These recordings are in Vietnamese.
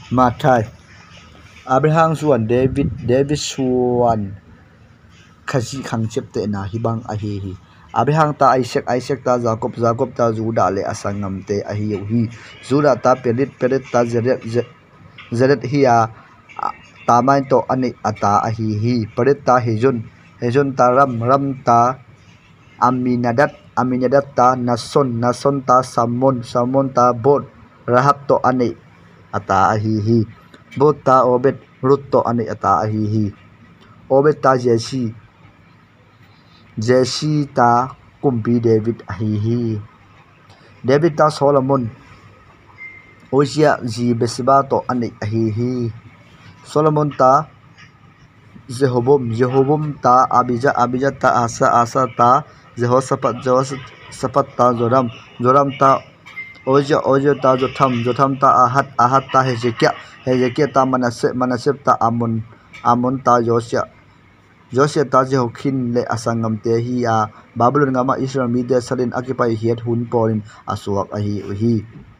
มาไทยอับราฮัมส่วนเดวิดส่วนขจิขังเจ็บเตนะฮิบังอหิฮิอับราฮัมตาไอเซกตาจากบตาจูดาเลอสังงัมเตอหิยูฮิจูดาตาเปริดตาเจเรตฮิยาตามันโตอันนี้อัตาอหิฮิเปริดตาเฮจุนตารัมตาอามินาดัตตานาซอนตาซัมมอนตาบดราฮับโตอันนี้อัตาอหิฮิบดตาโอเบตรุตโตอันนี้อัตาอหิฮิโอเบตตาเจซีตาคุมปีเดวิดอหิฮิเดวิดตาโซโลมอนโอเชียจีเบสบาโตอันนี้อหิฮิโซโลมอนตาเจโฮบอมตาอาบิจาตาอาซาตาเจโฮสปัตตาโจรัมตาโอเจตาโจทัมตาอาฮัตตาเฮเจเกียตามานาเซตาอามอนตาโจเซียตาเจโฮคินเลอสังงัมเตฮีอาบาบิโลนงามาอิสราเอลมีเดสลินอากิไปเฮียดหุนปอรินอาสวกอหิอุฮี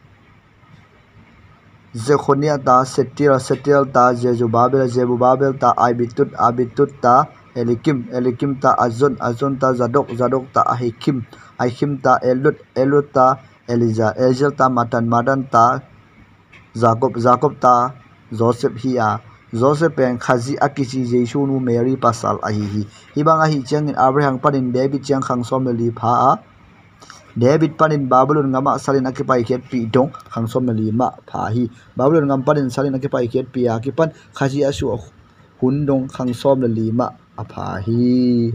เจโคเนียตาเซติลตาเจบาเบลตาอาบิตุตตาเอลิกิมตาอาจอนตาซาดกตาอาฮิคิมตาเอลุตตาเอเจลตามาตันตาจากบตาโจเซฟฮิอาโจเซฟเป็นขจิอากิจิเจชูนูเมรีปัสสัลอหิฮิฮิบังอหิเจียงอินอับราฮัมปันินเดวิดเจียงขังสอมเลลีพาเดวิดปันินบาบิโลนงามาสลินอากิไปเขียดปีดงขังสอมเลลีมาพาฮิบาบิโลนงามปันินสลินอากิไปเขียดปีอากิปันขจิอาชัวหุนดงขังสอมเลลีมาอพาฮิ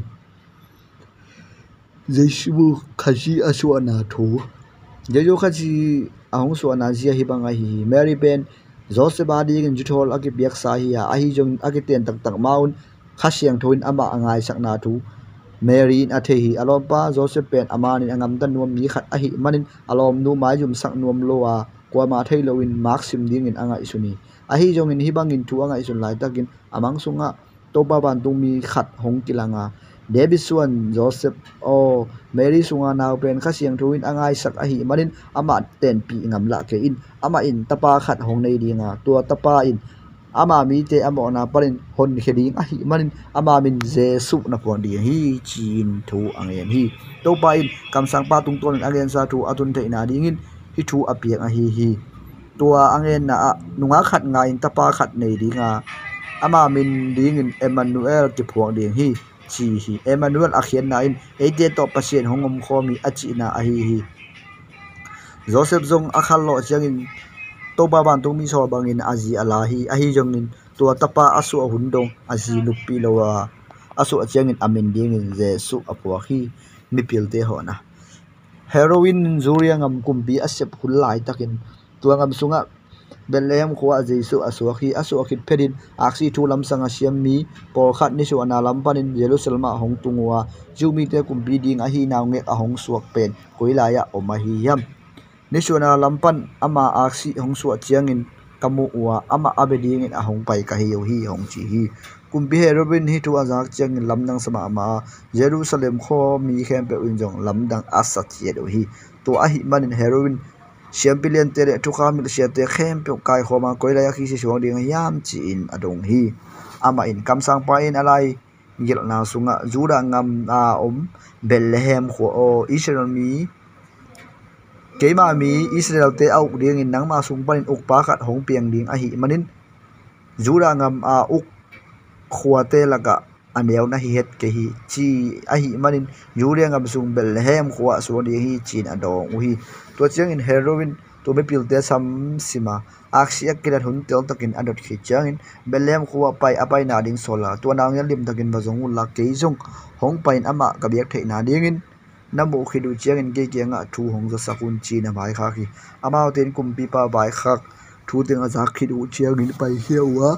เจชูขจิอาชัวนาทูเจจูขจิอาหงสัวนาเจียฮิบังอหิเมรีเป็นโจเซบาดีกันจุดฮอลอากิเบียกสาฮีอาฮิจงอากิเตียนตักมาอุนข้าเสียงทวินอามาอ่างไงสักนาทูเมรีนอาเทฮีอารมณ์ป้าโจเซเป็นอามานินอ่างมตันนวมมีขัดอหิมันินอารมณ์นูไม้จุมสักนวมโลวากว่ามาเทโลวินมาร์กซิมดิ้งอินอ่างอิสุนีอหิจงอินฮิบังอินทูอ่างอิสุนไลตักินอามังสุงะโตบาบันตุมีขัดหงกิลังาเดวิดส่วนโจเซฟโอเมรีสุงานาวเป็นข้าเสียงทวินอ่างไงสักอหิมันินอามาเต็นปีงามละเกอินอามาอินตะปาขัดหงในดีงาตัวตะปาอินอามามีเตอามอนาปรินฮนเขดิงอหิมันินอามามินเจสุนะปอนดีฮีจีนทูอังเอ็นฮีตัวปาอินคำสั่งปาตุงต้นอังเอ็นซาทูอตุนเทนาดิงินฮิทูอเปียงอฮีตัวอังเอ็นนะนุงาขัดงาอินตะปาขัดในดีงาอามามินดิงินเอมานูเอลกิพวงดีฮีจีฮีเอมานูเอลอาเขียนนาอินเอเดตอปเซียนหงมคอมีอจินาอฮีโจเซฟจงอาคัลโลเจียงอินตัวบาบันตุมีสอบังอินอาจีอาลาฮีอาฮีจงอินตัวตะปาอาสุหุนดงอาจีนุปีโลวาอาสุเจียงอินอามินดิงอินเจสุอปวะฮีมิพิลเตหอนะเฮโรอีนจูเรียงกุมปีอาเซปหุลไลตักินตัวงามสุงะเบลเลมขวาเจสุอาสุอาคิดเพดินอักซีทูลัมสังอาเซียมมีปอขัดนิชวนาลัมปันินเยรูซาเล็มหงตุงวาจูมีเตกุมปีดิงอาฮีนาวเงอหงสวกเป็นกุยลายะอมาฮียัมนิชวนาลัมปันอามาอักซีหงสวกเจียงอินกามูวาอามาอาเบดิงอินหงไปกะฮิโยฮีหงจีฮีกุมปีเฮโรบินฮิทูอาจากเจียงอินลำดังสมามาเยรูซาเล็มขอมีเข้มเปอินจงลำดังอาสัตเยโดฮีตัวอาฮิมันอินเฮโรบินเชียมพิเลียนเตเรทุกขามิลเชียเตเข้มเปกายขอมากุยลายะคีสิชวงดิงยามจีอินอดงฮีอามาอินคำสั่งไปอินอะไรยิลนาสุงะจูดางามอาเบลเลเฮมขออิสราเอลมีเกมามีอิสราเอลเตเอาเดียงอินนังมาสุงปันอุกปาขัดหงเปียงดิงอหิมันินจูดางามอาอุกขวเตละกะอันเดียวนะฮิเฮตเกฮิจีอหิมันินจูเรียงกับสุงเบลเลเฮมขวสวนดีฮิจีนอดองอุฮีตัวเจียงอินเฮโรวินตัวไม่พิลเตซัมซิมาอักษิอักกิรันหุนเตลตักินอดอดขิจังอินเบลเลมขวไปอภัยนาดิงโซลาตัวนางยันลิมตักินบะจงอุลลักเกยจงหงไปอินอามะกับเบียกเทนาดิงินน้ำมุขิดูเจียงอินเกย์งะทูหงจะสักุนจีนบายคักอามาเต็นกุมปีปาบายคักทูเต็งอาจากขิดูเจียงอินไปเฮียวะ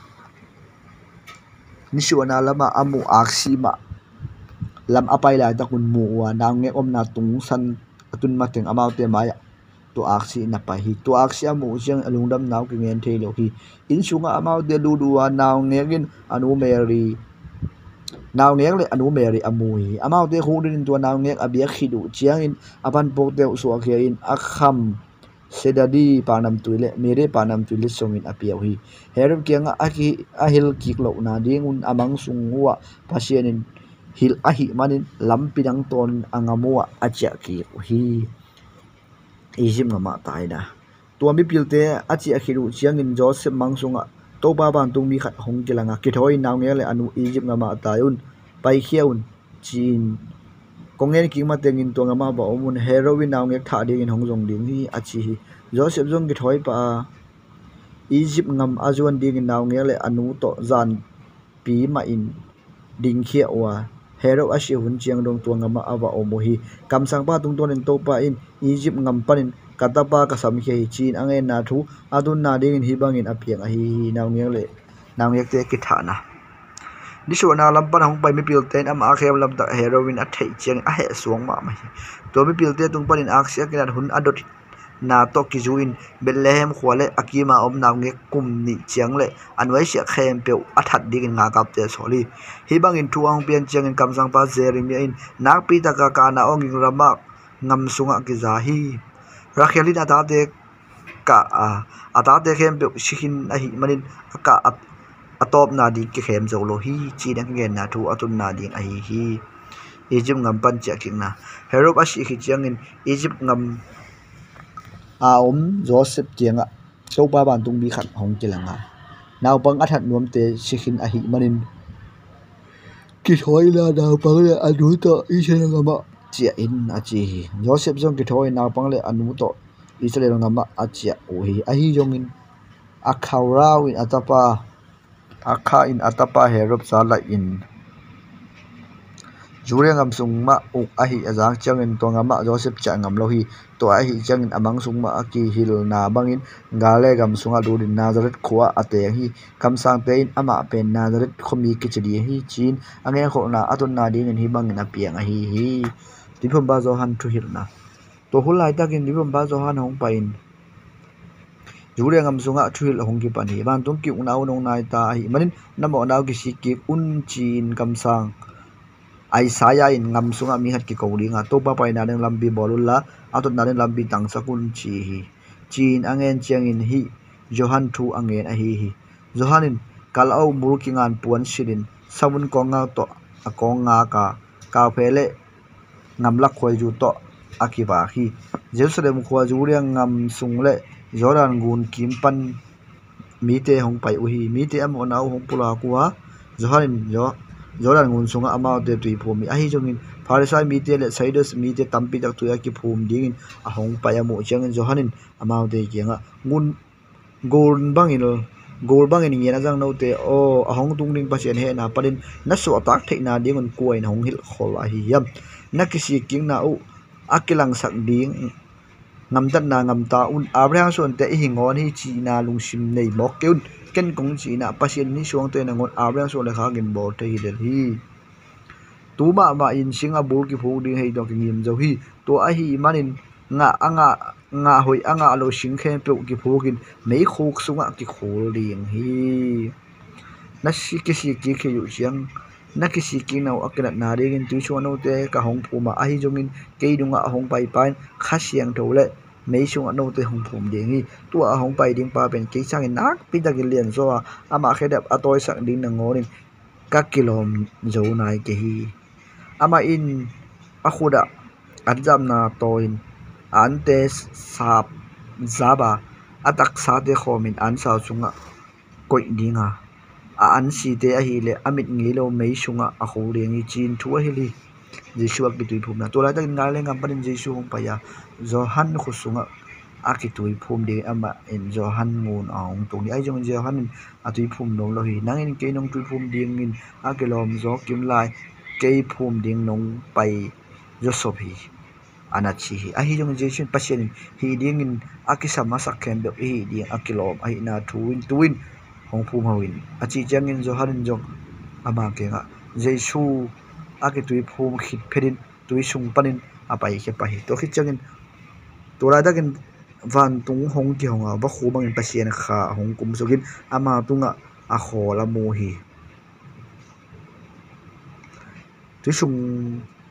นิชวนาละมาอามูอักษิมาลำอภัยลายตะกุนมัวนางเงอมนาตุงสันตุนมาถึงอามาเต็มายตัวอักษินับไปฮีตัวอักษิอามูเจียงลุงดำนาวกิเงินเทโลฮีอินชุงอามาเดลูดัวนาวเงกินอนุเมรีนาวเงกเลยอนุเมรีอามูฮีอามาเดคูดินตัวนาวเงกอเบียขิดูเจียงอินอภันโปเตอุสวะเคียอินอักคำ sedadi panam tuile mere panam tuile songin apiau hi herum kianga ahil kiklo na dingun amang sungwa pasienin hil ahi manin lampinang ton angamua acha ki hi Egypt ngama taina tuami pilte achi akhiru chiangin Joseph mangsunga toba ban tung mi khat hong kilanga kithoi nawnge le anu Egypt ngama tayun pai khiaun chin kongen kingma tengin to ngama ba omun heroin nawnge tha ding in hongjong ding hi achi hi Joseph jong kithoi pa Egypt ngam ajuan ding in nawnge le anu to zan pi ma in ding khia wa hero ashi hun chiang dong tuang ama awa omohi kamsang pa tung ton in topa in Egypt ngam panin katapa ka sam hi chin ange na thu adun na ding in hibang in apiang hi nawnge te ki thana diso na lampan hong pai mi pilten am a khem lam da heroin a thei chiang a he suang ma ma to mi pilte tung panin aksia kinan hun adot na to ki juin Bethlehem khwale akima om nawnge kum ni chiang le anwai sia khem pe athat ding nga kap te soli hibang in thuang pian chiang in kamsang pa Jeremia in nak pi ta ka na ong ing rama ngam sunga ki za hi rakhelin atate khem pe sikhin a hi manin ka atop na di ki khem zo lo hi chi na nge na thu atun na ding a hi Egypt ngam pan cha king na herop a si khi chiang in Egypt ngam Joseph tianga topa ban tung bi khat hong kilanga naw pang athat nuam te sikhin a hi manin ki thoi la naw pang le anu to Israel ngama chia in a chi Joseph jong ki thoi naw pang le anu to Israel ngama a chia o hi a hi jong in a khawraw in atapa akha in atapa herop sala in jure ngam sungma uk ahi azang changin to ngama Joseph cha ngam lo hi to ahi changin amang sungma aki hil na bangin gale gam sunga durin Nazareth khwa ate hi kamsang te in ama pen Nazareth khomi kichdi hi chin ange kho na atun na ding in hi bangin apiang hi tipum ba zo han thu hil na to hulai takin tipum ba zo han hong pain jure ngam sunga thuil hong ki pani ban tung ki unau nong nai ta hi manin namo naw ki sikki un chin kamsang Isaiah in ngam sunga mi hat ki kowringa topa pai na deng lambi bolulla atut na deng lambi tang sakun chi hi chin angen chiang in hi Johan thu angen a hi Johanin kalau burkingan puan sirin samun konga to akonga ka phele ngam lak khoi ju to akiba hi Jerusalem khwa juriang ngam sungle Jordan gun kimpan mite hong pai uhi mite am onau hong pula kuwa Johanin Jordan ngun sunga amau te tui phumi a hi jongin Pharisai mite le Sidus mite tampi tak tuya ki phum dingin a hong pai amu changin Johanin amau te kianga ngun gol bangin ngena jang no te o a hong tung ding pasien he na parin na so atak thei na dingun kuain hong hil khol a hi yam nakisi king na u akilang sak ding ngam dat na ngam ta un Abraham son te hi ngon hi chi na lungsim nei mok keun ken kong chi na pasien ni suang te na ngon Abraham son le kha gin bo te hi del hi tuma ma in Singapore ki phu ding hei dong ki ngim zo hi to a hi manin nga hoi anga lo sing khen pe ki phu kin mei khuk sunga ki khol ding hi na si ki yu chiang na ki si ki nau akena na ring tu chu no te ka hong phuma a hi jongin ke dunga hong pai pain kha siang thole mei sung no te hong phum ding hi tu a hong pai ding pa pen ke chang nak pi da ki lian zo ama khedap atoi sak ding na ngorin ka kilom zo nai ke hi ama in akhuda adjam na toin ante sap zaba atak sa te khomin an sa chunga koi dinga a an si te a hi le amit ngilo mei sunga a khorengi chin thu a hili Jesu ak bitui phum na to la ta ngal le ngam panin Jesu hong pa ya Johan khu sunga akitui phum de ama in Johan ngun aung tung ni ai jong Johan atui phum nong lo hi nangin ke nong tui phum ding in akelom zo kim lai ke phum ding nong pai Joseph hi anachi hi a hi jong Jesu pasien hi ding in akisama sakhem be hi ding akilom ai na tuin hong phum hawin achi changin Johan jong ama ke nga Jesu akitui phum khit pherin tui sung panin apai ke pahi to khi changin tora dakin van tung hong ki honga ba khu bangin pasien kha hong kum sogin ama tunga a khola mu hi tui sung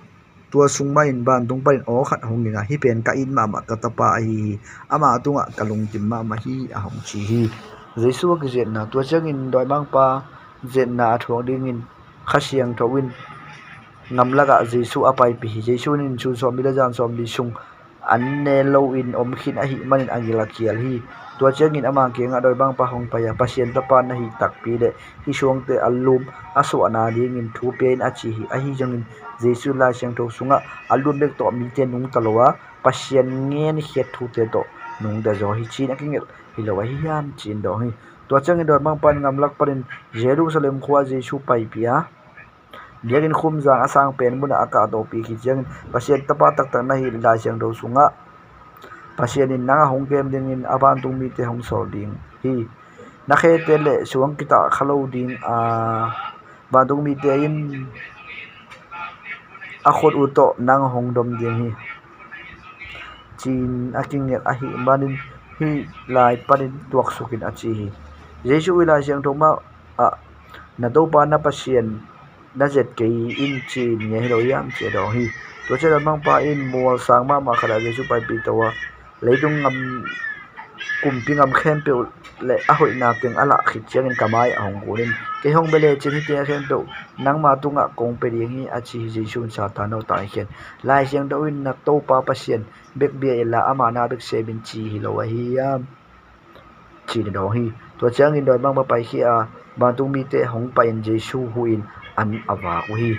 tua sungma in ban tung parin o khat hongina hi pen ka in ma ka tapa hi ama tunga kalung timma ma hi a hong chi hi Jesu ki zet na tua changin doi bang pa zet na athong ding in khasiang thowin ngamlaga Jesu apai pi Jesu nin chu som bila jan som li sung an ne lo in om khin a hi manin angila kial hi tua changin ama ke nga doi bang pa hong pa ya pasien ta pa na hi tak pi de hi suang te alum aso ana ding in thu pe in achi hi a hi jangin Jesu la siang tho sunga alum bek to mi te nung talowa pasien ngen het thu te to nung da zo hi chin akingel hi lo hi yam chin do hi tua changin doi bang pan ngamlak parin Jerusalem khwa Jesu pai pia biakin khum jang asang pen muna aka do pi khi chang pasien tapa tak tak na hi la siang do sunga pasien in na hong kem ding in aban tung mi te hong so ding hi na khe te le suang kita khalo ding a ba dung mi te in a khot u to nang hong dom ding hi chin aking net a hi manin hi lai panin tuak sukin a chi hi Jesu ila siang thoma a na do pa na pasien na zet ke in chin nge lo yam che do hi to che mang pa in mol sang ma khara Jesu pai pi to wa leidung ngam kumpi ngam khem pe le a hoi na teng ala khit chiang in kamai ahong golin ke hong bele chin hi te khem pe nang ma tunga kong pe ri hi a chi Jesu sa ta no ta hian lai siang do in na to pa pasien bek bia ela ama na bek se bin chi hi lo wa hi yam chi do hi to chiang in doi mang ba pai hi a ba tung mi te hong pa in Jesu hu in an awa hui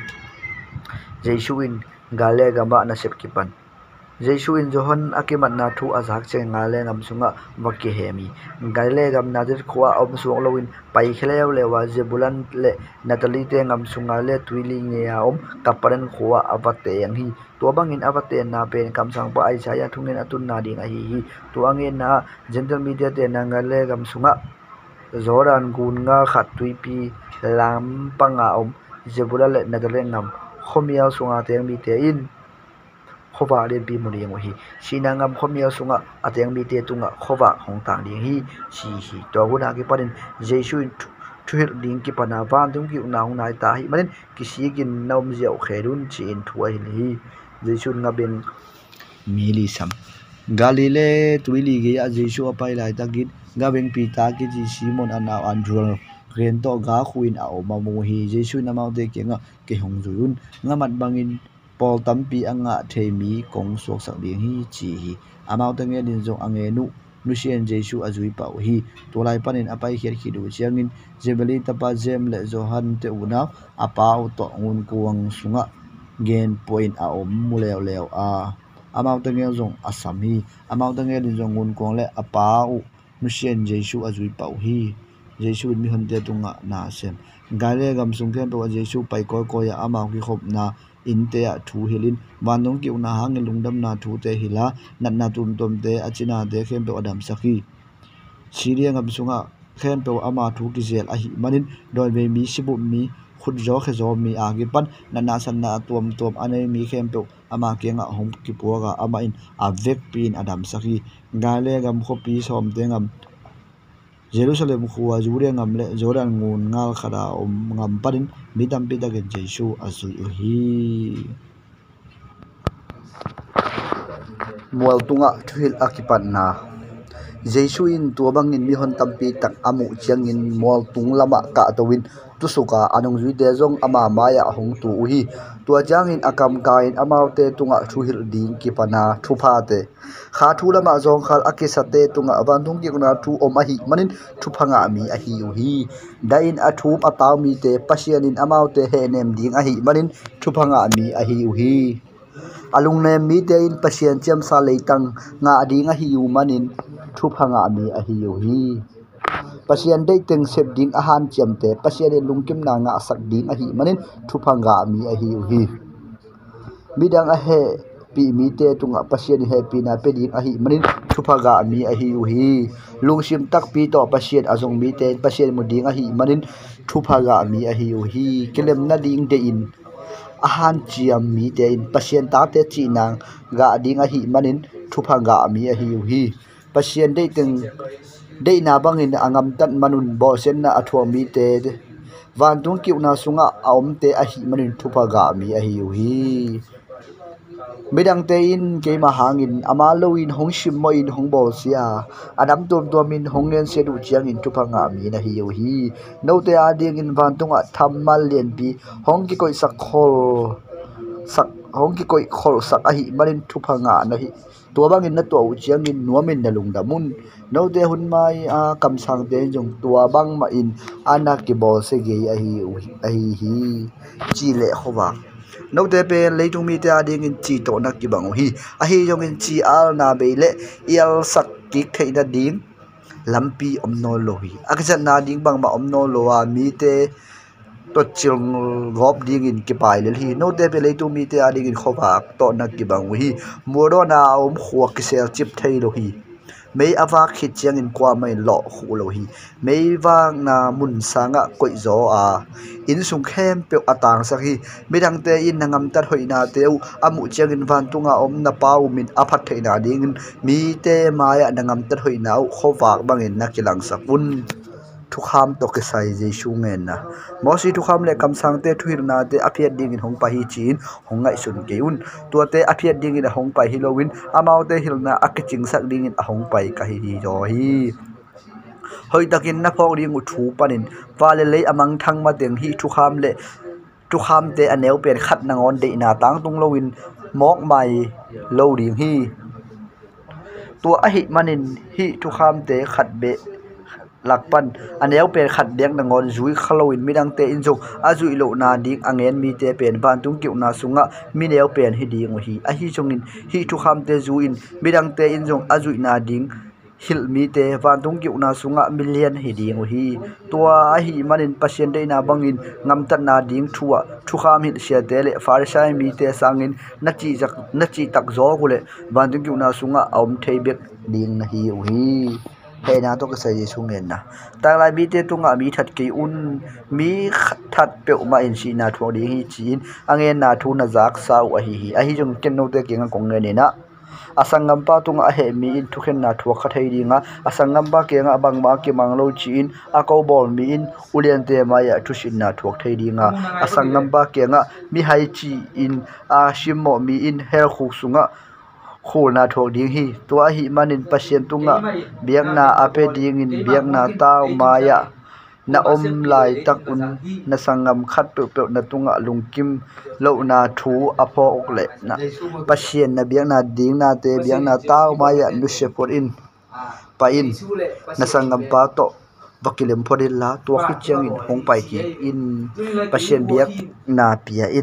Jesu in gale gama na sep kipan Jesu in Johan akimat na thu azak cheng ngale ngam sunga waki hemi gale gam na dir khwa om suang lowin pai khelew lewa Zebulan le Natali te ngam sunga le tuili nge ya om kaparan khwa avate yang hi to bangin avate na pen kam sang pa Isaiah thungen atun na ding a hi to angen na gentle media te na ngale gam sunga Zoran gun nga khat tuipi lam panga om Zebulan le Natali ngam khomial sunga te mi te in khowa len pi muni ngo hi sinangam khomia sunga ateng mi te tunga khowa hong tang ding hi si hi to guna ki parin Jesu thuil ding ki pana van tung ki na hong nai ta hi manin kisi kin nom zeu kherun chin thua hi Jesu nga ben mili sam galile tuili ge a Jesu apai lai ta git ga ben pi ta ki ji Simon ana androl ren to ga khuin a oma mu hi Jesu na mau de ke nga ke hong zurun ngamat bangin Paul tampi anga themi kong sok sak ding hi chi hi amau ta nge din jong ange nu sian Jesu azui pau hi tolai panin apai hiar khi du chiangin Zebeli tapa Jem le Johan te una apau to ngun kuang sunga gen point a om muleo leo a amau ta nge jong asam hi amau ta nge din jong ngun kuang le apau sian Jesu azui pau hi Jesu mi honte tunga na sem gale gam sungken to Jesu pai ko ya amau ki khop na inte a thu hilin wanong ki una hang lungdam na thu te hila nat na tum tom te achina de khem pe adam saki siriang am sunga khem pe ama thu ki zel a hi manin doi be mi sibu mi khut jo khe zo mi a gi pan na san na tom anei mi khem pe ama ke nga hom ki puaga ama in a vek pin adam saki gale gam khopi som te ngam Jerusalem khuwa jure ngam le Jordan ngun ngal khada ngam parin midam pida gen Jesu azui hi mual tunga thuil akipat na Jesu in tuabang in mi hon tampi tak amu chiang in mual tung lama ka towin tusuka anong zui de jong ama maya hong tu hi tua jang in akam kain amaute tunga thuhil ding kipana thupa te kha thu lama jong khal akisate tunga abantung ki na thu omahi manin thupanga mi a hi hi dain athu ataw mi te pasianin amaute he nem ding a hi manin thupanga mi a hi alung nem mi te in pasian cham sa leitang nga ding a hi manin thupanga mi a hi pasian dei teng sep ding a han chamte pasian lungkim na nga sak ding a hi manin thupanga mi a hi midang a he pi mi te tunga pasian happy na pe ding a hi manin thupaga mi a hi lungsim tak pi to pasian azong mi te pasian mu ding a hi manin thupaga mi a hi kelem na ding de in a han chiam mi te in pasian ta te chi nang ga ding a hi manin thupaga mi a hi pasian dei teng dei na bangin angam tan manun bo sen na athwa mi te van tung ki na sunga aom te a hi manin thupaga mi a hi midang te in ke ma hangin ama lo in hong shim mo in hong bol sia adam tom in hong len se du chiang in tu phanga mi na hi yo hi no te a ding in van tunga thammal len pi hong ki koi sak khol sak hong ki koi khol sak a hi marin tu phanga na hi tua bangin na tua chiang in nuamin na lung da mun no te hun mai a kam sang te jong tua bang ma in ana ki bol se ge a hi chi le khowa no te pe leitung mi te ading in chi to na ki bang hi a hi jong in chi al na be le ial sak ki theina ding lampi omno lo hi akjan na ding bang ma omno lo wa mi te to chung gop ding in ki pai le hi no te pe leitung mi te ading in khowa to na ki bang hi modo na om khwa ki sel chip thei lo hi mei awa khit chiang in kwa mai lo khu lo hi mei wang na mun sanga koi zo a in sung khem pe atang sa hi midang te in nangam tar hoina teu amu chiang in van tunga om na pau min aphat theina ding mi te maya nangam tar hoina khowak bangin nakilang sapun thukham to ke sai jesu ngen na mosi thukham le kam sang te thuir na te aphiat ding in hong pa hi chin hong ngai sun ke un to te aphiat ding in hong pa hi lowin amau te hilna akiching sak ding in hong pai ka hi jo hi hoi takin na phok ring u thu panin wale le amang thang ma teng hi thukham te aneu pen khat nangon de na tang tung lowin mok mai lo ring hi to a hi manin hi thukham te khat be lakpan aneu pen khat deng nangon zui khalowin midang te injong azui lo na ding angen mi te pen ban tung kiu na sunga mineu pen hi ding hi a hi chongin hi thukham te zuin midang te injong azui na ding hil mi te van tung kiu na sunga million hi ding hi tua a hi manin pasien de na bangin ngam tat na ding thuwa thukham hin sia te le farsai mi te sangin na chi tak zo gule van tung kiu na sunga om theibek ding na hi he na to ka sai sungen na tanglai mi te tunga mi that ke un mi that pe ma in si na tho di hi chin angen na thu na zak sau a hi jong ken no te ke nga kong ne na asangam pa tunga he mi in thu khen na thu kha thei ringa asangam ba ke nga bang ma ke mang lo chin a ko bol mi in ulian te ma ya thu sin na thu thei ringa asangam ba ke nga mi hai chi in a shimo mi in her khu sunga khul na thok ding hi tua hi manin pasien tunga biak na ape ding in biak na taw maya na om lai tak un na sangam khat pe na tunga lungkim lo na thu apo okle na pasien na biak na ding na te biak na taw maya nu sepor in pa in na sangam pa to vakilem phodilla to khichang in hong pai ki in pasien biak na pia in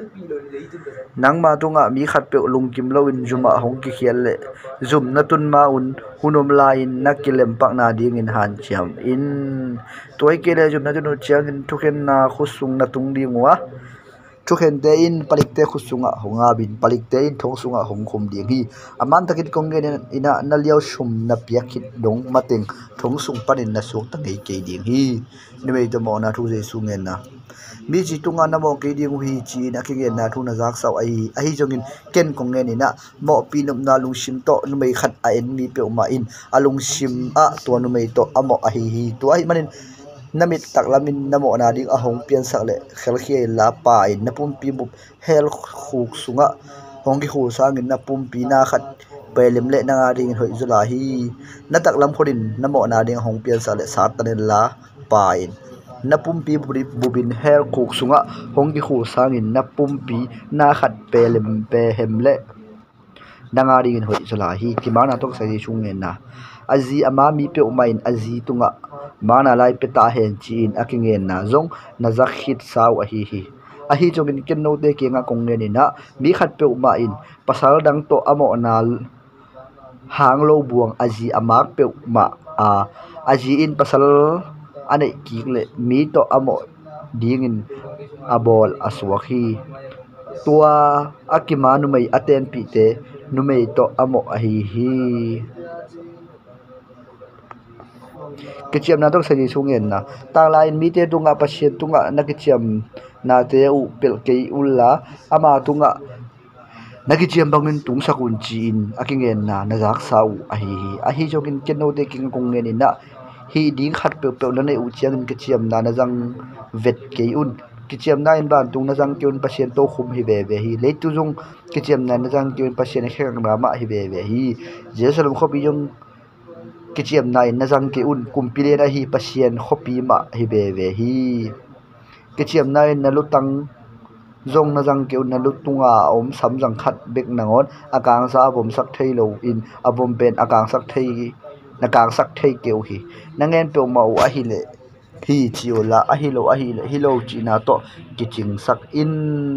nangma tunga mi khat pe lungkim lo in juma hong ki khial le zum na tun ma un hunom la in nakilem pak na ding in han chiam in toy ke le jum na tun chiang in thuken na khusung na tung ding wa thuken te in palik te khusunga honga bin palik te in thong sunga hong khum ding hi aman takit kongen ina na liao shum na piak hit dong mateng thong sung panin na suk ta ngei ke ding hi nimei to mo na thu je sungen na mi chi tunga na mo ke ding hi chi na ke gen na thu na zak sau ai jongin ken kongen ina mo pinum na lung sim to numei khat a en mi pe ma in alung sim a to numei to amo a hi to ai manin namit taklamin namo na ding ahong pian sak le khel khie la pa in napum pi bu hel khuk sunga hongki khu sangin napum pi na khat pelim le na ding hoi zula hi na taklam khorin namo na ding hong pian sa le satan la pa in napum pi bubin hel khuk sunga hongki khu sangin napum pi na khat pelim pe hem le nanga ding hoi zula hi kimana tok sai chungen na azi ama mi pe umain azi tunga mana lai peta hen chin akingen na zong na zakhit saw a hi chogin ken no te ke nga kongen ina mi khat pe uma in pasal dang to amo na hang lo buang azi amak pe uma a azi in pasal ane ki le mi to amo dingin abol aswakhi tua akima numei aten pi te numei to amo a hi kichiam na tok sai sungen na tanglain mi te tunga pasien tunga na kichiam na te u pel ke ulla ama tunga na kichiam bangin tung sakun chin akingen na zak sau a hi jogin keno te king kongen ina hi ding khat pe na ne u chiang kichiam na jang vet ke un kichiam na in ban tung na jang kyun pasien to khum hi ve ve hi leitu jung kichiam na jang kyun pasien kheng na ma hi ve ve hi jerusalem khopi jung kichiam na in na jang ke un kumpile na hi pasien khopi ma hi ve ve hi kichiam na in na lutang zong na jang ke un na lutunga om sam jang khat bek nangon akang sa bom sak thei lo in abom pen akang sak thei na kang sak thei keu hi nangen pe ma a hi le hi chiola a hi lo chi na to kiching sak in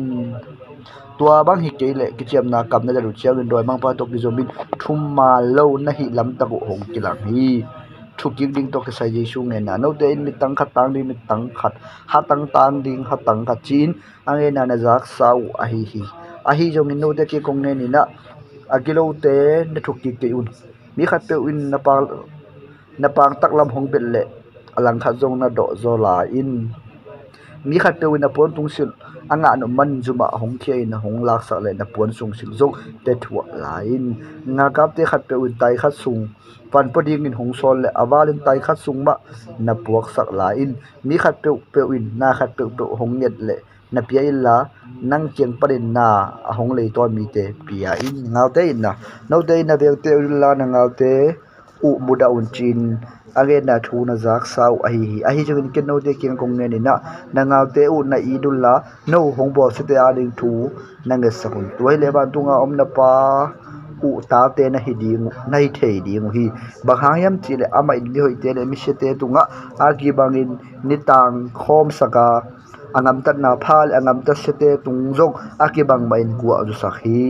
tua bang hi ke le kichiam na kam na lu chiang in doi mang pa to ki zomin thum ma lo na hi lam ta bo hong kilang hi thu ki ding to ke sai jesu nge na no te in mi tang khat tang ding mi tang khat ha tang tang ding ha tang khat chin ange na na jak sau a hi jong in no te ke kong ne ni na agilo te ne thu ki ke un mi khat pe in na pang tak lam hong bel le alang khat jong na do zo la in mi khat pe in na pon tung sil anga no man juma hong khie na hong lak sa le na pon sung sil jong te thua la in nga kap te khat pe un tai khat sung pan poding in hong sol le awalin tai khat sung ma na puak sak la in mi khat pe in na khat pe hong net le na pia in la nang cheng parin na a hong le to mi te pia in ngau te in na no te na bel te la na ngau te u muda un chin age na thu na jak sau a hi jong ken no te king kong ne ni na ngau te u na idul la no hong bo se te a ding thu na nge sakun toy le ban tunga om na pa u ta te na hi ding nai thei ding hi bahayam chi le ama in hoi te le mi se te tunga agi bangin ni tang khom saka angam tat na phal angam ta se te tung jong aki bang main ku a ju sakhi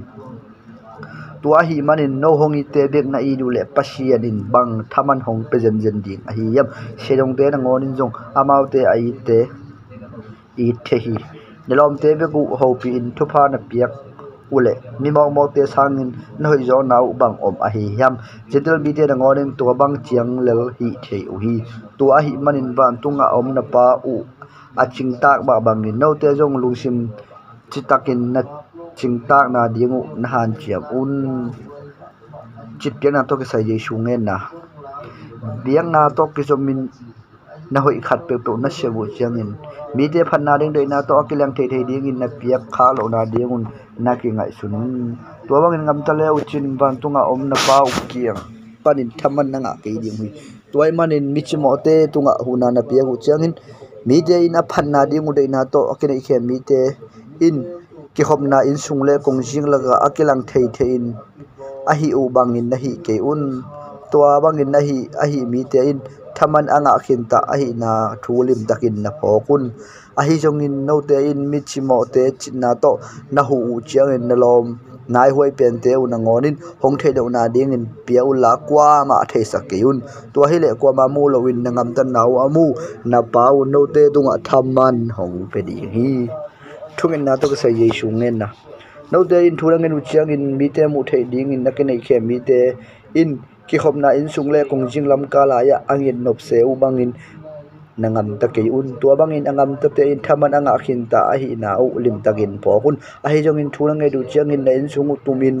tua hi manin no hongi te bek na idu le pasian in bang thaman hong pejen jen ding a hi yam sedong te na ngonin jong amau te ai te I the hi nilom te be gu ho pi in thupa na piak ule mi mo te sangin na hoi zo nau bang om a hi yam jetel bi te na ngonin to bang chiang lel hi the u hi tua hi manin ban tunga om na pa u a ching tak ba bangin no te jong lungsim chitakin na ching tak na dingu na han chiam un chit ke na to ke sai jesu nge na biang na to ke zomin na hoi khat pe na sebu chiangin mi te phan na ding dei na to akilang thei ding in na piak kha lo na dingun na ki ngai sun to bang ngam ta le uchin ban tunga om na pa u kiang panin thaman na nga ke ding hui toy manin michimo te tunga huna na piak u chiangin mi te in a phan na ding u dei na to akinai khem mi te in ki khom na in sung le kong jing laga akilang thei in a hi u bangin na hi ke un tua bangin na hi a hi mi te in thaman anga khinta a hi na thulim takin na phokun a hi jongin no te in michimo te china to na hu u chiang in nalom nai hoi pen te u na ngonin hong thei do na ding in pia u la kwa ma thei sakeun tua hi le kwa ma mu lo win na ngam tan nau amu na pau no te tunga thaman hong pe di hi thungin na to sa yesu ngen na no te in thurang in uchiang in mi te mu thei ding in na ke nei khe mi te in ki khop na in sung le kong jing lam ka la ya angin nop se u bangin nangam ta ke un tua bangin angam ta te in thaman anga khin ta a hi na u lim takin po hun a hi jong in thurang e du chiang in na in sung tumin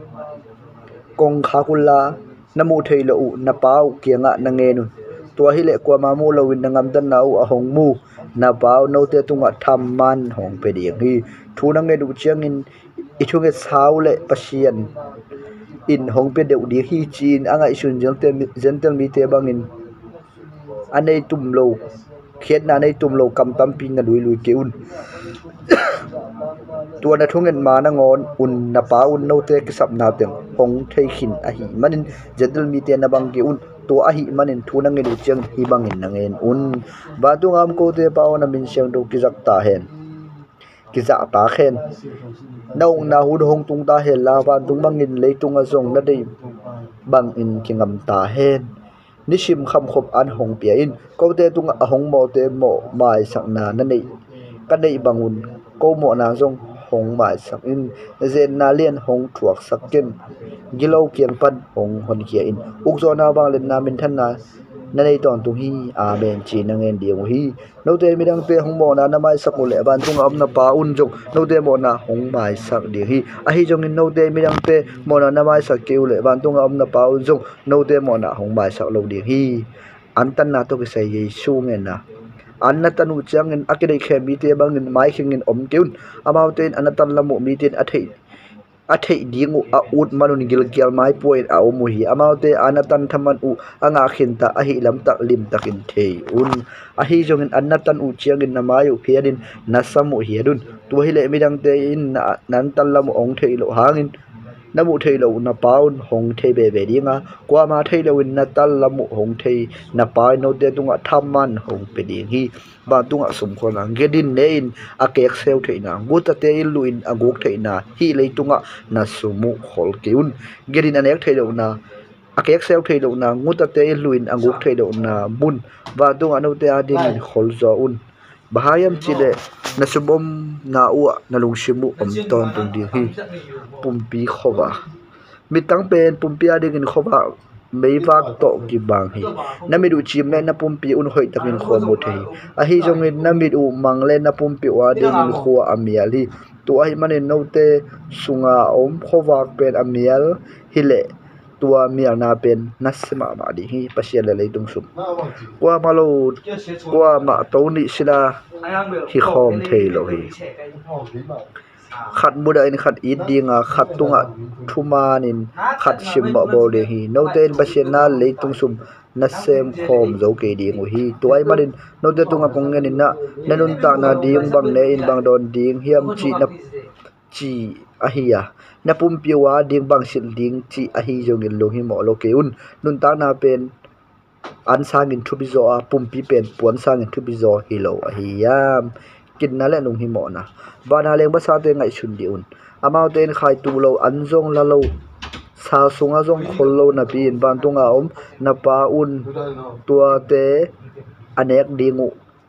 kong kha kula na mu thei lo u na pau kianga na nge nu tua hi le kwa ma mu lo win nangam tan na u a hong mu na pau no te tunga thamman hong pe ding hi thunang e du chiang in ithunge sau le pasian in hong pe deu di hi chin anga isun gentle mi te bangin anei tum lo khet na nei tum lo kam tam pi na lui keun tua na thungen ma na ngon un na pa un no te ki sap na tem hong thei khin a hi manin gentle mi te na bang ke un to a hi manin thunang e du chiang hi bangin na ngen un ba tu ngam ko te pa na min siang do ki jak ta hen ki za ta khen nau na hu hong tung ta he la ban tung bangin leitung a zong na dei bang in kingam ta hen nishim kham khop an hong pia in ko te tung a hong mo te mo mai sak na na nei ka nei bangun ko mo na zong hong mai sak in zen na len hong thuak sak ken gilo kiang pan hong hon kia in uk zo na bang len na min than na na nei ton tu hi a ben chi na ngen diang hi no te mi dang te hong mo na mai sak le ban tung am na pa un jong no te mo na hong mai sak di hi a hi jong in no te mi dang te mo na mai sak ke le ban tung am na pa un jong no te mo na hong mai sak lo di hi an tan na to ke sai yesu ngen na anna tanu changin akidei khe mi te bangin mai khingin om keun amauten anatan lamu mi ten athei dingu a ut manun gil kial mai point a omu hi amaute anatan thaman u anga khinta a hi lam tak lim takin thei un a hi jongin anatan u chiangin namayu phianin nasamu hiadun tu hi le midang te in nan tal lam ong thei lo hangin namu thei lo na paun hong thei be be dinga kwa ma thei lo in na tal lamu hong thei na pa no te tunga thamman hong pe ding hi ba tunga sum khona gedin nein a kek seu theina guta te in luin aguk theina hi le tunga na sumu khol keun gedin anek thei lo na a kek seu thei lo na nguta te in luin aguk thei lo na bun ba tunga no te ading khol zo un bahayam chile na subom na uwa na lungsimu ton tung ding hi pumpi khowa mitang pen pumpi ading in khowa meivak to ki bang hi namidu chim le na pumpi un hoi takin khomu thei a hi jongin namidu mangle na pumpi wa ding in khuwa amial hi tu ai manin note sunga om khowak pen amial hile tua mial na pen nasma ma di hi pasial le tung sum kwa malo kwa ma to ni sila hi khom thei lo hi khat muda in khat id dinga khat tunga thumanin khat simma bole hi noten basena le tung sum na sem khom zo ke ding hi tuai marin note tunga kongen na nanun ta na ding bang ne in bang don ding hiam chi ahia na pumpiwa ding bang sil ding chi ahi jongin lo hi mo lo ke un nun ta na pen an sangin thubizo a pumpi pen puan sangin thubizo hilo ahiyam kinna le nung hi mo na ban haleng ba sa te ngai chun di un amau ten khai tu lo anjong la lo sa sunga jong khol lo na pin ban tunga om na pa un tua te anek dingu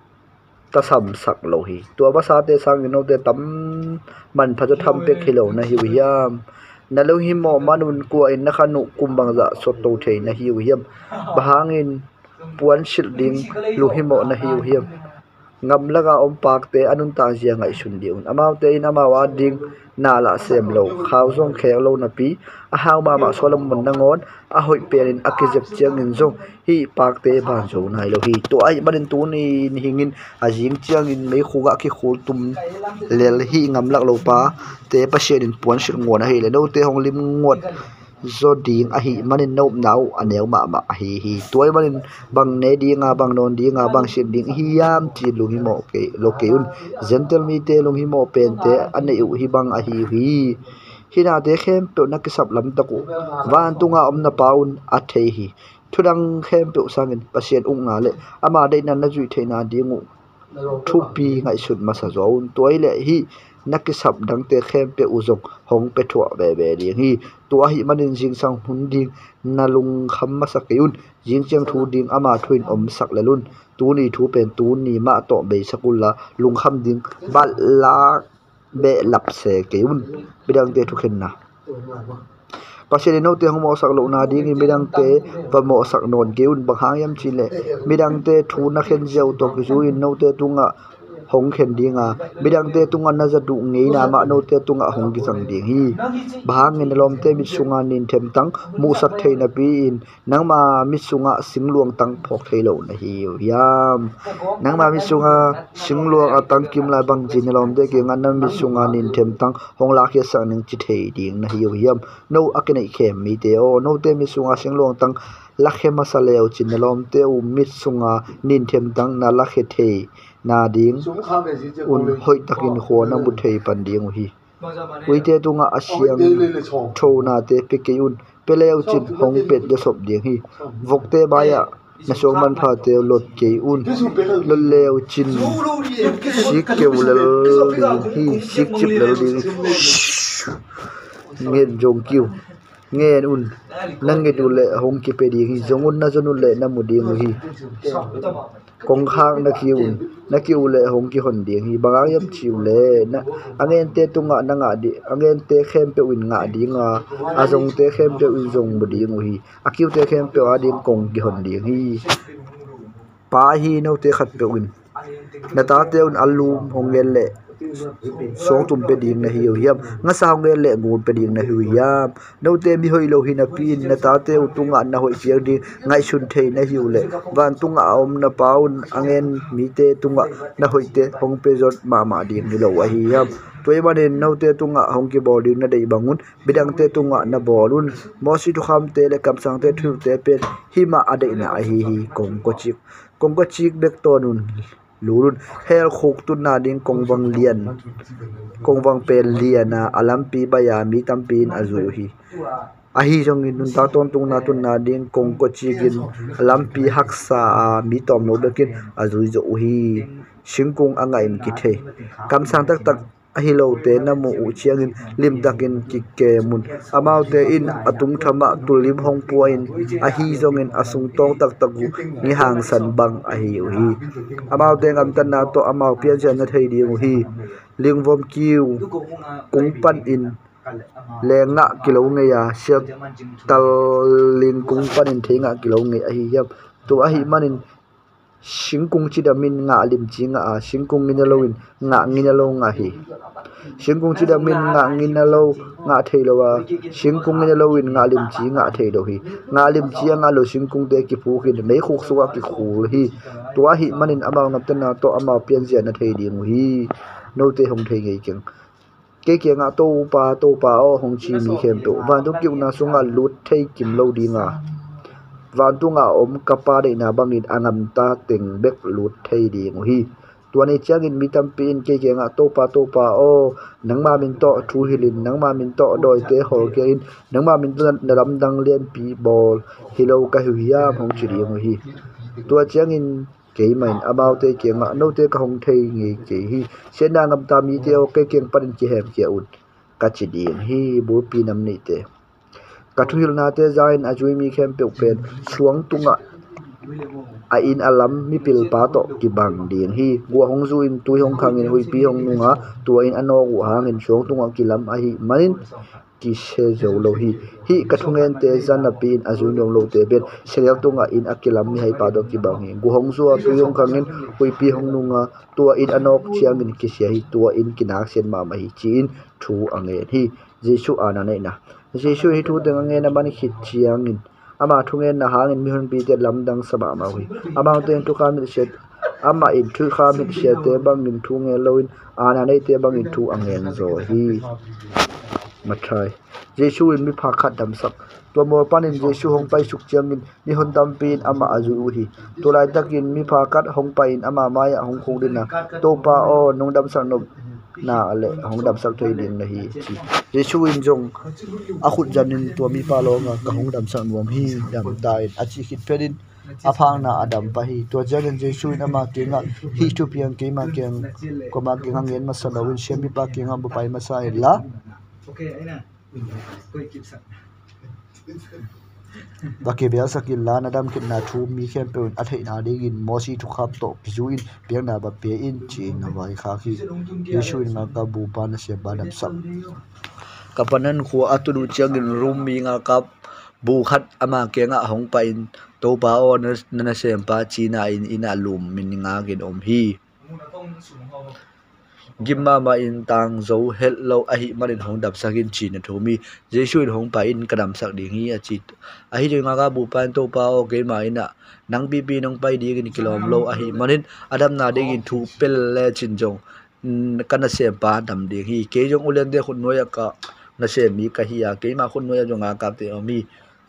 ta sam sak lo hi tua ba sa te sang no te tam man pha jo tham pe khilo na hi hiam na lo hi mo manun ko in na khanu kumbang za so to thei na hi hiam bahangin puan shil ding lu hi mo na hi hiam ngam laga om pak te anun ta zia ngai sun diun amau te in amawa ding na la sem lo khaw zong khel lo na pi a haw ma solam mon na ngon a hoi perin akizep chiang in zong hi pak te ban zo nai lo hi to ai banin tu ni hingin a jing chiang in me khuga ki khul tum lel hi ngam lak lo pa te pasien in puan shil ngon a hi le no te hong lim ngot zo ding a hi manin nop nau aneu ma hi toy manin bang ne dinga bang non dinga bang shil ding hi yam chi lu hi mo ke lo ke un gentle mi te lu hi mo pen te anei u hi bang a hi hina te khem pe na ki sap lam taku wan tunga om na paun a thei hi thudang khem pe sangin pasien ung nga le ama dei na na jui theina dingu thupi ngai sut ma sa zo un toy le hi nakisap dang te khem pe uzong hong pe thua be ding hi tua hi manin jing sang hun ding nalung kham ma sakeun jing chang thu ding ama thuin om sak lelun tu ni thu pen tu ni ma to be sakula lung kham ding bal la be lap se keun bidang te thu khen na pasien no te homo sak lo na ding midang te pa mo sak non keun bang yam chile midang te thu na khen jeu to ku in no te tunga hong khen dinga bidang te tunga na za du ngei na ma no te tunga hong gi sang ding hi bhang in lom te mi sunga nin them tang mu sak theina pi in nangma mi sunga singluang tang phok theilo na hi yam nangma mi sunga singluang atang kim la bang jin lom te ke ngan mi sunga nin them tang hong la khe sang ning chi thei ding na hi yam no akene khem mi te o no te mi sunga singluang tang la khe masaleo chin lom te u mi sunga nin them tang na la khe thei na ding un hoi takin khona mu thei pan ding hi uite tunga asiang thona te pekeyun peleu chin hong pet de sop ding hi vokte baya na song man pha te lot ke un lol leu chin sik ke ulal ding hi sik chip lal ding ngen jong kiu ngen un nang nge du le hong ki pe ding hi jongun na jonun le na mu ding hi kong khang na ki ule hong ki hon ding hi bangang yam chiu le na angen te tunga na nga di angen te khem pe win nga di nga azong te khem pe win zong bu ding hi akiu te khem pe a ding kong ki hon ding hi pa hi no te khat pe win na ta te un alum hong le song tum pe ding na hiu hiam nga sang le le ngun pe ding na hiu hiam no te mi hoi lo hi na pin na ta te utunga na hoi chiang ding ngai sun thei na hiu le van tunga om na paun angen mi te tunga na hoi te hong pe jot ma ding ni lo a hi hiam toy manin no te tunga hong ki boarding na dei bangun bidang te tunga na bolun mosi tu kham te le kam sang te thu te pen hi ma ade na a hi kong ko chik bek tonun lurun hel khok tu na ding kongwang pen liana alampi baya mi tampin azu hi ahi jong in nun ta ton tung na tun na ding kong ko chikin alampi haksa mi tom no bekin azu zo hi singkung angaim ki the kam sang tak ahi lo te na mu u chiangin lim takin ki ke mun amau te in atung thama tulim hong puain ahi jong in asung tong tak gu ni hang san bang ahi hi amau te ngam tan na to amau pian jan na thei di hi lingvom kiu kung pan in lenga kilo nge ya siak tal ling kung pan in thenga kilo nge ahi yap to ahi manin singkung chi da min nga lim chi nga a singkung ngina loin nga ngina lo nga hi singkung chi da min nga ngina lo nga thei lo wa singkung ngina loin nga lim chi nga thei do hi nga lim chi nga lo singkung te ki pu ki nei khuk suwa ki khul hi to hi manin amaw ngam tan na to amaw pian zia na thei di mu hi no te hong thei ngei keng ke nga to pa o hong chi mi khem to van to kyu na sunga lut thei kim lo di nga van tu nga om kapa de na bangin angam ta teng bek lut thei di ngo hi tuani changin mitam pin ke nga to pa o nangma min to thu hilin nangma min to doi te hol ke in nangma min na ram dang len pi bol hilo ka hiya hong chi di ngo hi tua changin ke main about te ke nga no te ka hong thei nge ke hi sena ngam ta mi te o ke keng parin ki hem ke un ka chi di hi bu pi nam ni te kathil na te zain ajui mi khem pe pen suang tunga a in alam mi pil pa to ki bang ding hi gua hong zu in tu hong khang in hui pi hong nunga tu in ano gu hang in suang tunga ki lam a hi manin ki se zo lo hi kathungen te zan a pin azui nong lo te bet serial tunga in akilam mi hai pa do ki bang hi gu hong zu a tu hong khang in hui pi hong nunga tu in anok chiang in ki sia hi tu in kinak sen ma hi chin thu ange hi jesu ana nei na jesu hi thu teng nge na ban khit chiang in ama thungen na hangin mi hun pi te lamdang sama ma hui ama ten tu kha mi set ama in thu kha mi set te bang in thu nge loin ana nei te bang in thu angen zo hi mathai jesu in mi pha khat dam sak to mor panin jesu hong pai suk chiang in ni hon dam pin ama azu hi to lai takin mi pha kat hong pai in ama maya hong khong din na to pa o nong dam sak no na ale hong dam sak thei ding na hi jesu in jong a khut janin to mi pa lo nga ka hong dam sak nuam hi dam tai a chi khit pedin aphang na adam pa hi to jagan jesu in ama ke nga hi tu piang ke ma keng ko ma ke ngen ma sa lawin shem mi pa ke nga bu pai ma sa la okay aina koi kip sak baki bia sakin la na dam kin na thu mi khem pe a thei na ding in mosi thu khap to pizuin piang na ba pe in chi na wai kha khi yesu in ka bu pa na se ba dam sak kapanan khu atunu chiangin room mi nga kap bu khat ama ke nga hong pa in to pa o na sem pa chi na in ina lum min nga gin om hi gimma ma in tang zo hello ahi marin hong dap sakin chi na thomi jesu in hong pa in kadam sak ding hi a chi ahi jeng nga bu pan to pa o ke ma ina nang bi bi nong pai di gin kilom lo ahi manin adam na ding in thu pel le chin jong kana sem pa dam ding hi ke jong ulen de khun noya ka na sem mi ka hi ya ke ma khun noya jong nga ka te mi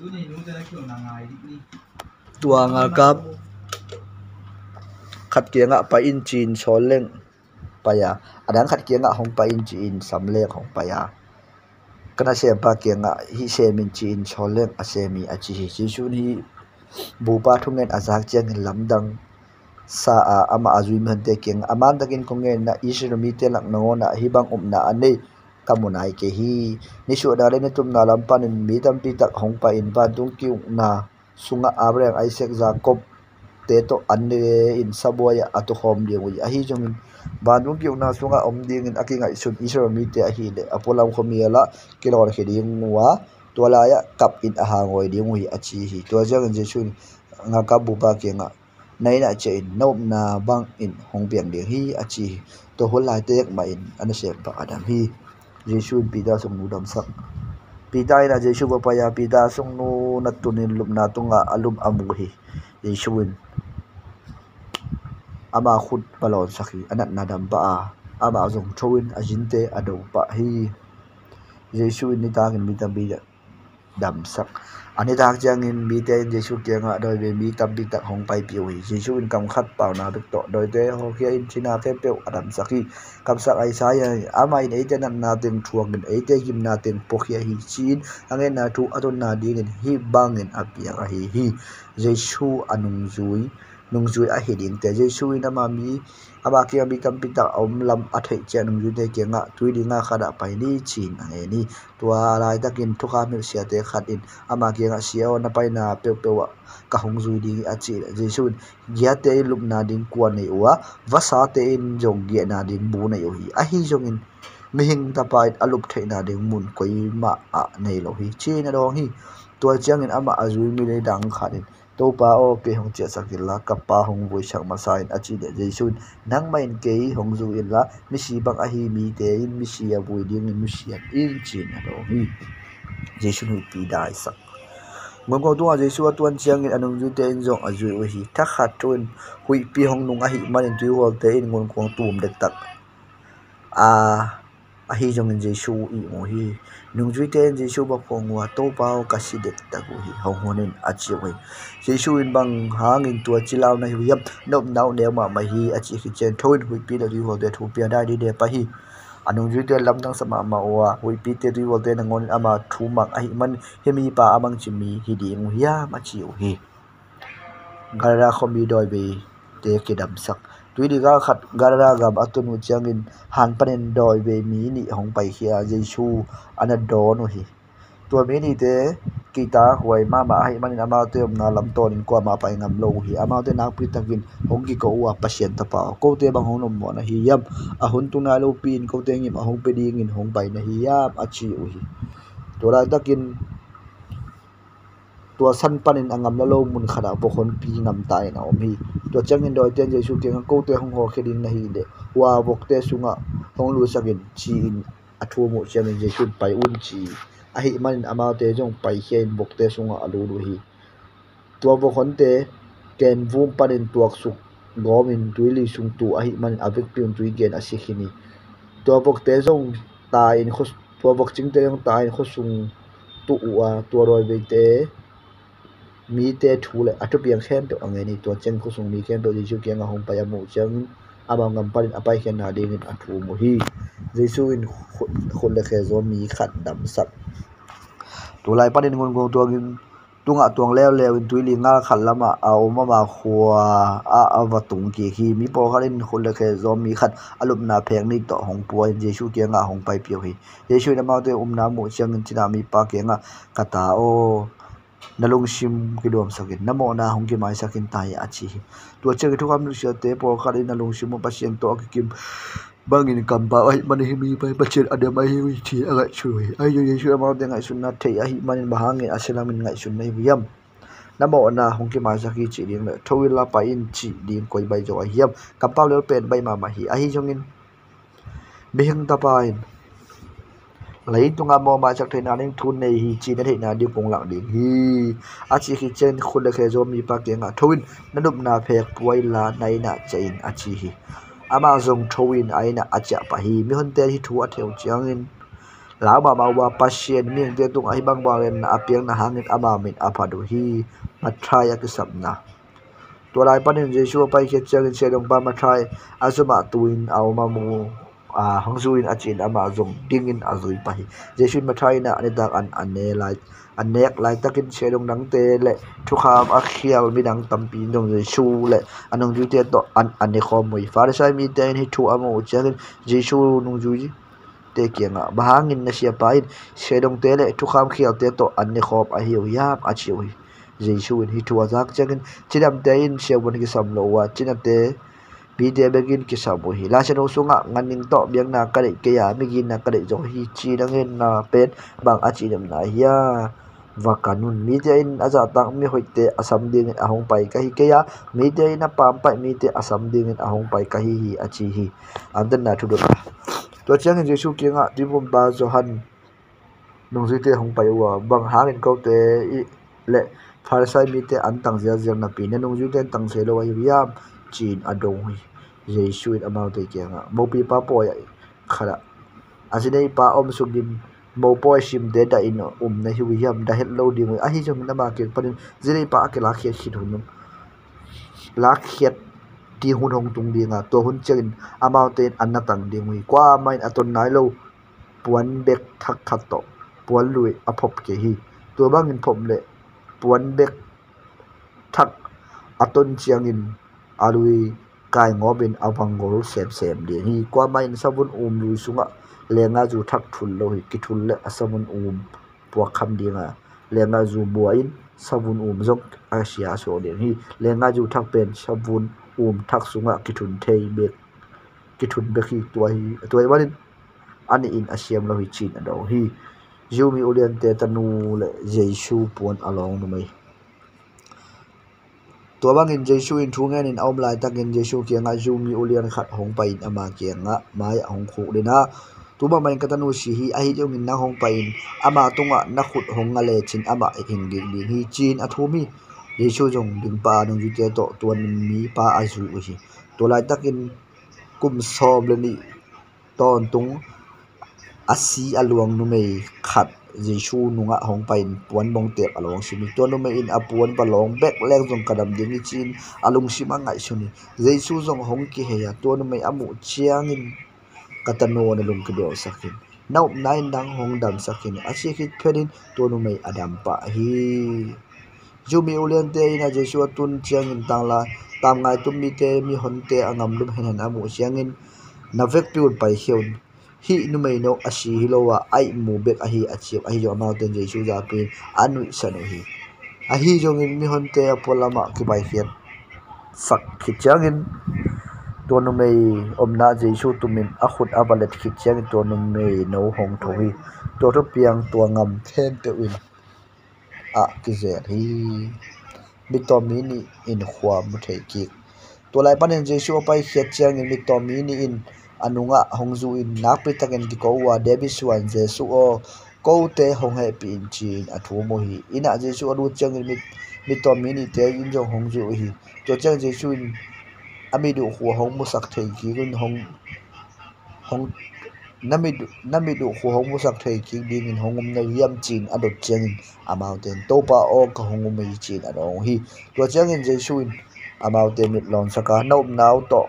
tua nga kap khat ke nga pa in chin choleng paya adang khat ke nga hong pa in chin samlek hong paya kana sem pa ke nga hi semin chin choleng asemi achi hi chisun hi bupa thungen azak chiang lamdang sa ama azui man te keng aman takin kongen na isrami te lak nangona hibang umna ane kamunai ke hi nisu dale ne tum na lampan in mi tampi tak hong pa in ba dung ki na sunga abreng Isaac Jacob te to anne in saboya atu khom ding wi ahi jong bandung ki na sunga om ding in akinga isun isrami te ahi le apolam khomiela kilor kheding wa tolaya kap in ahangoi ding wi achi hi to jang jesu nga ka bupa ke nga nei na che in nom na bang in hong piang ding hi achi to hol lai tek ma in ana se pa adam hi Jesu pida sung nu dam sak pida ina Jesu pa ya pida sung nu na tunin lup na tunga alum amu hi Jesu in ama khut balon sakhi anat na dam pa ama zong thowin ajinte ado pa hi Jesu ni ta ngin mi tam bi dam sak ani dak jang in mi te Jesu ke nga doi be mi tam bi tak hong pai piu hi Jesu in kam khat pau na bik to doi te ho kia in china ke pe adam sakhi kam sak ai sa ya ama in ite na ten thuang in ite him na ten pokhia hi chin angen na thu adon na ding in hi bang in apia hi Jesu anung zui a hiding te Jesu in ama mi ama kia mi tam bi tak om lam a thei che nung zui te ke nga tui di nga khada pai ni chin ange ni tua lai takin thuka mi sia te khat in ama kia nga sia na pai na pe wa ka hong zui di a chi Jesu gia te lup na ding kwa nei wa vasa te in jong ge na ding bu nei hi a hi jong in mi hing ta pai alup thei na ding mun koi ma a nei lo hi chi na dong hi tua chiang in ama azui mi le dang khat in to pa o ke hong che sakila kapa hong voi sak ma sain achi de Jesu nang main ke hong zu in la mi si bang a hi mi te in mi si a voi ding in mi si in chi na dong hi Jesu hu pi dai sak ngom ko tua Jesu tuan chiang in anung ju te in jong azui o hi thak khat tun hui pi hong nung a hi man in tui wol te in ngon kwang tum dek tak a hi jong in Jesu i mo hi nung ju te in Jesu ba khong wa to pao ka si dek tak o hi hong honin a chi oi Jesu in bang hang in tua chilaw na hi yap nop nau ne ma ma hi a chi hi chen thoin hui pi da ri wol te thu pi da di de pa hi anung ju te lam dang sama ma wa hui pi te ri wol te na ngon ama thu mak a hi man hemi pa amang chimi hi ding ya ma chi o hi gara khomi doi be te ke dam sak tui di ga khat gara gam atun chiang in han panen doi be mi ni hong pai khia Jesu ana don hi tua mi ni te kita huai ma hai man ama te na lam ton in kwa ma pai ngam lo hi ama te nak pi takin hong ki ko wa pasien ta pa ko te bang hong nom mo na hi yam a hun tu na lo pin ko te ngim a hong pe ding in hong pai na hi yam a chi u hi to la takin tua san panin angam la lo mun khada bo khon pi ngam ta na om hi to changin doi ten Jesu ke ko te hong ho khedin na hi de wa bok te sunga hong lu sakin chi in athu mo changin Jesu pai un chi a hi man ama te jong pai hian bok te sunga alu lu hi tua bo khon te ken vum panin tuak suk gomin tuili sung tu a hi man avek pium tui gen a si khini tua bok te jong ta in khos tua bok ching te jong ta in khosung tu wa tua roi be te mi te thu le atu piang khem pe angai ni to chen ko sung mi khem pe Jesu ke nga hong pa ya mu chang aba ngam parin apai khen na ding in athu mu hi Jesu in khol le khe zo mi khat dam sak to lai parin ngon go to gin tunga tuang lew in tuili nga khal lama a oma ma khwa a wa tung ki hi mi po khalin khol le khe zo mi khat alup na phek ni to hong puai Jesu ke nga hong pai pi hi Jesu na ma te na mu chang china mi pa ke nga kata o nalung sim ki dom sakin namo na hong ki mai sakin tai achi to che ki thukam sia te po khali nalung sim mo pasien to ki kim bangin kam ba ai man hi mi pai pachet ade mai hi chi aga chui ai yo Yesu ma de ngai sun na thei a hi man bahang in aselam in ngai sun nei yam namo na hong ki mai saki chi ding le thowil la pa in chi ding koi bai jo a hiam kapau le pen bai ma ma hi a hi jong in bihing ta pa in lấy tung am mà chắc thế nào nên thun này hi chi nên thế nào đi cùng lặng đi hi à chỉ khi trên khuôn được cái zombie pa tiếng à thowin nó đụng na phek quay là này na chain à chỉ hi ama dùng thowin ai na à chả pa hi mi hon te hi thu à theo chiang in lão bà wa pasien mi te tung ai bang ba len a piang na hangin ama min a phadu hi ma try cái sập na tua lai panin Jesu pai ke chiang in se dong ba ma try azuma tuin au ma mu hong zuin achin ama zong dingin azui pahi Jesu mathai na ani dak an ane lai anek lai takin chelong nang te le thukham a khial mi dang tampi dong Jesu le anong ju te to an ane khom moi farisai mi te ni thu amo chakin Jesu nong ju te kianga bahangin na sia pai chelong te le thukham khial te to ane khom a hiu yam a chiu Jesu in hi thu azak chakin chidam te in sewon ki samlo wa chinate bi de begin ki sabu hi la chano sunga nganing to biang na kare ke ya migin na kare jo hi chi dang en na pet bang a chi dam na ya và kanun mi te in aza tak mi hoite asam ding ahong pai ka hi keya mi te in apam pai mi te asam ding ahong pai ka hi achi hi andan na thu do to chang jesu kenga tibum ba zo han nung zui te hong pai wa bang hangin ko te le pharisai mi te an tang zia zia na pi ne nung zui te tang se lo wa yam chin adong hi jesu in amau te kenga mo pi pa po ya khara asinei pa om sugin mo poi sim de da in na hi yam da het lo ding a hi jom na ma ke panin zirei pa ke la khet khit hun la khet ti hun hong tung dinga to hun chen amau te an na tang ding wi kwa mai aton nai lo puan bek thak khat to puan lui a phop ke hi to bang in phop le puan bek thak aton chiang in alui kai ngobin awangol sem de hi kwa mai sabun lui sunga lenga ju thak thul lo hi ki thul le asamun puak kham dinga lenga ju buain sabun jok asia so de hi lenga ju thak pen sabun thak sunga ki thun thei bek ki thun be hi tuai manin ani in asiam lo hi chin ado hi Jumi ulian te tanu le Jesu puan along no mai to bangin Jesu in thungen in aum lai takin Jesu kianga Jumi ulian khat hong pain ama kianga mai hong khu dina tuba mai katanu si hi a hi jongin na hong pain ama tunga na khut hong ngale chin ama hing ding ding hi chin athumi Jesu jong ding pa nung ju te to tuan mi pa azu hi to lai takin kum som le ni ton tung asi aluang nu mei khat Jesu nunga hong pain puan bong te along simi to nu mei in apuan balong bek leng jong kadam ding chin alung sima ngai suni Jesu jong hong ki he ya to nu mei amu chiang in katano na lung kido sakin nau nine dang hong dam sakin achi khit pherin to nu mei adam pa hi Jumi ulian te ina Jesu atun chiang in tangla tam ngai tum mi te mi hon te angam lum henan amu chiang in navek piun pai hion hi nu mei no asi hilowa ai mu bek a hi achiep a hi jo mountain Jesu ja pin anui sanu hi a hi jong in mi hon te apolama ki bai hian sak khichang in to nu mei omna Jesu tumin a khut abalet khichang to nu mei no hong tho hi to piang to ngam then te win a ki zer hi bitomi ni in khwa mu thei ki to lai panen Jesu pai khichang in bitomi ni in anunga hongzu in nakpi taken ki ko wa David Swan Jesu o ko te hong he pi in chin athu mo hi ina Jesu alu chang in mit to mini te in jong hongzu hi to chang Jesu in amidu hu hong mu sak thei ki gun hong namidu hu hong mu sak thei ki ding in hongum na yam chin adot chang in mountain to pa o ka hongum mai chin adong hi to chang in Jesu in mountain mit lon saka no now to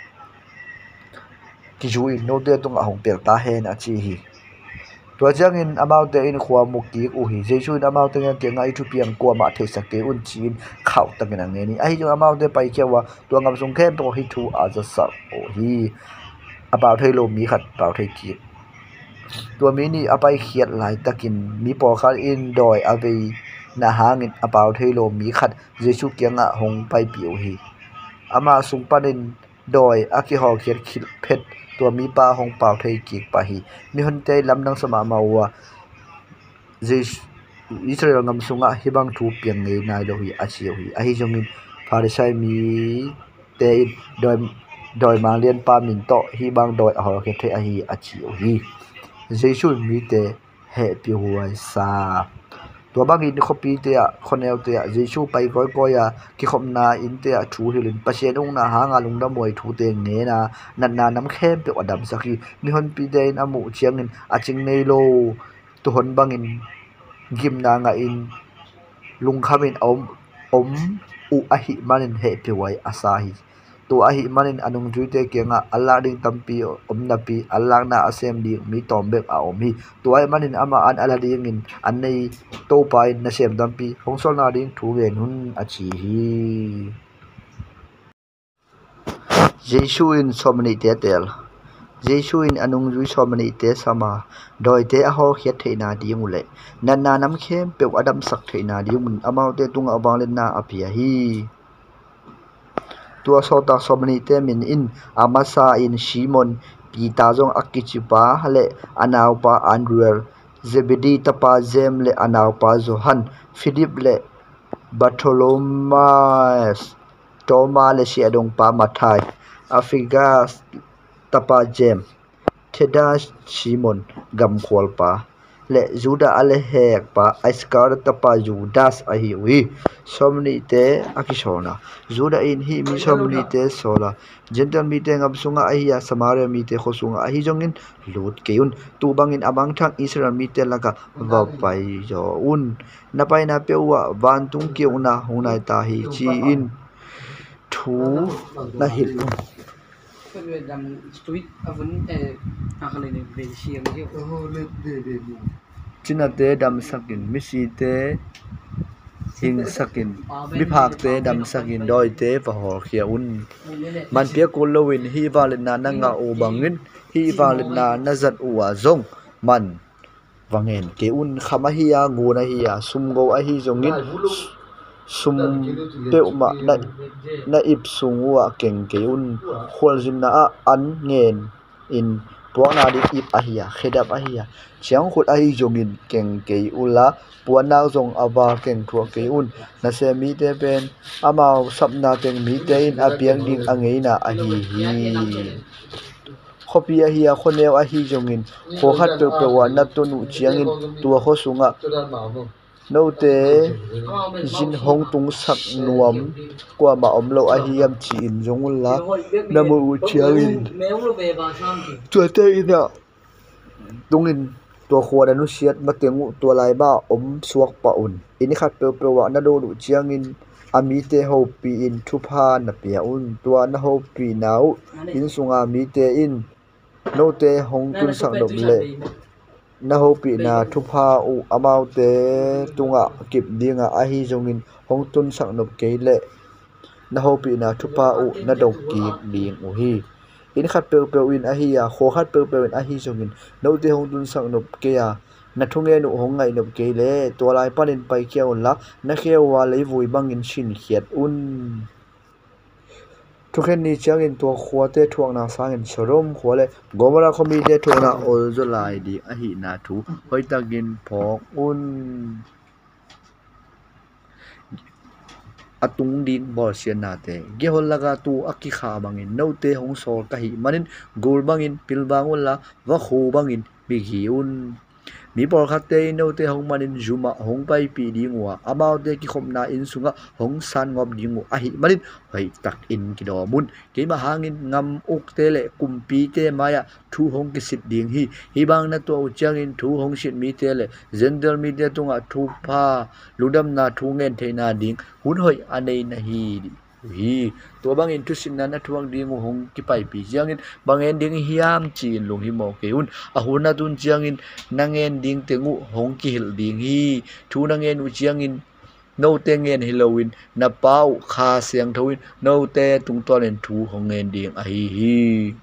ki jui no de tung a hong per ta hen a chi hi to chang in amount in khwa mu ki u hi Jesu in amount in ke ngai thu piang ko ma the sak te un chin khau ta nge nge ni ai jo amount de pai khewa to ngam sung khem to hi thu a za sa o hi about thei lo mi khat pau thei ki to mi ni apai khiat lai takin mi po khal in doi avei na hangin about thei lo mi khat Jesu kenga hong pai piu hi ama sung panin doi aki ho khiat khil phet to mi pa hong pau thei ki pa hi mi hon te lam nang sama mawa Jesu Israel ngam sunga hibang thu piang ngai nai lo hi achiu hi a hi jongin pharisai mi te doi ma lian pa min to hi bang doi a ho ke the a hi achiu hi Jesu mi te he pi huai sa to bang in khopi te a khonel te a Jesu pai koi koi a ki khomna in te a thu hilin pasien ung na hanga lungda moi thu te nge na na nam khem pe adam sakhi mi hon pi de in amu chiang in aching nei lo to hon bang in gim na nga in lung khamin om u a hi manin he pi wai asahi to a hi manin anung jui te kenga Allah ding tampi omna pi Allah na asem di mi tombek a om hi to ai manin ama an ala ding in an nei to pai na sem dampi hongsol na ding thu gen hun achi hi Jesu in somni te tel Jesu in anung jui somni te sama doi te a ho khiat theina ding ule na nam khem pe adam sak theina ding mun amau te tung awang len na apia hi tua sota somni te min in amasa in Simon Pita jong akichipa hale anaw pa Andrew Zebedi tapa Jem le anaw pa Johan, Philip le Bartholomeus, Toma le si adong pa Mathai, Afigas tapa Jem, Theddas Simon gam khwal pa, le Juda ale hek pa Iskar tapa Judas ahiwi, somni te akisona, Juda in hi mi somni te sola, Gentle mi te ngab sunga ahiya Samaria mi te khosunga ahi jongin lut keun, tu bangin abang thang Israel mi te laka vapai jo un, napai na pewa vantung keuna hunai ta hi chi in, thu na hil. China te dam sakin misi te hing sakin mi phak te dam sakin doi te pahor khia un man pia kolowin hi valina na nga o bangin hi valina na zat uwa zong man wangen ke un khama hiya nguna hiya sumgo a hi zongin sum peuma na ip sungwa keng ke un khwalzin na an ngen in puana di ip ahia khedap ahia chiang khut ahi jongin keng ke ula puana zong awa keng thua ke un na se mi te pen amao sapna teng mi te in apiang ding angeina ahi hi khopi ahia khoneu ahi jongin kho khat pe pe wa na tonu chiangin tua kho sunga note jin hong tung sak nuam kwa ma omlo ahiam chi in jongula namu chiangin tuate ina tungin to khwa nu siat matengu to lai ba om suak pa un ini khat pe pe wa na do lu chiangin ami te ho pi in thupa na pia un to na ho pi nau in sunga mi te in note hong tun sak dom le na ho pi na thupa u amau te tunga kip dinga ahi jongin hong tun sak nop ke le na ho pi na thupa u na dong ki ding u hi in khat pe pe in ahi ya kho khat pe pe in ahi jongin no te hong tun sak nop ke ya na thunge nu hong ngai nop ke le to lai panin pai kia un la na khewa lei vui bangin shin khiat un Tukhen ni chiangin to khwate thuang na sangin sorom khwale gomara khomi te thona ol zo lai di ahi na thu hoitagin phok un atung din bor sian na te gehol laga tu aki kha bangin no te hong sol ka hi manin gol bangin pil bangun la wa khu bangin bigi un mi por khate no te hong manin juma hong pai pi dingwa amau te ki khomna in sunga hong san ngop dingu ahi manin hoi tak in ki do mun ke ma hangin ngam uk te le kumpi te maya thu hong ki sit ding hi hi bang na to changin thu hong sit mi te le zendel mi te tunga thu pha ludam na thu ngen the na ding hun hoi anei na hi hi to bang in tu sin na thuang ding hong ki pai pi jangin bangen ding hiam chin lung hi mo ke un a huna tun jangin nangen ding tengu hong ki hil ding hi thu nangen u jangin no te ngen Halloween na pau kha siang thoin no te tung to len thu hong ngen ding a hi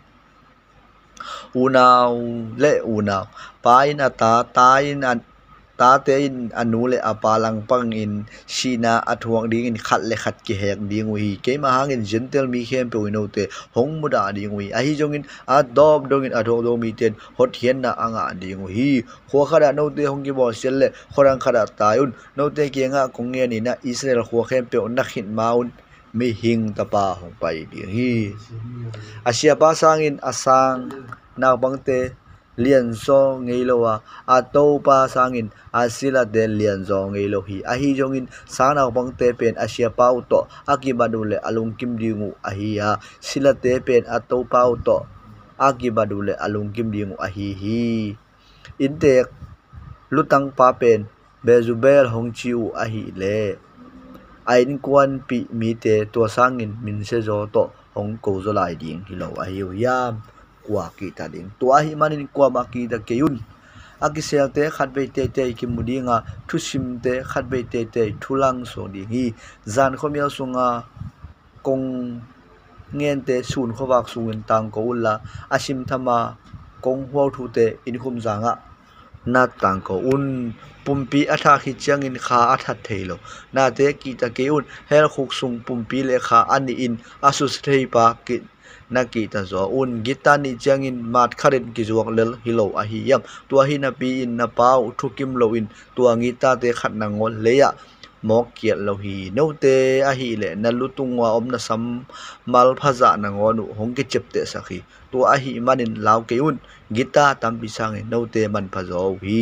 unaw le unaw pa in ata ta in an ta te in anu le apalang pang in sina athuang ding in khat le khat ki hek ding wi ke ma hangin gentle mi khem pe no te hong muda ding wi a hi jongin a dob dongin a thong do mi ten hot hian na anga ding wi kho khara no te hong ki bo sel le khorang khara tayun no te ke nga kong nge ni na Israel kho khem pe na khin maun mi hing tapa hong pai ding hi asia pa sangin asang na bang te lian zo ngei lo a to pa sangin asila de lian zo ngei lo hi a hi jongin sana bang te pen asia pa to akibadu le alung kim dingu a hi ha sila te pen a to pa to akibadu le alung kim dingu a hi hi intek lutang pa pen bezubel hong chiu a hi le ain kwan pi mi te to sangin min se zo to hong ko zo lai ding hi lo a hi yam kwa ki ta ding to hi manin kwa ma ki da keun akisel te khat be te te ki mudinga thusim te khat be te te thulang so ding hi zan khomial sunga kong ngen te sun khowak suin tang ko ulla asim thama kong huo thu te in khum zanga na tang ko un pumpi atha khi changin kha atha theilo na te ki ta keun hel khuk sung pumpi le kha ani in asus thei pa ki naki ta zo un gitani changin mat kharin ki zuak lel hilo a hi yam tua hi na pi in na pau thukim lo in tua ngi ta te khat na ngol leya mok kiat lo hi no te a hi le na lutungwa om na sam mal phaza na ngonu hong ki chep te sakhi tua a hi manin law ke un gita tam pi sang no te man phazo hi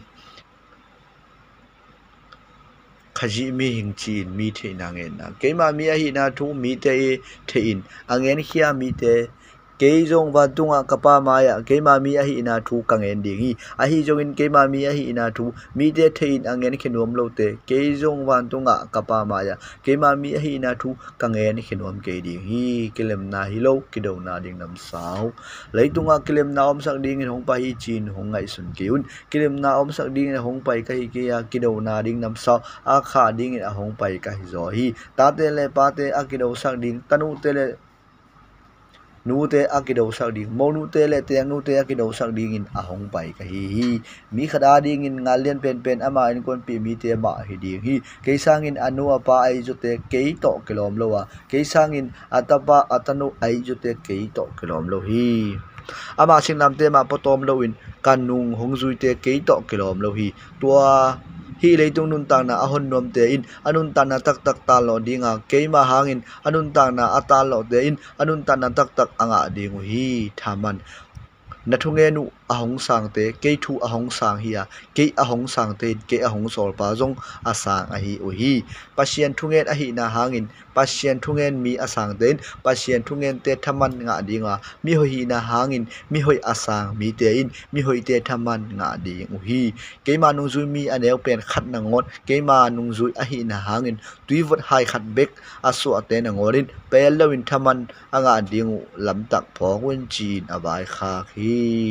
khaji mi hing chin mi the na nge na keima mi a hi na thu mi te the in angen khia mi te ke jong wa tunga kapa maya keima mi a hi na thu kangen ding hi a hi jong in keima mi a hi na thu mi te the in angen khinom lo te ke jong wa tunga kapa maya keima mi a hi na thu kangen khinom ke ding hi kelem na hi lo kido na ding nam sao leitunga kelem na om sak ding in hong pa hi chin hong ngai sun keun kelem na om sak ding in hong pai ka hi ke ya kido na ding nam sao a kha ding in a hong pai ka hi zo hi ta te le pa te a kido sak ding tanu te le nu te akido sak ding mo nu te le te nu te akido sak ding in a hong pai ka hi mi khada ding in ngalian pen ama in kon pi mi te ma hi ding hi ke sang in anu apa ai ju te ke to kilom lo wa ke sang in atapa atanu ai ju te ke to kilom lo hi ama sing nam te ma potom lo in kanung hong zui te ke to kilom lo hi tua hi leitung nun tang na ahon nom te in anun tan na tak tak ta lo dinga keima hangin anun tang na ata lo te in anun tan na tak tak anga dingu hi thaman nathunge nu ahong sang te ke thu ahong sang hi a ke ahong sang te ke ahong sol pa jong asang a hi u hi pasien thungen a hi na hangin pasien thungen mi asang ten pasien thungen te thaman nga dinga mi hoi hi na hangin mi hoi asang mi te in mi hoi te thaman nga ding u hi keima nung zui mi aneu pen khat na ngot keima nung zui a hi na hangin tuivot hai khat bek asu ate na ngorin pel lawin thaman anga dingu lam tak phong wen chin abai kha khi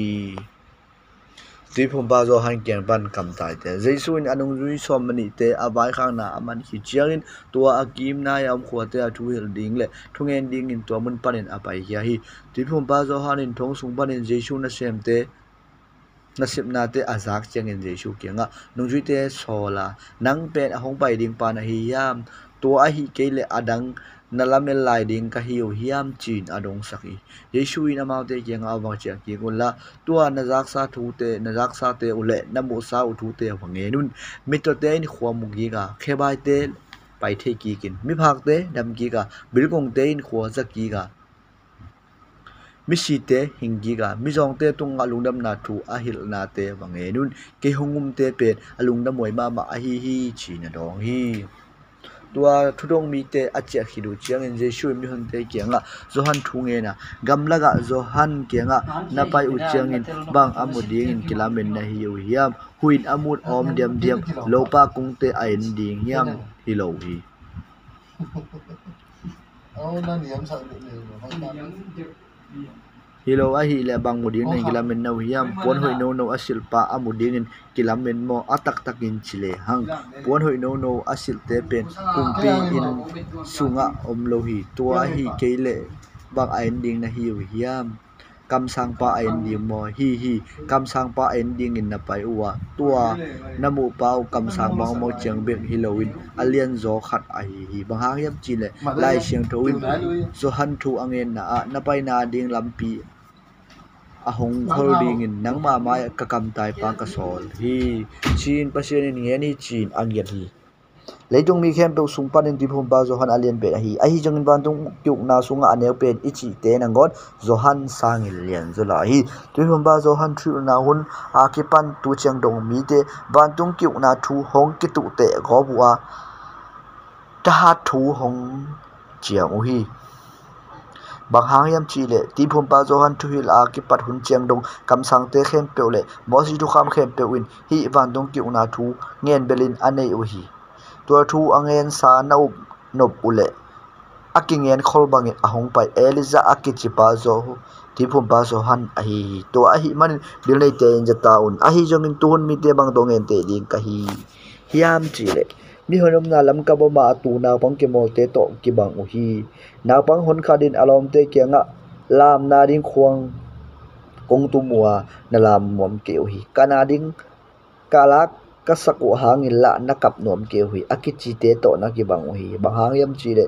Tipum bazo han kian ban kam tai te Jesu in anung zui som mani te abai khang na aman hi chiangin tua akim na yam khwa te thu hil ding le thungen ding in tua mun panin apai hi hi Tipum bazo han in thong sung panin Jesu na sem te nasip na te azak chiangin Jesu kianga nung zui te sola nang pen ahong pai ding pa na hi yam tua a hi ke le adang nalamel lai ding ka hiu hiam chin adong saki Jesu in amau te kianga awang chia ki gola tua nazak sa thu te nazak sa te ule namu sa u thu te wange nun mito te in khwa mu gi ga khebai te pai the ki kin mi phak te dam ki ga bilgong te in khwa za ki ga mi si te hingi ga mi jong te tung alungdam na thu a hil na te wange nun ke hungum te pen alungdam moi ma ma a hi hi chi na dong hi tua thudong mi te achia khidu chiang in Jesu mi hun te kianga Johan thunge na gamlaga Johan kianga napai u chiang in bang amuding in kilamen na hiu hiam huin amut om diam diam lopa kung te ain ding hiam hilo hi Hilo a hi le bang muding in kilamen na hiam pon hoi no asil pa amuding in kilamen mo atak takin chile hang pon hoi no asil te pen kumpi in sunga omlo hi tua hi keile bang ain ding na hiu hiam kam sang pa ain ding mo hi kam sang pa ain ding in na pai uwa tua namu pau kam sang bang mo chiang bek hiloin alian zo khat a hi bang ha yam chile lai siang thoin so han thu angen na a na pai na ding lampi ahong holding in nang ma mai kakam tai pa ka sol hi chin pasien in nge ni chin angiat hi leitung mi khem pe sung panin tipum ba Johan alien pe hi a hi jongin ban tung kyuk na sunga aneu pen ichi te nangon Johan sang lian zola hi tipum ba Johan thru na hun a ki pan tu chang dong mi te ban tung kyuk na thu hong ki tu te go bua ta ha thu hong chiang u hi bang hang yam chi le tipum ba Johan thu hil a ki pat hun chiang dong kam sang te khem pe le mosi thu kham khem pe win hi ban tung kyuk na thu ngen belin anei u hi tua thu angen sa nop ule akingen khol bangin ahong pai eliza akichipa zo tipum ba zo han ahi to ahi man bilnei te in jata un ahi jongin tuhun mi te bang dongen te ding ka hi hiam chile mi honom na lam ka boma atu na pang ke mol te to ki bang u hi na pang hon khadin alom te kianga lam na ding khuang kong tu muwa na lam mom ke u hi kana ding kalak kasaku hangin la nakap nom ke hui akichi te to na ki bang hi bang hang yam chi le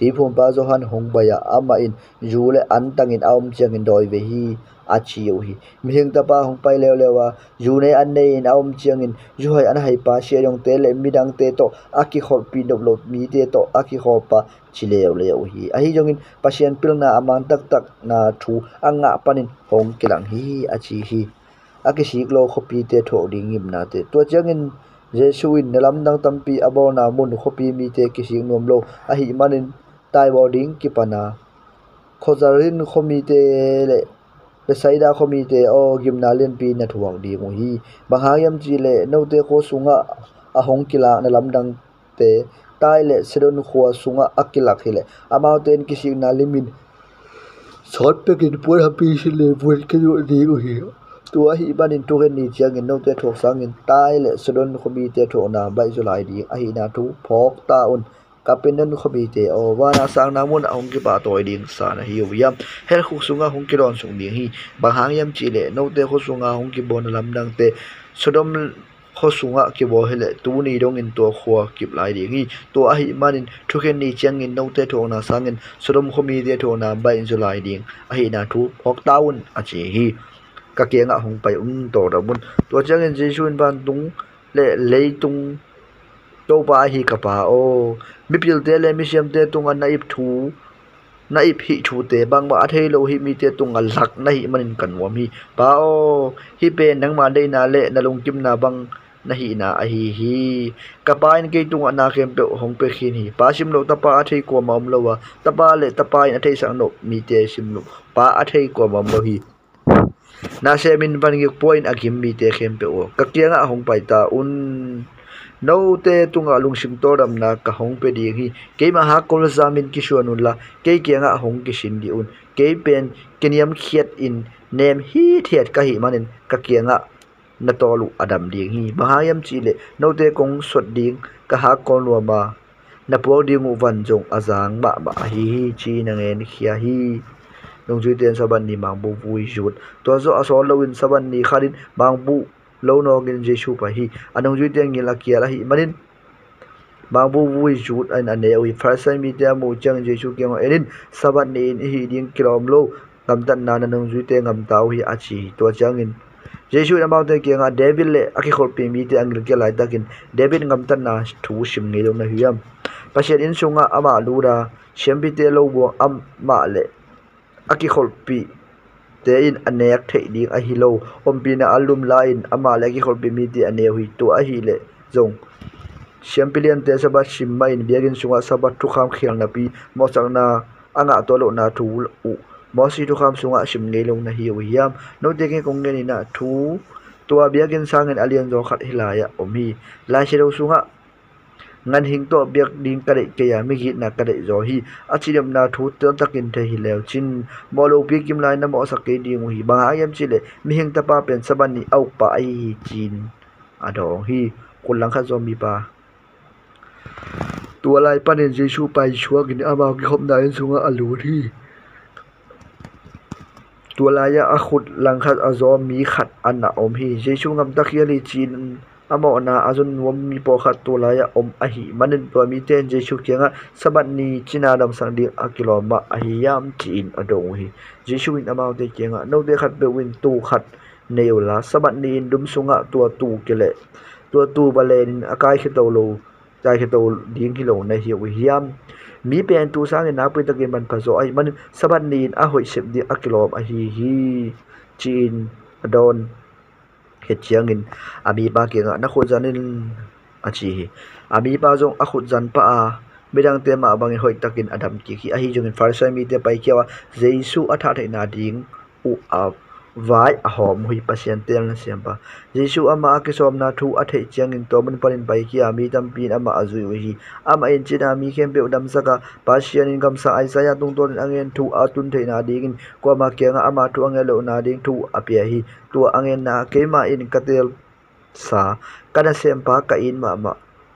ti phum pa zo han hong baya ama in ju le an tangin aum chiang in doi ve hi achi hi mihing ta pa hong pai lewa ju ne an nei in aum chiang in ju hai an hai pa she yong te le midang te to aki khol pi dop lot mi te to aki khol pa chileu leu hi a hi jongin pasien pilna amang tak tak na thu anga panin hong kilang hi achi hi aki siklo khopi te tho ding im na te to changin jesu in nelam dang tampi abona mun khopi mi te kising nom lo a hi manin tai boarding ki pana khozarin khomi te le saida khomi te o gimna len pi na thuang di mo hi bahayam chi le no te ko sunga a hong kila na lam dang te tai le sedon khuwa sunga akilak hile amau ten kising na limin short pekin pur happy si le vuel ke yo di go hi tua hi banin tu gen ni chiang in no te thok sang in tai le sedon khomi te tho na bai zo lai di a hi na thu phok ta un kapinan khomi te o wana sang na mun ong ki ba toy ding sa na hi yam hel khu sunga hong ki ron sung ding hi bahang yam chi le no te khu sunga hong ki bon lam dang te sodom kho sunga ki bo hele tu ni dong in to khwa kip lai ding hi to a hi manin thu gen ni chiang in no te tho na sang in sodom khomi te tho na bai zo lai ding a hi na thu phok ta un a chi hi ka ke nga hong pai to da mun to chiang in jesu in ban tung le leitung to pa hi ka pa o mi pil te le mi siam te tung an naip thu naip hi thu te bang ma athei lo hi mi te tung al lak na hi manin kan wam hi pa o hi pe nang ma dei na le na long kim na bang na hi na a hi ka pa in ke tung ana kem pe hong pe khin hi pa sim lo ta pa athei ko mam lo wa ta pa le ta pa in athei sang no mi te sim lo pa athei ko mam lo hi na se min ban gi point agim mi te khem pe o ka kia nga hong pai ta un no te tunga lungsim toram na ka hong pe di hi ke ma ha kol zamin ki shuanun la ke nga hong ki shin di un ke pen keniam khiat in nem hi thiat ka hi manin ka kia nga na tolu adam di hi bahayam chi le no te kong sot ding ka ha kol lo ma na po ding u van jong azang ba ba hi chi na ngen khia hi nong jui ten saban ni mang bu vui jut to zo asol lowin saban ni kharin mang bu lo no gin jesu pa hi anong jui ten ngila kia la hi manin mang bu vui jut an ane wi first time mi te mo chang jesu ke ngo erin saban ni in hi ding kilom lo ngam tan na nong jui te ngam tau hi achi to changin jesu na mau te ke nga david le aki khol pi mi te angil ke lai takin david ngam tan na thu sim ngi lo na hiam pasien in sunga ama lura shembi te lo bo am ma le aki khol pi te in anek thei ding a hi lo ompi na alum lain ama le ki khol pi mi ti ane hui to a hi le zong champion te sabat sim mai in biagin sunga sabat thu kham khial na pi mo chang na anga to lo na thu u mo si thu kham sunga sim ngei lo na hi yam no te ke kong nge ni na thu to biagin sangin alien zo khat hilaya omi la shi lo sunga ngan hing to biak ding kare ke ya mi gi na kare zo hi achidam na thu tel takin the hi lew chin molo pi kim lai na mo sak ke ding hi ba ayam chile mi hing ta pa pen saban ni au pa ai hi chin adong hi kulang kha zo mi pa tua lai panen jesu pai chua gin ama ki khom na in sunga alu hi tua lai ya a khut lang khat azo mi khat an na om hi jesu ngam takiali chin amo na azun wom mi po khat to la ya om a hi manin to mi ten jesu kenga sabat ni china dam sang di akiloma a hi yam chin adong hi jesu in amau te kenga no de khat be win tu khat neula sabat ni dum sunga to tu kele to tu balen akai khito lo chai khito ding kilo na hi wi yam mi pen tu sang na pe ta gen ban phazo ai man sabat ni a hoi sep di akilom a hi chin adon het chiangin ami ba ke nga na kho janin achi hi ami ba jong a khut jan pa a midang te ma bang hoi takin adam ki hi a hi jong in farsa mi te pai kyawa jesu atha thai na ding u a vai a hom hui pasien tel na siam pa jesu ama ke som na thu a thei chiangin to man parin pai ki ami tam pin ama azui hi ama in china mi khem pe udam saka pasian in gam sa aisaya tung ton angen thu atun thei na ding ko ma ke nga ama thu angelo na ding thu apia hi tu angen na ke ma in katel sa kana sem pa ka in ma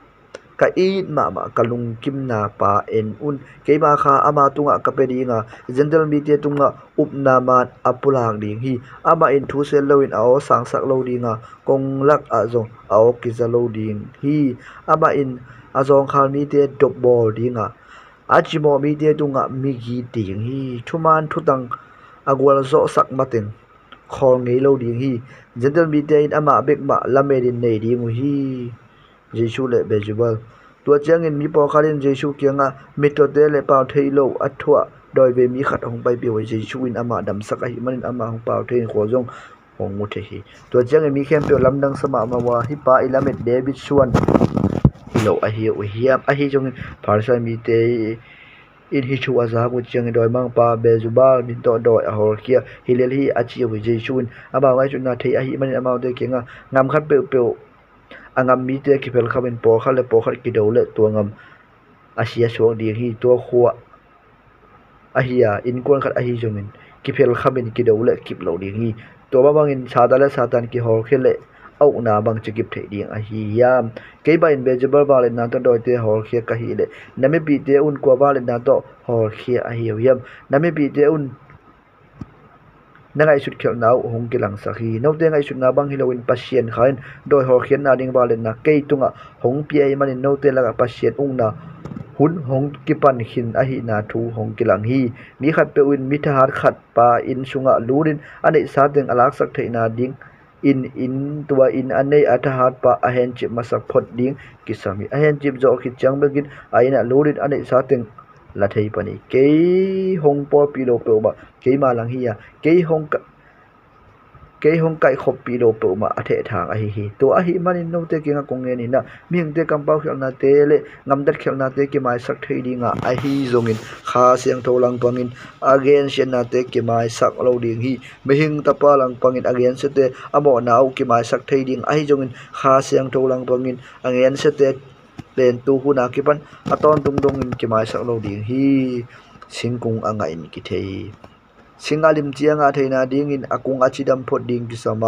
kalung kim na pa en un ke ma kha ama tunga kapedi nga general mi te tunga upna mat apulang ding hi ama in thu sel lo in ao sang sak lo dinga kong lak a zong ao ki za lo ding hi ama in azong khal mi te top ball dinga achimo mi te tunga mi gi ting hi thuman thutang agwal zo sak matin khol ngei lo ding hi gentle mi te in ama bek ma lamerin nei ding hi Jesu le bejubal tua chang in mi por khalin Jesu kianga mito te le pau thei lo athwa doi ve mi khat hong pai pi we Jesu in ama dam sak hi manin ama hong pau thei kho jong hong mu the hi tua chang in mi khem pe lamdang sama ma wa hi pa ilamet David suan lo a hi u hiam a hi jong parsa mi te in hi chu aza mu chang doi mang pa bejubal min to doi a hor kia hilel hi achi we Jesu in ama ngai chu na thei a hi manin ama te kenga ngam khat pe pe angam mi te ki fel khamen por khale por khat ki dole tuangam asia suang di hi to khuwa ahia in kon khat ahi jomin ki fel khamen ki dole kip lo di hi to ba bangin sadala satan ki hor khele au na bang chikip the ding ahi yam ke ba in vegetable ba le na to doi te hor khia ka hi le name bi te un ko ba le na to hor khia ahi yam name bi te un nangai sut khel nau hong ki lang sakhi no te ngai sut na bang hilowin pasien khain doi hor khian na ding ba le na ke tunga hong pi ai manin no te la pasien ung na hun hong ki pan hin a hi na thu hong ki lang hi mi khat pe win mi thar khat pa in sunga lurin ane sa teng alak sak thei na ding in tua in ane athahat pa a hen chip masak phot ding kisami a hen chip zo ki chang begin aina lurin ane sa teng la thei pani ke hong por pi lo pe ba ke ma lang hi ya ke hong kai khop pi lo pe ma athe thang a hi to a hi manin no te kinga kong nge ni na ming te kam pau khel na te le ngam dat khel na te ki mai sak thei dinga a hi zongin kha siang tho lang pangin again sian na te ki mai sak lo ding hi mehing tapa lang pangin again se te amo na au ki mai sak thei ding a hi zongin kha siang tho lang pangin again se te len tu hu na ki pan aton tung dong in ki mai sak lo ding hi singkung anga in ki thei singalim chianga theina ding in akung achidam phot ding ki sama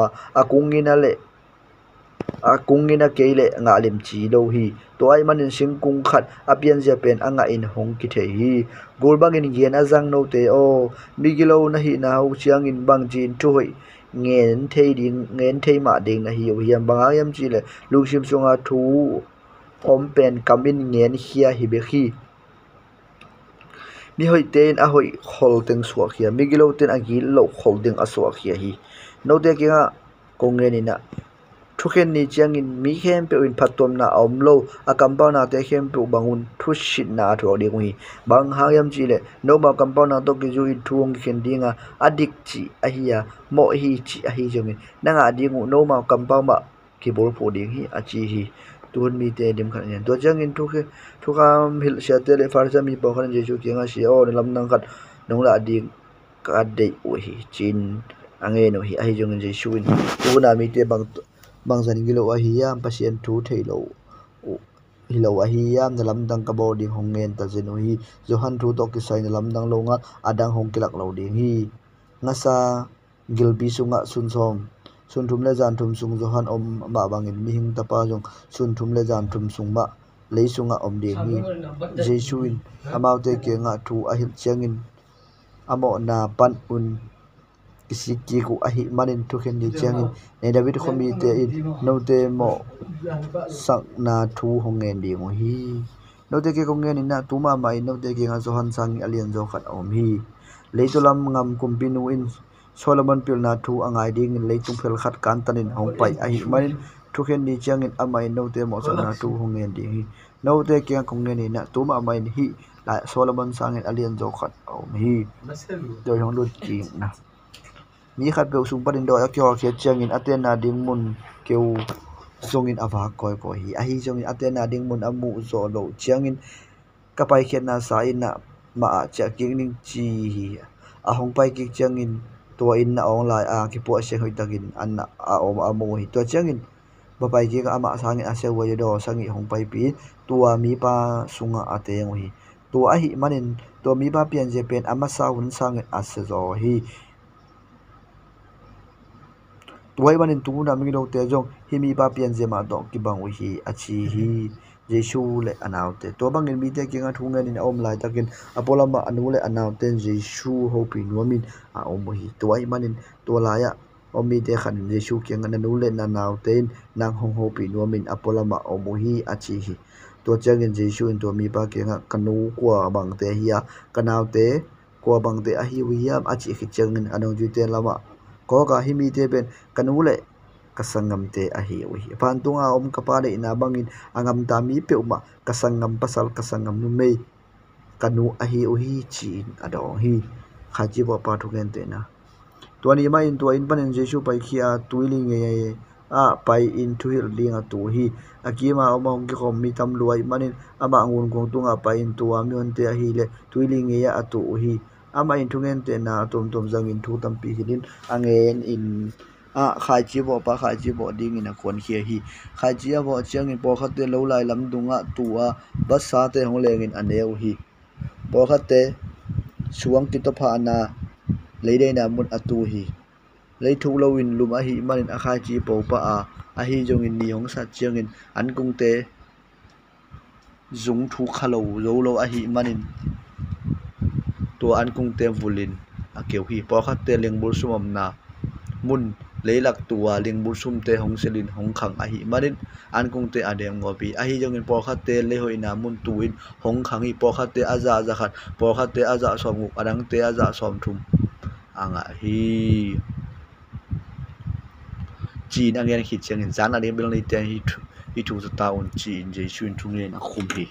akungina keile ngalim chi lo hi to ai manin singkung khat apian japan anga in hong ki thei hi gurbang in gen azang no te o migilo na hi na hu chiang in bang jin thu hoi ngen thei ma ding na hi hiam banga yam chi le lusim sunga thu om pen kamin ngen hia hi be khi mi hoi ten a hoi khol teng suak hia migilo ten a gil lo khol ding a suak hia hi no te kinga kongen ina thuken ni chiangin mi khem pe win phatom na om lo akamba na te khem pe bangun thu shit na tho de wi bang ha yam chi le no ba kamba na to ki ju in thuong khen dinga adik chi a hiya mo hi chi a hi jong nanga dingu no ma kamba ma ki bol pho ding hi a chi hi tun mi te dim khan yen to changin thukam hil sha te le far cha mi po khan je chu kinga si o lam nang khat nong la ding ka de wi hi chin ange no hi a hi jong je shuin tu na mi te bang zan gilo a hi yam pasien thu thei lo hilo a hi yam na lam dang ka bo ding hong ngen ta zenu hi johan thu to ki sai na lam dang lo nga adang hong kilak lo ding hi ngasa gilbi sunga sun thum le jan thum sung johan om ma bangin mi hing ta pa jong sun thum le jan thum sung ma lei sunga om ding hi jesuin amau te ke nga thu a hil changin amo na pan un kisi ki ku ahi manin thu khen ni changin ne david khomi te in no te mo sak na thu hongen di ngo hi no te ke kongen in na tu ma mai no te ke nga johan sang alien jo khat om hi leitulam ngam kumpinu in solomon pil na thu angai ding in leitung fel khat kan tanin hong pai ahi manin thu khen ni changin amai no te mo sak na thu hongen di hi no te ke kongen in na tu ma mai hi la solomon sang alien jo khat om hi doi hong lut ki na mi khat pe sung parin do akyor khe changin atena ding mun keu zongin awa koi ko hi a hi zongin atena ding mun amu zo lo changin kapai khet na sa in na ma cha king ning chi hi a hong pai ki changin to in na ong lai a ki po se hoi takin an na a om amu hi to changin ba pai ki ka ama sangin a se wo do sangi hong pai pi tua mi pa sunga ateng hi to a hi manin to mi pa pian je pen ama sa hun sangin a se zo hi tuai manin tu na mi do te jong hi mi pa pian je ma do ki bang hi achi hi jesu le anaute to bang in mi te ki nga thungen in om lai takin apolama anu le anaute jesu ho pi nomin a om hi tuai manin to la ya om mi te khan jesu ki nga nu le na naute nang hong ho pi nomin apolama om hi achi hi ตัวเจ้าเงินเจชูอินตัวมีปากเก่งกันนูกว่าบางเตะเฮียกันเอาเตะกว่าบางเตะหิวเฮียอาชีพเจ้าเงินอันนั้นจุดเตะละวะก็กะหิมีเตะเป็นกันนูเละkasangam te a hiu hi pantunga kapale ina bangin angam tami peuma kasangam pasal kasangam nu mei kanu a hiu hi chin adong hi khaji bo pa thuken te na tuani ma in tua in panen jesu pai khia tuiling nge a pai in thu hil linga tu hi akima omong ki khom mi tam luai manin ama ngun kong tunga pai in tua mi on te a hi le tuiling nge ya atu hi ama in thungen te na tom jang in thu tam pi hilin angen in khai chi bo pa khai chi bo ding in a kon khia hi khai chi bo chiang in po khat te lo lai lam dunga tua bas sa te hong leng in aneu hi po khat te suang ki to pha na leidei na mun atu hi lei thu lo in lum a hi manin a khai chi po pa a hi jong in ni hong sa chiang in an kung te zung thu khalo lo a hi manin to an kung te vulin a keu hi po khat te leng bul sumam na mun leilak tua ling bursum te hong selin hong khang a hi manin an kung te adem ngopi a hi jongin po khat te le hoina mun tuin hong khang hi po khat te aza khat po khat te aza som nguk adang te aza som thum anga hi chin angen khit changin zan ani bil ni te hi thu ta un chin je chun thungen a khum hi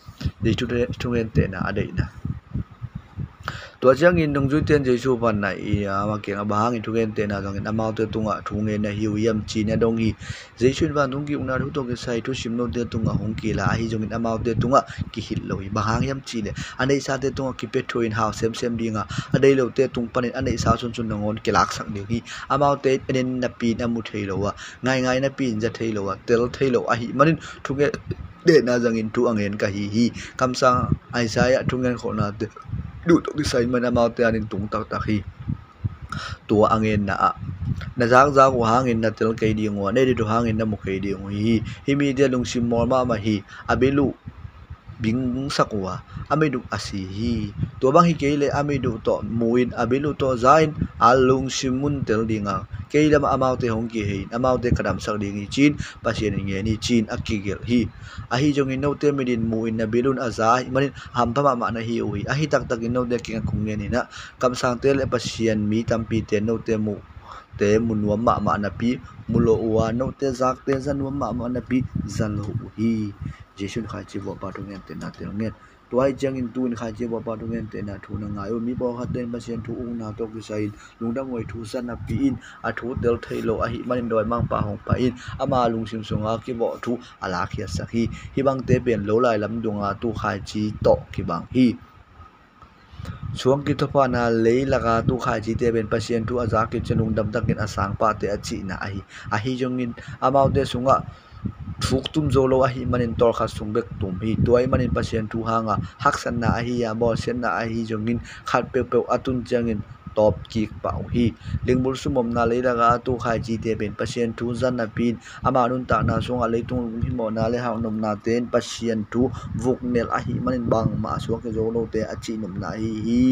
de chu de thungen te na adei naตัวเจ้างินตรงจุดเตียนเจชูพันไหนมาเกี่ยงบางอินทุกเงินเตียนตรงนี้น้ำมันเตตุงทุงเงินหิวเยี่ยมจีนดงฮีเจชูนวันตรงกี่อุณาทุกตัวกิใส่ทุกชิมโนเตตุงหงกีฬาฮิจงอินน้ำมันเตตุงกิหิลลอยบางเยี่ยมจีนอันนี้ซาเตตุงกิเป็ดทวินฮาวเซมดีงอันนี้เราเตตุงปันอันนี้ซาชุนนงอนกิลักสักเดียวฮีน้ำมันเตอันนี้นับปีน้ำมุทเทโลวะง่ายนับปีนจะเทโลวะเตลเทโลอะฮิมันทุกเงินเดน่าจังอินทุกอังเงินกะฮีคำสั่งไอ้สายทุกเงินคนน่ะดูตรงที่ใส่มันมาเตียนินตุงตักฮีตัวอังเงินนะจากว่าอังเงินนะเตลเคดีงวะเนี่ยดูอังเงินนะมุเคดีงวะฮีมีเดียลุงซิมมอลมาฮีอาเบลูบิงสักว่าอาไม่ดูอาศัยตัวบางฮีเกลอาไม่ดูต่อมูอินอาเบลูต่อใจน์อาลุงซิมุนเตลดิงเกลมาอามาเตหงกีฮีอามาเตกระดำสักดิงจีนปัจจัยนี้นี่จีนอักกิเกลฮีอาฮีจงอินโนเตมิดินมูอินอาเบลูนอาใจมันหัมพม่านะฮีโอฮีอาฮีตักอินโนเตกิงคุงเงินนี่นะคำสั่งเตลปัจจัยมีตัมปีเตโนเตมูเตมุนวมมานะปีมุโลวาโนเตจักเตจันวมมานะปีจันโลฮีเจสุนขายจีบปาตุเงินเตนาเตลเงินตัวไอ้จังอินตูนขายจีบปาตุเงินเตนาทูนังไงมีบอกว่าเตนมาเชียนทูอุงนาตกิสัยลุงดังไว้ทูสันนับปีอินอาทูเดลเทโลอาฮิมันดอยมังปาหงปาอินอามาลุงซิมซงอาคิบอกทูอาลาคิยสักฮีบังเตเป็นโลไลลำดวงอาตูขายจีโตคิบังฮีช่วงกิทพานาเลยละกาตูขายจีเตเป็นปัจเจียนทูอาจากิจนุงดำตักินอาสังปาเตอจีนะอาฮิจงอินอามาเตสุงะทุกตุมโจโลอาฮิมันอินตอร์ขัดสุงเบกตุมฮีตัวไอ้มันอินปัจเจียนทูหางฮักสันนาอาฮิยาบอเซนนาอาฮิจงอินขัดเปลวอัตุนจังอินตอบกีกเป่าฮีลิงบุลสุมมนาเลยละกาตูขายจีเตเป็นปัจเจียนทูจันนาปีนอามานุนตานาสงอะไรตุงหิมอนาเลหานมนาเตนปัจเจียนทูวุกเนลอาฮิมันอินบังมาช่วงกิโจโลเตอจีนมนาฮี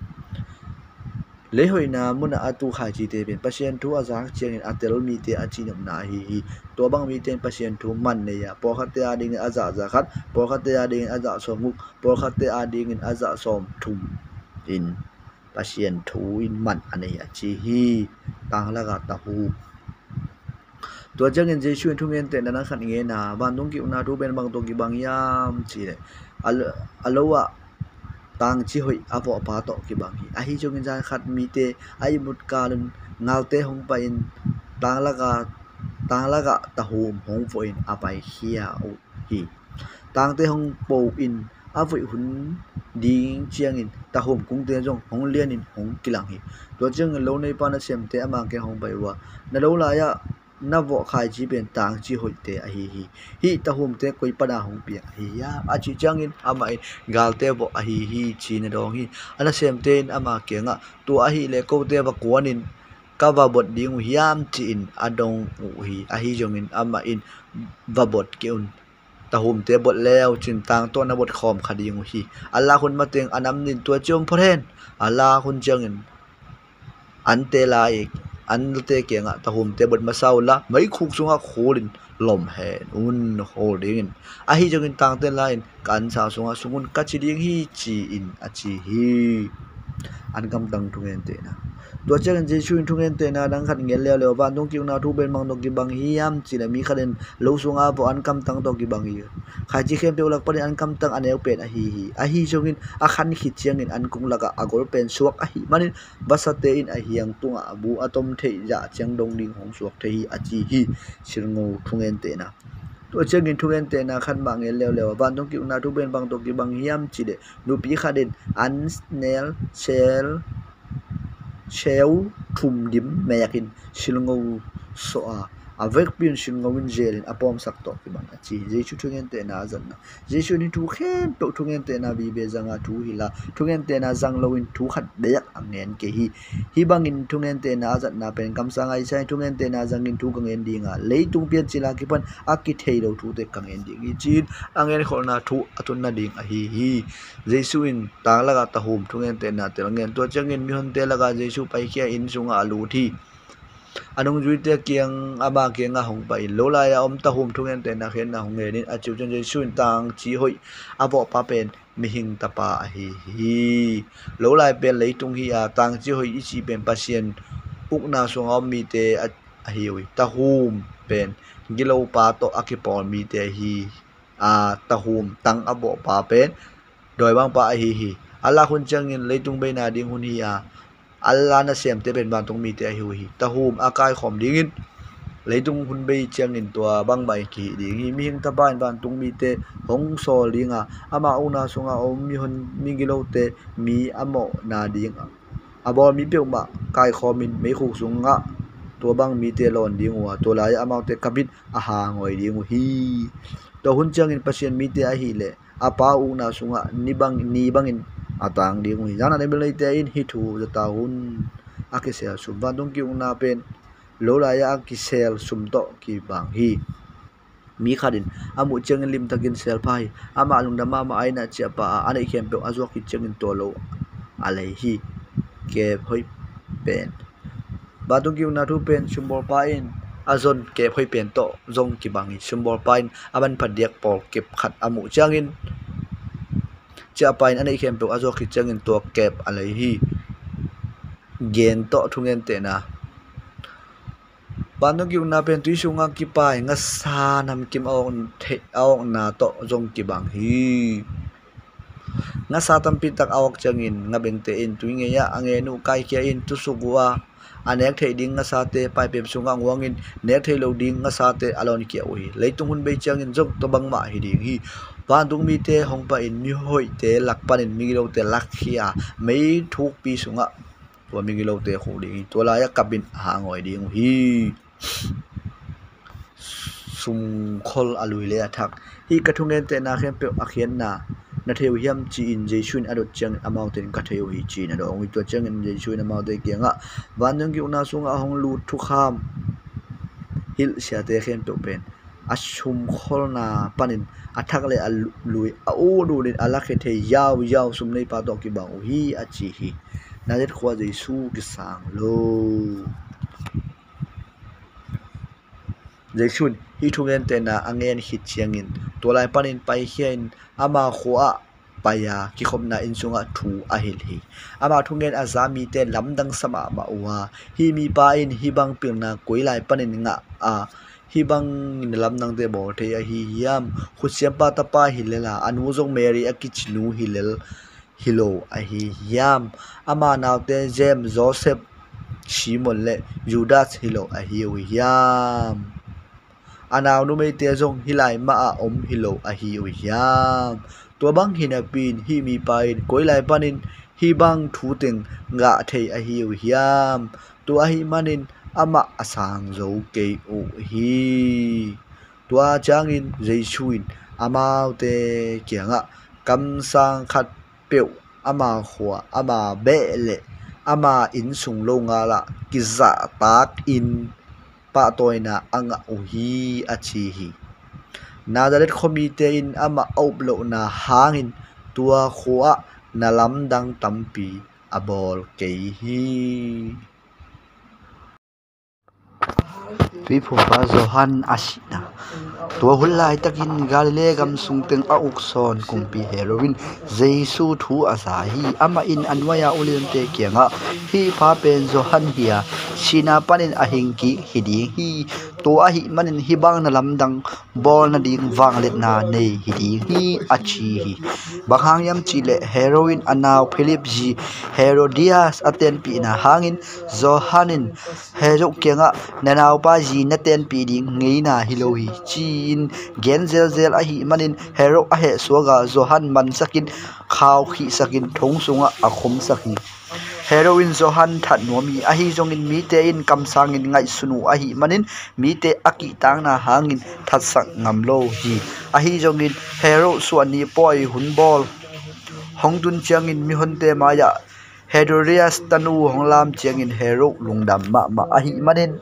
เลยหอยนามุนอาตูขายจีเตเป็นปัจเจียนทูอาจากเชียงอินอาเตลมีเตอจีนมนาฮีตัวบางมีเตนปัจเจียนทูมันเนี่ยพอขัดเตอาดิงอาจากัดพอขัดเตอาดิงอาจาสมุกพอขัดเตอาดิงอาจาสมทุมอินปัจเจียนทูอินมันอันนี้จีฮีต่างละกาตาหูตัวจังเงินเจช่วยทุกเงินเตนนั้นขันเงินนะบางตรงกิวนาทูเป็นบางตรงกิบางยามจีเลยอัลวะต่างจีหอยอาบอปาโตกิบางฮีอาฮิจงเงินจานขัดมีเตอายุมุดกาลุนเงาเตหงไปอินต่างละกาตาหูหงฝอยอาไปเฮียอุฮีต่างเตหงปูอินอาฝอยหุนดีเชียงอินตาหูกุ้งเตจงหงเลียนอินหงกิลังฮีตัวจังเงินโลในปานเสียมเตอมาเกหงไปว่าในโลลายะนับว่าขายจีเป็นต่างจีหอยเตอฮีตาหูเตกุยปนาหงเปียฮียาอาจีจังอินอามาอินกาลเตบอกฮีจีนดองฮีอันเสียมเตนอามาเกงะตัวเลโกเตบกวนอินกาวบดดิ้งยามจีนอดงฮีอาฮิจงอินอามาอินวบดเกอุนตาหุมเตบดแล้วจินต่างตัวนบดคอมคดีงฮีอัลลาคุณมาเตียงอันน้ำนินตัวจมพระเทนอัลลาคุณจังอินอันเตลาอีก an te kenga tahum te bot masaula mai khuk sunga kholin lom hen holding a hi jongin tang te line kan sa sunga sungun kachiding hi chi in a chi hi an kam tang thungen te na to chen jesu in thungen te na dang khat ngel le le ban dong ki na thu ben mang no ki bang hi yam chi la mi khaden lo sunga bo an kam tang to ki bang hi khai chi khem pe ulak pa an kam tang an eu pen a hi jongin a khan hi chiang in an kung laga agor pen suak a hi manin basate in a hiang tunga abu atom thei ja chang dong ding hong suak thei a chi hi silngo thungen te na to chen in thungen te na khan bang el le ban dong ki na thu ben bang to ki bang hiam chi de nu pi khaden an snel shell thum dim meyakin silngo so a vek pin silngo win jelin apom sak to ki bang chi jesu thungen te na zan na jesu ni thu khem to thungen te na bi be zanga thu hila thungen te na zang lowin thu khat beyak angen ke hi bangin thungen te na zat na pen kam sanga i sai thungen te na zangin thu kangen dinga leitung pian chila ki pan aki thei lo thu te kangen ding i chin angen khorna thu atun na ding a hi jesu in ta laga tahum thungen te na telangen to changin mi hon te laga jesu pai khia in sunga alu thi anong jui te kiang aba kianga hong pai lola ya om tahum thungen te na khen na hong nge ni achu chen jesu in tang chi hoi abo pa pen mi hing tapa a hi lolai pen leitung hi a tang chi hoi i chi pen pasien ukna songa mi te a hi oi tahum pen gilo pa to akipol mi te hi a tahum tang abo pa pen doi bang pa hi ala hun changin leitung be na ding hun hi a alla na sem te ben ban tung mi te hi tahum akai khom dingin leitung hun be changin to bang bai ki ding hi mi hing ta ban ban tung mi te hong so linga ama una sunga om mi hun mi gilo te mi amo na ding abo mi pe ma kai khomin me khu sunga to bang mi te lon ding wa to lai amau te kabit a ha ngoi ding hi to hun changin pasien mi te a hi le apa una sunga ni bangin atang ding hi jana ne belai te in hi thu ta hun akisel sum ban dong ki una pen lola ya akisel sum to ki bang hi mi khadin amu changin lim takin sel phai ama lung da ma aina che pa anei khem pe azok ki changin to lo alei hi ke hoi pen badung ki una thu pen sumbor pa in azon ke hoi pen to zong ki bangi sumbor pa in aban phadiak pol kep khat amu changin cha pain anei khem pe azok ki changin to kep alei hi gen to thungen te na bandung ki una pen tui sunga ki pai nga sa nam kim aong na to zong ki bang hi nga sa tampi tak awak changin nga bente in tui nge ya ange nu kai kia in tu sugwa anek thei ding nga sa te pai pem sunga ngwangin nek thei lo ding nga sa te alon kia ui leitung hun be changin jok to bang ma hi ding hi bandung mi te hong pa in mi hoi te lak panin mi lo te lak khia mei thuk pi sunga to mi lo te khu ding to la ya kabin ha ngoi ding hi sum khol alui le athak hi kathungen te na khem pe akhian na theu hiam chi in jesuin adot chang amountain ka theu hi chi na do ngi to chang in jesuin amount te kianga wanjang ki una sunga hong lu thu kham hil sia te khem to pen asum khol na panin athak le lui a o du le ala khe the yaw sum nei pa to ki ba hi a chi hi na jet khwa jesu ki sang lo jesun hi thungen te na angen hi chiangin tolai panin pai hian ama khwa paya ki khomna in sunga thu a hil hi ama thungen azami te lamdang sama ma wa hi mi pa in hi bang pilna koilai panin nga a hi bang in lamdang te bor the a hi yam khusiam pa ta pa hilela anu jong mary a kichnu hilel hilo a hi yam ama naw te jem joseph simon le judas hilo a hi yam anaw nu mei te jong hilai ma a om hilo a hi yam to bang hina pin hi mi pain koilai panin hi bang thu teng nga thei a hi yam to a hi manin ama asang zo ke o hi tua changin jesuin amau te kianga kam sang khat peu ama khwa ama be le ama in sung lo nga la ki za tak in pa toina anga uhi achi hi nadalet khomi te in ama oblo na hangin tua khwa na lamdang tampi abol ke hi tui phumpa Johan asina tua hulai takin Galilee gam sungteng a ukson kumpi heroin Jesu thu asahi ama in anwaya ulente kianga hi pa pen Johan hiya sina panin ahingki hiding hi to ahi manin hibang na lamdang bol na ding wanglet na nei hiding hi achi hi bahang yam chile heroin anaw Philip ji Herodias aten pi na hangin Johanin hero kianga nanaw pa ji na ten pi ding ngei na hilohi chin gen zel ahi manin hero ahe suaga Johan man sakin khaw khi sakin thong sunga akhom saki heroin Johan that nomi ahi jongin mi te in kamsangin ngai sunu ahi manin mi te aki tang na hangin that sak ngamlo hi ahi jongin hero suani poi hunbol hongdun changin mi honte maya Herodias tanu honglam changin hero lungdam ma ahi manin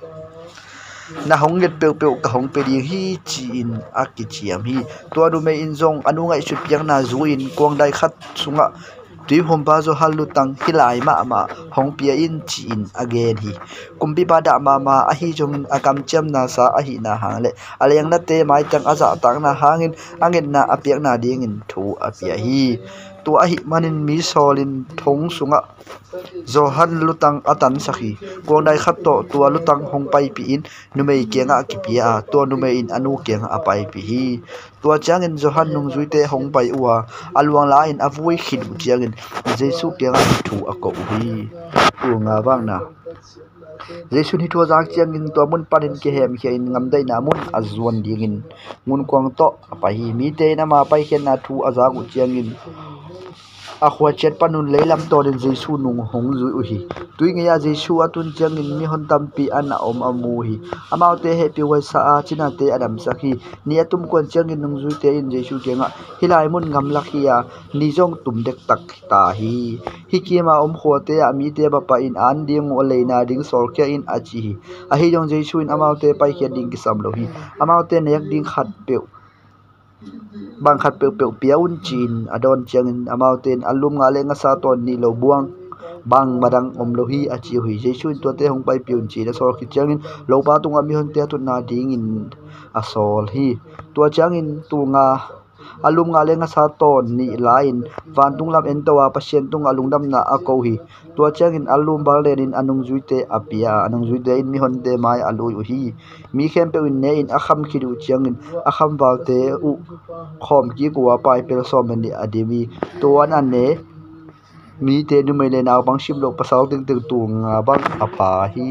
na honget pe ka hong pe ding hi chi in aki chiam hi to adu me in jong anu ngai chu piang na zuin kwang dai khat sunga tui phumpa zo halu tang hilai ma hong pia in chi in again hi kumpi pada ma ahi jong akam cham na sa ahi na hangle aleng na te mai tang aza tang na hangin angin na apiak na ding in thu apia hi tu ahi manin mi solin thong sunga Johan lutang atan sakhi kwang dai khat to tua lutang hong pai pi in numei kenga kipia to numei in anu kenga apai pi hi tua changin Johan nung zuite hong pai uwa alwang la in avui khid changin Jesu kenga thu ako hi u nga wang na Jesu ni thua jang changin to mun panin ke hem ke in ngam dai na mun azwan dingin ngun kwang to apai mi te na ma pai ken na thu aza gu changin akhwa chet panun leilam to den Jesu nung hong zui uhi tui ngeya Jesu atun changin mi hon tampi ana om amu hi amau te he pi wai sa a china te adam sakhi ni atum kon changin nung zui te in Jesu kenga hilai mun ngam lakhia ni jong tum dek tak ta hi kima om kho te ami te bapa in an ding o leina ding sol kya in achi hi a hi jong Jesu in amau te pai kya ding ki sam lo hi amau te nek ding khat pe bang khat pe piaun chin adon changin amauten alum nga le nga sa ton ni lo buang bang madang om lo hi achi hui Jesu to te hong pai piun chi da sor ki changin lo pa tunga mi hon te tu na ding in asol hi to changin tu nga alum nga le nga sa ton ni lain van tung lam en tawa pasien tung alungdam na ako hi to changin alum bal den in anung zuite apia anung zuite in mi hon te mai alui hi mi khem pe in ne in akham khidu changin akham wal te u khom ki kuwa pai pel som ni adimi to an ne mi te nu mai le naw bang sim lo pasal ting ting tu nga bang apa hi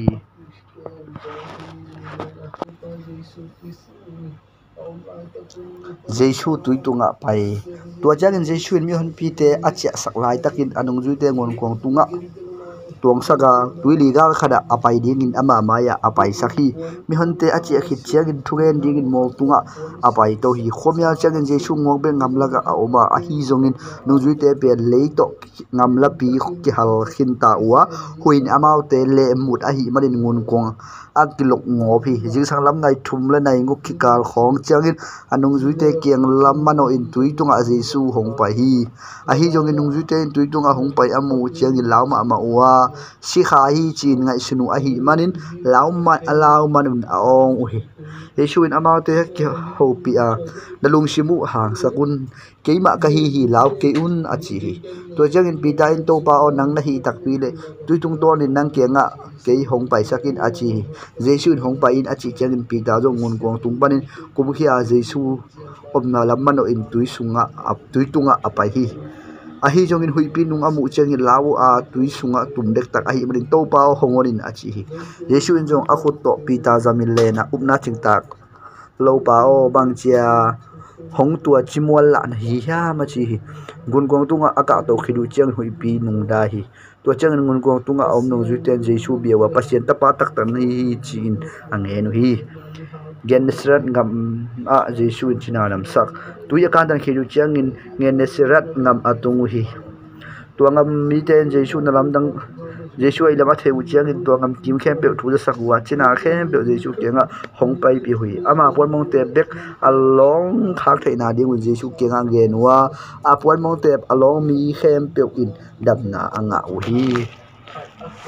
Jesu tui tunga pai tua changin Jesu in mi hon pi te achia saklai takin anung zui te ngon kwang tunga tuang saga tui liga khada apai ding in ama maya apai sakhi mi hon te achia khit chiangin thugen ding in mol tunga apai to hi khomya changin Jesu ngok be ngamlaga a oma a hi zongin nung zui te pe lei to ngamla pi ki hal khin ta wa huin amau te le mut a hi manin ngon kwang akilok ngopi jing sang lam ngai thum la nai nguk ki kal khong changin anung zui te kiang lam mano in tui tunga Jesu hong pai hi a hi jong in nung zui te in tui tunga hong pai amu changin lauma ama wa si kha hi chin ngai sunu a hi manin lauma alau manun aong uhi Jesu in amau te ki ho pi a dalung simu hang sakun keima ka hi lau ke un achi hi to jangin pita in to pa on nang na hi tak pi le tui tung ton in nang kenga ke hong pai sakin achi Jesu in hong pai in achi changin pita jong ngun kwang tung panin kum khia Jesu omna lamano in tui sunga ap tui tunga apai hi a hi jong in huipi nung amu changin lawu a tui sunga tum dek tak a hi manin to pa hongonin achi hi Jesu in jong akhut to pita zamin le na upna ching tak lo pa o bang chia hong tua chimwal la hi ha ma chi hi gun gong tunga aka to khidu chang huipi nung da hi to chang ngun gong tunga om nong zu ten Jesu biawa pasien ta pa tak tan hi chin angen hi Genesaret ngam a Jesu in china nam sak tuya kan dan khidu chang in Genesaret ngam atung hi to ngam mi ten Jesu na lam dang Jesu ai lama theu chiang in to ngam kim khem pe thu da sakwa china khem pe Jesu kenga hong pai pi hui ama pon mong te bek along khak thei na ding Jesu kenga genwa a pon mong te along mi khem pe in dam na anga uhi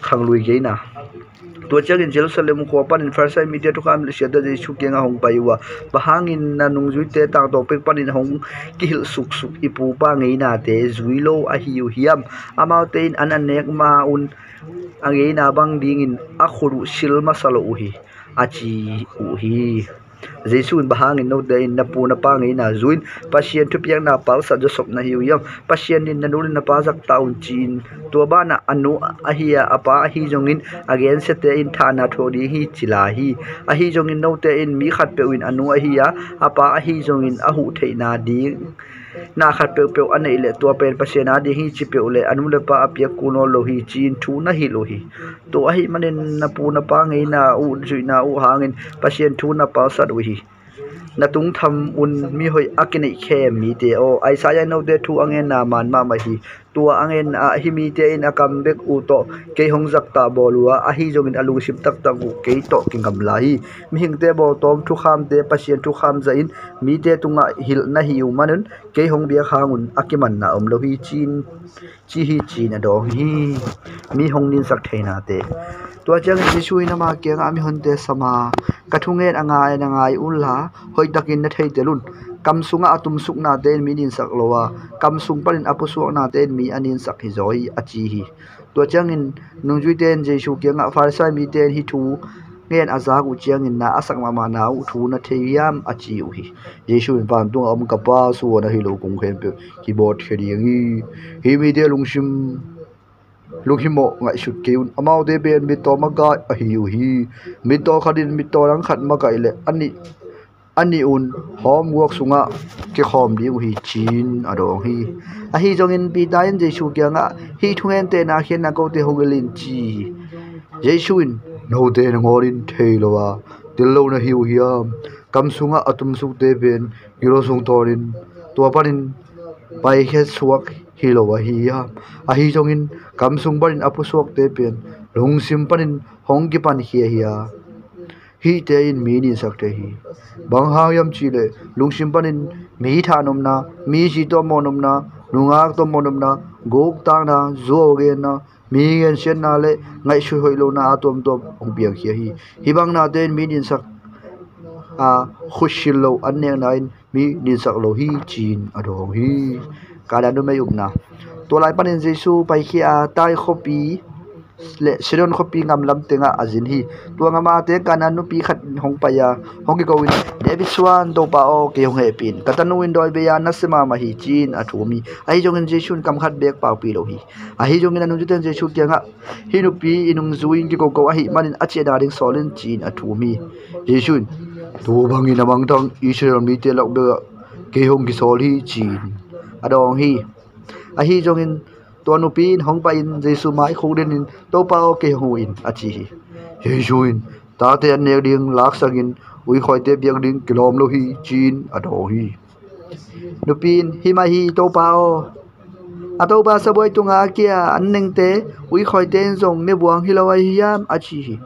khang lui ge na tua changin Jerusalem ko panin farsa media to kam sia da Jesu kenga hong paiwa bahangin na nung juite tang to pek panin hong kihil suk suk ipu pa ngei na te zuilo a hiu hiam amautein ananek ma un angei na bang dingin akhuru silma salo uhi achi uhi Jesu bahangin no de na pu na pa ngei na zuin pasien tu piang na pal sa josop na hiu yam pasien in na nulin na pazak taun chin to ba na anu ahia apa hi jongin again se te in thana thodi hi chila hi ahi jongin no te in mi khat pe win anu ahia apa hi jongin ahu theina ding na khat pe pe anei le to pen pasien adi hi chi pe le anu le pa apia kuno lo hi chin thu na hi lo hi to ahi manen na pu na pa ngei na u zui na u hangin pasien thu na pa sat wi na tung tham un mi hoi akini khe mi te o ai sa ya no de thu angen na man ma ma hi tua angen a hi mi te in akam bek u to ke hong zak ta bolua a hi jongin alu sim tak tak u ke to kingam la hi mi hing te bo tom thu kham te pasien thu kham za in mi te tunga hil na hi u manun ke hong bia khangun akiman na om lo hi chin chi hi chin ado hi mi hong nin sak theina te tua chang Jesu ina ma ke nga mi hon te sama kathungen angai ula hoi takin na thei telun kam sunga atum sukna ten mi nin sak lowa kam sung parin apusu na ten mi anin sak hi zoi achi hi to changin nungjui ten Jesu ke nga farsa mi ten hi thu ngen azak u chiangin na asak mama na u thu na theiam achi u hi Jesu in pan tung am ka pa su na hi lo kung khem pe keyboard kheri hi mi de lungsim lukhimo ngai shut keun amau de ben mi to ma ga a hi u hi mi to khadin mi to rang khat ma ga ile ani un homework sunga ke khom di hi chin adong hi a hi jongin pi dain Jesu kya nga hi thungen te na khen na ko te hogelin chi Jesu in no te ngorin theilowa tillo na hiu hiam kam sunga atum suk te ben giro sung torin to parin pai khe suak hilowa hi ya a hi jongin kam sung barin apu suak te pen lung sim parin hong ki pan hi ya hi te in mi ni sak te hi bang ha yam chi le lung sim panin mi tha nom na mi ji to mo nom na nungak to mo nom na gok tang na zo ge na mi gen sen na le ngai shu hoi lo na atom tom ong piang hi bang na ten mi din sak a khushil lo an ne na in mi din sak lo hi chin adong hi kada no mai upna to lai panin Jesu pai khi a tai khopi le siron khopi ngam lam tenga azin hi tuanga ma te kana nu pi khat hong pa ya hong ki ko win David Swan do pa o ke hong he pin katanu win doi be ya nasima ma hi chin athumi ai jongin Jesu kam khat bek pau pi lo hi a hi jongin anu juten Jesu kyanga hi nu pi inung zuin ki ko a hi manin ache da ring solin chin athumi Jesu tu bangin amang tang Israel mi te lok be ke hong ki sol hi chin adong hi a hi jongin to nu pin hong pa in Jesu mai khu den in to pa o ke hu in achi hi Jesu in ta te an ne ding lak sagin ui khoi te biang ding kilom lo hi chin ado hi nu pin hi mai hi to pa o a to pa sa boy tunga kia an ning te ui khoi te zong ne buang hi lo ai hiam achi hi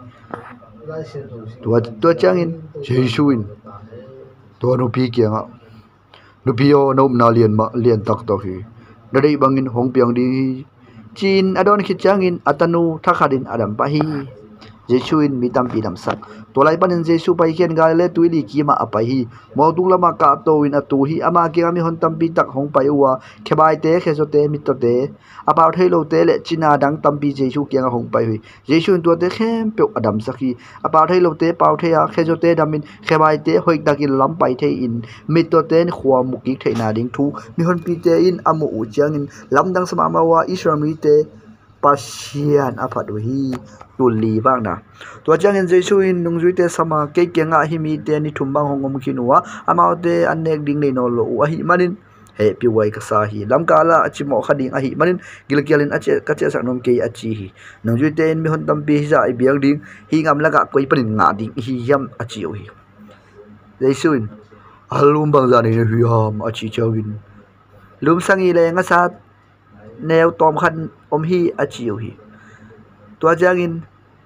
to changin Jesu in to nu pi kia nga nu pi o nom na lian tak to hi dari bangin hong piang di chin adon khichangin atanu thakharin adam pahi Jesu in mitam pidam sak tolai panin Jesu pai khen gale tuili kima apai modung lama ka to in atu hi ama ke ami hon tampi tak hong pai wa khebai te khezote mitote apau thailo te le china dang tampi Jesu kyang hong pai hui Jesu in to te khem pe adam sakhi apau thailo te pau theya khezote damin khebai te hoi takin lam pai the in mitote ni khwa muki theina ding thu mi hon pi te in amu u changin lamdang sama ma wa Israel te pasian apat hi tuli bang na to changin Jesu in nungjui te sama ke kenga hi mi te ni thumbang hongom khinua amau te anek ding nei no lo a hi manin he pi wai ka sa hi lam kala achimo khading a hi manin gilkialin ache ka che sak nom ke achi hi nungjui te mi hon tampi hi za i biang ding hi ngam laga koi panin nga ding hi yam achi hi Jesu in alum bang za ni hi ham achi chawin lum sangi le nga sa neo tom khan om hi achiu hi to jangin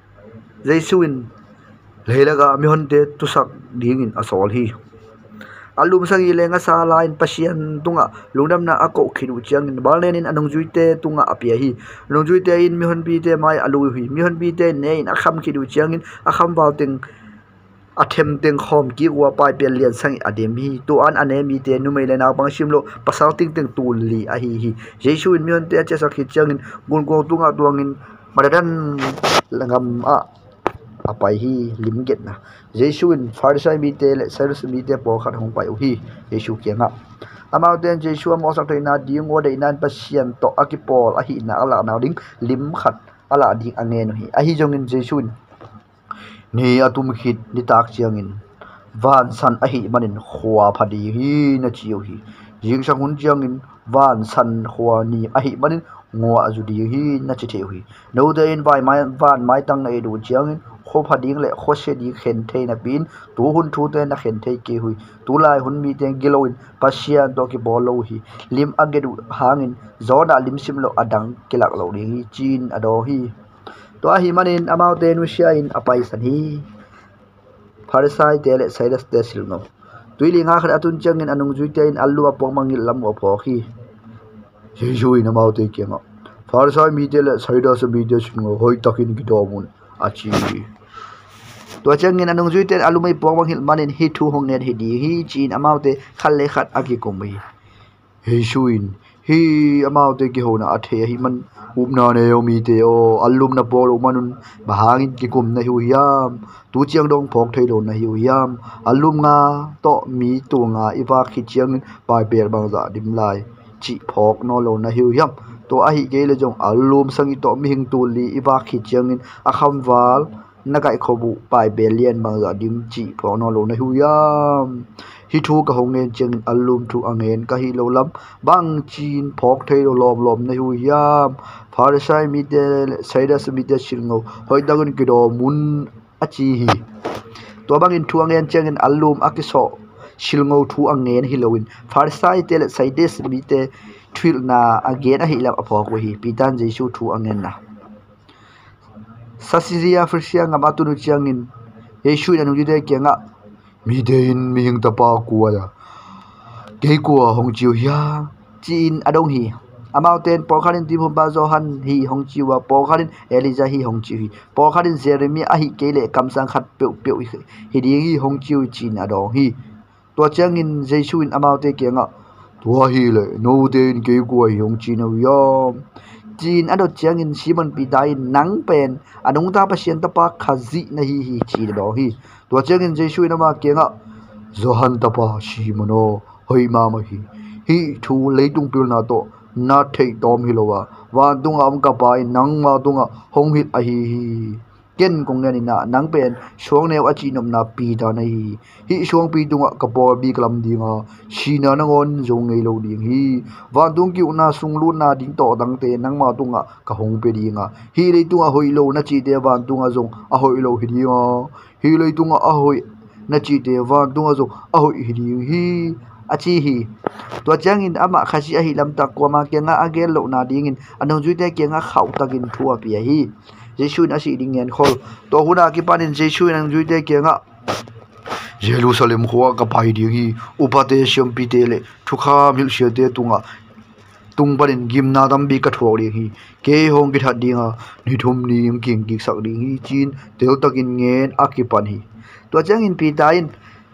Jesu in leilaga mi honte tusak ding in asol hi alum sangi lenga sa lain pasian tunga lungdam na ako khiru chiang in balnen in anong juite tunga apia hi anong juite in mi hon bi te mai alu hi mi hon bi te ne in akham khiru chiang in akham baw teng athem teng khom ki wa pai pel lian sang adem hi to an ane mi te nu mai le na bang simlo pasal ting teng tu li a hi jesu in mi hon te che sa khi chiang in gun go tunga tuang in madadan langam a apai hi lim get na jesu in farisai mi te le sarus mi te po khat hong pai hi jesu kenga amau ten jesu am osak na ding o dei nan pasian to akipol a hi na ala na ding lim khat ala ding angen hi a hi jong in jesu ni atum khit ni tak chiang in van san a hi manin khwa phadi hi na chiu hi jing sang hun chiang in van san khwa ni a hi manin ngwa azudi hi na chi theu hi no de in vai mai van mai tang na edu chiang in kho phading le kho se di khen the na pin tu hun thu te na khen the ke hui tu lai hun mi te giloin pasian to ki bolo hi lim agedu hangin zoda lim sim lo adang kilak lo ri hi chin ado hi to a hi manin amau te nu sia in apai san hi pharisai te le saidas te silno tuili nga khat atun changin anung jui te in allu apong mangil lam o pho hi jesu in amau te kenga pharisai mi te le saidas mi te singo hoi takin ki do mun achi to changin anung jui te allu mai pong mangil manin hi thu hong net hi di hi chin amau te khal le khat aki kombi jesu in hi amau te ki hona athe hi man upna ne yomi te o allum na polo manun bahangin ki kum na hiam tu chiang dong phok thei do na hiam allum nga to mi tu nga iwa khi chiang pai ber bang za dim lai chi phok no lo na hiam to a hi ge le jong allum sangi to mi hing tu li iwa khi chiang in akham wal na kai khobu pai belian bang za dim chi phok no lo na hiam hi thu ka hong nen cheng allum thu angen ka hi lo lam bang chin phok thei lo lom na hiam pharisai mi te saidas mi te silngo hoi dagun ki do mun achi hi to bang in thu angen cheng in allum akiso silngo thu angen hi loin pharisai te le saidas mi te thil na again a hi la apho ko hi pitan jesu thu angen na sasiria frisia ngama tu nu chiang in jesu na nu de kenga mi de in mi hing ta pa ku ya ke ku hong chiu ya chin adong hi amau ten porkharin ti phum ba zo han hi hong chiu wa porkharin elijah hi hong chiu hi porkharin jeremia a hi kele kamsang khat pe hi ding hi hong chiu chin adong hi to chang in jesu in amau te kenga to hi le no den ke ku hi hong chin no yom chin ado chang in simon pi dai nang pen anung ta pasien ta pa khazi na hi chi do hi to chang in jesu in ama kenga zohan ta pa simono hoi ma ma hi thu leitung pil na to na thei tom hilowa wa dunga am ka pai nang ma dunga hong hit a hi ken kong ne na nang pen song ne achi nom na pi da nei hi song pi dunga ka por bi klam dinga sina na ngon zong ngei lo ding hi wa dung ki una sung lu na ding to dang te nang ma dunga ka hong pe dinga hi le tunga hoi lo na chi de wa dunga zong a hoi lo hi dinga hi le tunga a hoi na chi de wa dunga zong a hoi hi ding hi achi hi to chang in ama khashi a hi lam ta ko ma kenga agel lo na ding in anong jui te kenga khau takin thua pi hi jesu na si ding en khol to huna ki panin jesu nang jui te kenga jerusalem khuwa ka pai ding hi upate syam pi te le thukha mil sia te tunga tung panin gimna dam bi ka thok ri hi ke hong ki that dinga ni thum ni im king ki sak ding hi chin tel takin ngen akipan hi to chang in pi ta in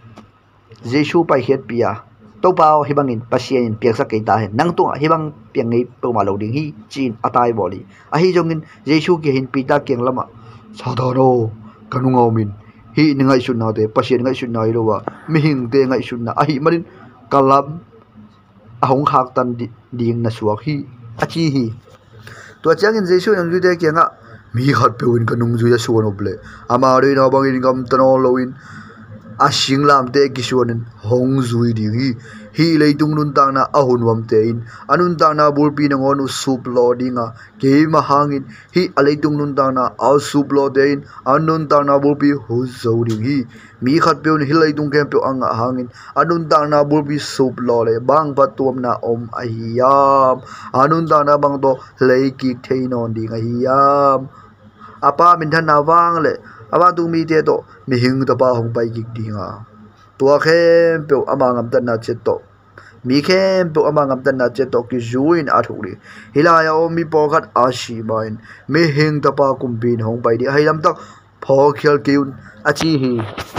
jesu pai het pia to pao hibangin pasien piak sa kai ta he nang tu hibang piang ngei pe ma lo ding hi chin atai boli a hi jongin jesu ki hin pita keng lama sadaro kanunga min hi ningai sun na te pasien ngai sun na i rowa mi hing te ngai sun na a hi marin kalam a hong khak tan ding na suak hi achi hi to changin jesu yang ju te kenga mi khat pe win kanung ju ya suan oble ama re na bangin gam tano loin asing lam te kisuanin hong zui ding hi leitung nun tang na ahun wam te in anun tang na bulpi na ngon sup lo dinga ke ma hangin hi aleitung nun tang na au sup lo te in anun tang na bulpi hu zo ding hi mi khat peun hi leitung kem pe anga hangin anun tang na bulpi sup lo le bang patom na om ahiyam anun tang na bang to lei ki theinon ding ahiyam apa min than na wang le awa tu mi te to mi hing ta pa hong pai ki dinga tua khem pe ama ngam tan na cheto mi khem pe ama ngam tan na cheto ki juin a thuri hilaya o mi por khat ashi bain me heng ta pa kumbin hong pai di hailam tak pho khel kiun achi hi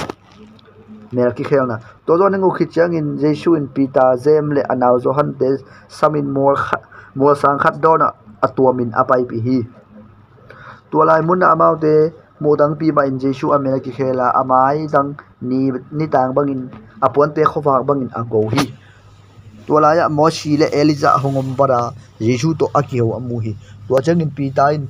mer ki khel na to zo nengu khi chang in jesu in pita zem le anaw zo han te samin mor sang khat dona atuamin apai pi hi tua lai mun amau te mo dang pi ba in jesu amena ki khela amai dang ni tang bangin apon te khowa bangin ago hi tua lai ya mo shi le eliza hongom para jesu to akiho amu hi tua chang in pi ta in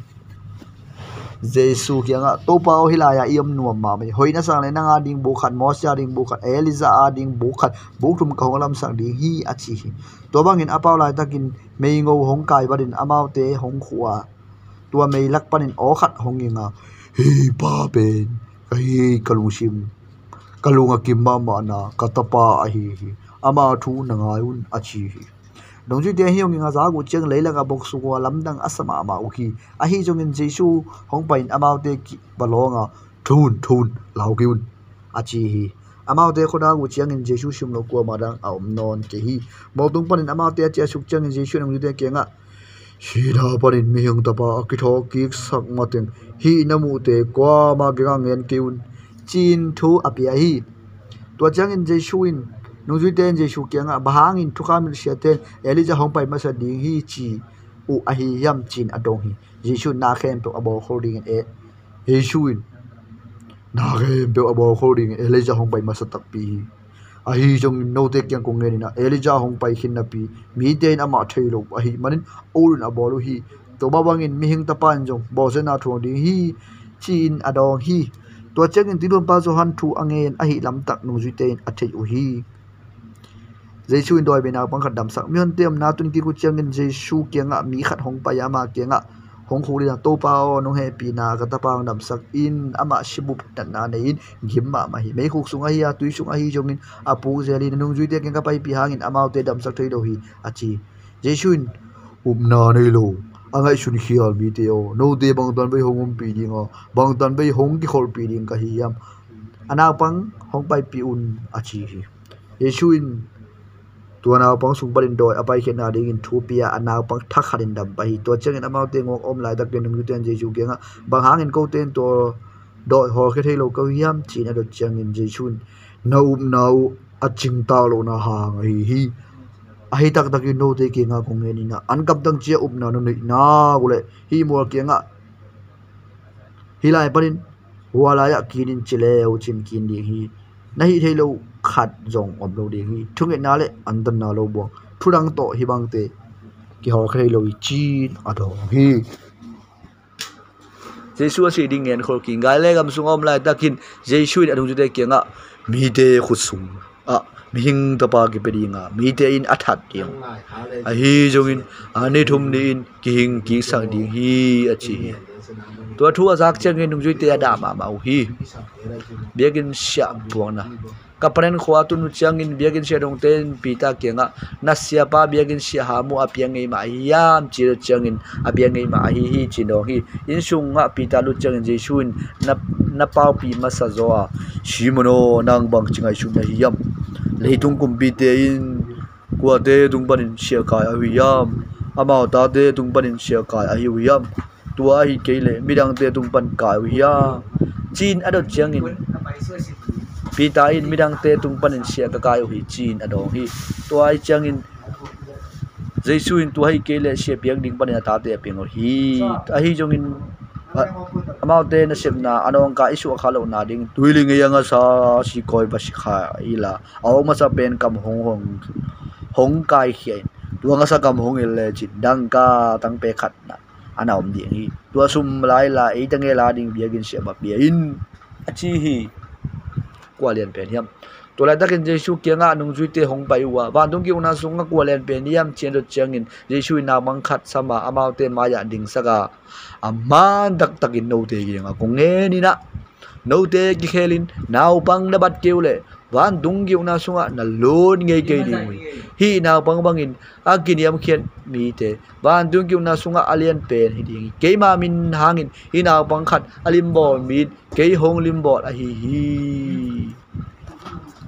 jesu kyanga to pao hilaya iam nuam ma mai hoina sang le nanga ding bu khat mo sia ding bu khat eliza a ding bu khat bu thum ka holam sang ding hi achi hi to bangin apau lai takin meingo hong kai badin amau te hong khuwa tua mei lak panin o khat honginga hi pa pen hi kalusim kalunga kimma ma na katapa a hi ama thu nangaun achi hi dongju te hi honginga za gu cheng leilanga box ko lamdang asama ma uki a hi jongin jesu hongpain amau te ki balonga thun laugiun achi hi amau te khoda gu cheng in jesu sim lo ko madang aum non te hi modung panin amau te cha suk cheng in jesu nang te kenga Shida panin mihang tapa akitho kik sak mateng hi namu te kwa ma gira ngen kiun chin thu apia hi tua chang in jesu in nungju ten jesu kyanga bahang in thuka mil siaten elija hongpai masa ding hi chi u ahi yam chin adong hi jesu na khem to abo holding e jesu in na khem to abo holding elija hongpai masa takpi hi ahi jong no te kyang kong ngenina elija hongpai khin na pi mi ten ama thailo ahi manin olun abolu hi to babangin mihing tapan jong bosena thong ding hi chin adong hi to chengin tilon pa zo han thu angen ahi lam tak nu juiten athei u hi jesu in doi bena pang khat dam sak mion tem na tun ki ku chengin jesu kenga mi khat hong pa yama kenga hong khuli na to pa o no he pi na ka tapang dam sak in ama shibu tan na nei gimma ma hi me khuk sunga hi a tui sunga hi jongin apu zeli nung juite ken ka pai pi hangin amau te dam sak thei do hi achi jesu in upna nei lo angai sun hial mi te o no de bang tan bai hongum pi dinga bang tan bai hong ki khol pi ding ka hi yam ana pang hong pai pi un achi hi jesu in tuana pang sung parin doi apai khena ding in thupia ana pang thakharin dam pai to chengin amau te ngok om lai dak den nung ten jesu kenga bang hangin ko ten to doi hor khe thei lo ko yam chin ado chengin jesu nau aching ta lo na hang hi ahi tak tak no te kenga kongeni na an kap dang che up na no nei na gule hi mor kenga hilai parin wala ya kinin chile o chin kin di hi nahi thei lo khat jong om lo ding hi thunge na le andan na lo bo thurang to hi bang te ki hor khrei lo chin ado hi jesu si ding en khol ki ngai le gam sungom lai takin jesu in adung ju te kenga mi te khusung a mihing tapa ki pedinga mi te in athat tiang a hi jongin ani thum ni in ki hing ki sang ding hi achi to thu azak chengin nung ju te da ma hi begin sha buana kapren khwa tun changin biagin se dong ten pita kenga nasya pa biagin si hamu apiangai ma yam chir changin apiangai ma hi chino hi insunga pita lu changin jesuin na pau pi masazoa shimono nang bang chingai sun na yam leitung kum pi te in kwa te dung banin sia kai a yam amao ta te dung banin sia kai a yam tua hi keile midang te dung pan kai ya chin adot changin pita in midang te tung panin sia ka kayo hi chin adong hi tuai changin jesu in tuai kele sia piang ding panin ta te pingo hi a hi jongin amau te na semna anong ka isu khalo na ding tuiling yanga sa si koi ba si kha ila aw ma sa pen kam hong kai hian tuanga sa kam hong ele chin dang ka tang pe khat na anaom ding hi tua sum lai la e tang la ding biagin sia ba bia in achi hi kwalian pen hiam to la takin jesu kenga nung juite hong pai wa ban dung ki una sunga kwalian pen hiam chen do changin jesu na mang khat sama amau te maya ding saga aman dak takin no te gi nga konge ni na no te ki khelin naw pang na bat keule van dung gi una sunga na lon ngei ke ding hi naw pang bangin akiniam khian mi te van dung gi una sunga alien pen hi ding ke ma min hangin hi naw pang khat alim bol mi ke hong lim bol a hi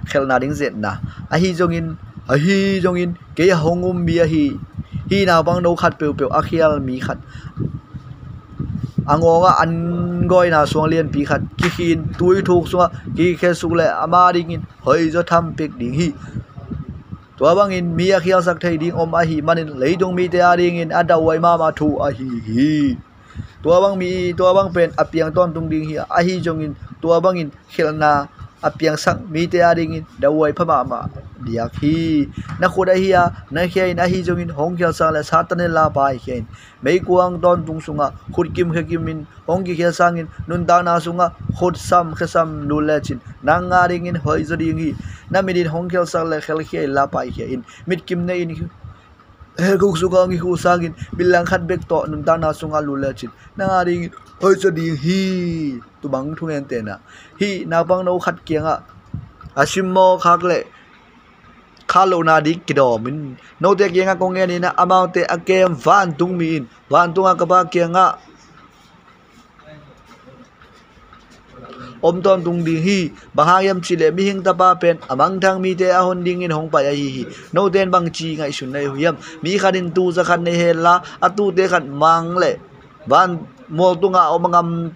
khelna ding zet na ahi jongin ke hongum mi hi na bang no khat pe akhial mi khat angonga angoi na suang lian pi khat ki hin tui thuk sunga ki khe sule ama ding in hoi zo tham pek ding hi tua bang in mi akhial sak thai ding om ahi manin leidong mi te ading in adawai ma thu ahi tua bang pen apiang ton tung ding hi ahi jongin tua bang in khelna apiang sak mi te ading in dawai phama ma diak hi na khoda hi na khain ahi jongin hong khel sang la satane la bai khain mei kuang ton tung sunga khut kim in hong ki khel sang in nun da na sunga khut sam khasam lule chin nanga ring in hoi zo ding hi na midin hong khel sang la khel khai la pai khain mit kim ne in guk suka ngi khu sagin bilang khat bek to nun da na sunga lule chin nanga ring hoi zo ding hi tu bang thu en te na hi na bang no khat kianga asimmo khak le khalo na dik kido min no te kianga kong nge ni na amount te akem van tung min van tunga ka ba kianga om ton tung ding hi bahayam chile mi hing ta pa pen amang thang mi te ahon ding in hong pa hi no ten bang chi ngai sun nei huyam mi khanin tu za khan ne hela atu te khat mang le van mo tunga omangam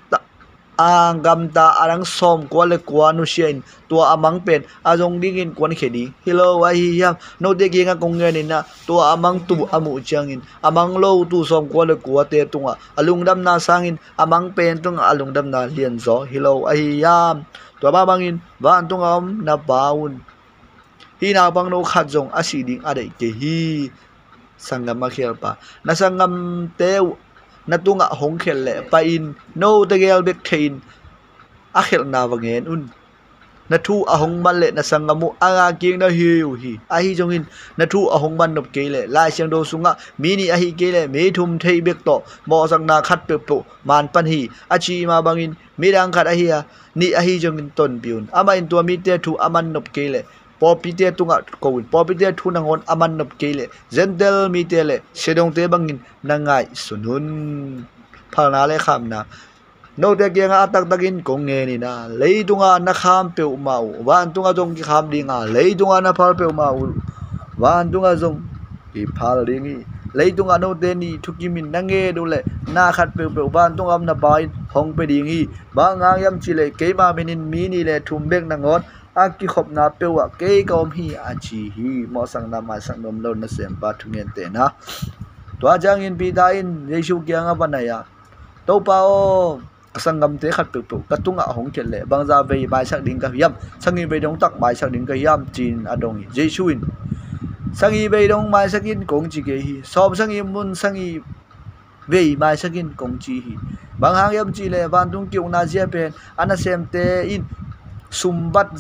gam ta arang som kwale kwanu sien tua amang pen ajong dingin kwan khedi hello ai yam no te ginga kongen na tua amang tu amu changin amang lo tu som kwale kwate tunga alungdam na sangin amang pen tung alungdam na lian zo hello ai yam tua ba bangin van tung am na baun hi na bang no khat jong asiding adai ke hi sangam ma khel pa na sangam teu natunga hong khel le pa in no te gel bek thein a khel na wangen un na thu a hong man le na sangamu anga king na hi a hi jongin na thu a hong ban nop ke le lai siang do sunga mini a hi ke le me thum thei bek to mo sang na khat pe po man pan hi a chi ma bangin mirang khat a hi ni a hi jongin ton piun ama in to mi te thu aman nop ke le popite tunga kowin popite thunangon aman nop kele zentel mitele sedong te bangin nangai sunun phalna le khamna no te genga atak takin konge ni na leidunga na kham pe mau wan tunga jong ki kham dinga leidunga na phal pe mau wan tunga jong ki phal ringi leidunga no te ni thukimin nange dule na khat pe wan tunga na bai hong pe dingi ba ngang yam chile keima minin mini le thumbek nangon aki khop na pewa ke kom hi achi hi mo sang na ma sang nom lo na sem pa thungen te na to jang in bi da in jesu kya nga banaya to pa o sangam te khat pe katunga hong kel le bangza ve bai sak ding ka yam sangi ve dong tak bai sak ding ka yam chin adong jesu in sangi ve dong mai sakin kong chi ke hi sob sangi mun sangi ve mai sakin kong chi hi bang hang yam chi le ban tung kyung na je pen ana sem te in sumbang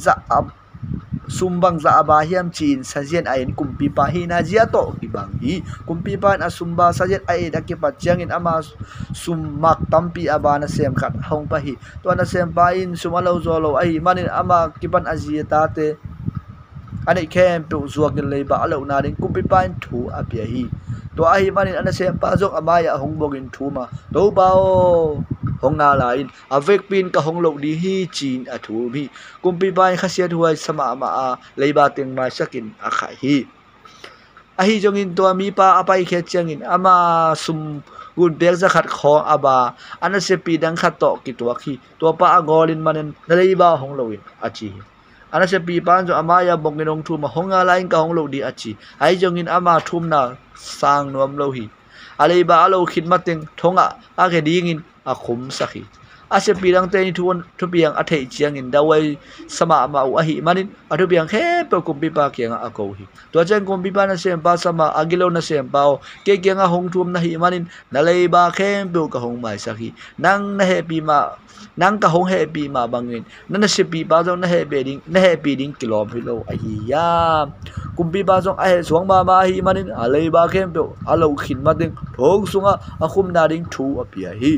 za aba hiam chin sajen ain kumpi pa hi na jia to ki bang hi kumpi pa na sumba sajen ai da ki pa changin ama summak tampi aba na sem khat hong pa hi to na sem pa in sumalo zolo ai manin ama ki pan azia ta te ani kem pe zuak le ba alo na ding kumpi pa in thu apia hi to ai manin ana sem pa jok amaya hong bogin thu ma to bao hong na lain avek pin ka hong lo di hi chin a thu bi kumpi bai khasia thuai sama ma a leiba teng mai sakin a khai hi a hi jongin to mi pa apai khe changin ama sum gun bek za khat kho aba ana se pi dang khat to ki to khi to pa agolin manen leiba hong lo in a chi ana se pi pan jo ama ya bongin thu ma hong a lain ka hong lo di a chi ai jongin ama thum na sang nom lo hi aleba alo khidmateng thonga a ke dingin a khum sakhi ase pirang te ni thu piang a thei chiang in dawai sama ma u a hi manin a thu piang he pe kum pi pa kiang a ko hi to chen kum pi pa na sem pa sama agilo na sem pa ke kiang a hong thum na hi manin na lei ba khem pe ka hong mai sakhi nang na he pi ma nang ka hong he pi ma bangin na se pi pa jong na he pi ding kilom hi lo a hi ya kum pi pa jong a he suang ma hi manin a lei ba khem pe a lo khin ma ding thong sunga a khum na ding thu a pia hi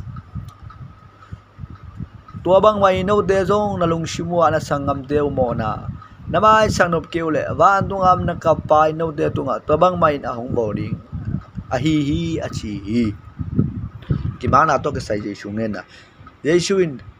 tua bang mai no te jong na lung simwa na sangam te mo na namai sangnop keule van tungam na kapai no te tunga tua bang mai a hong boarding a hi a chi hi ki mana to ke sai jesu ne na jesu in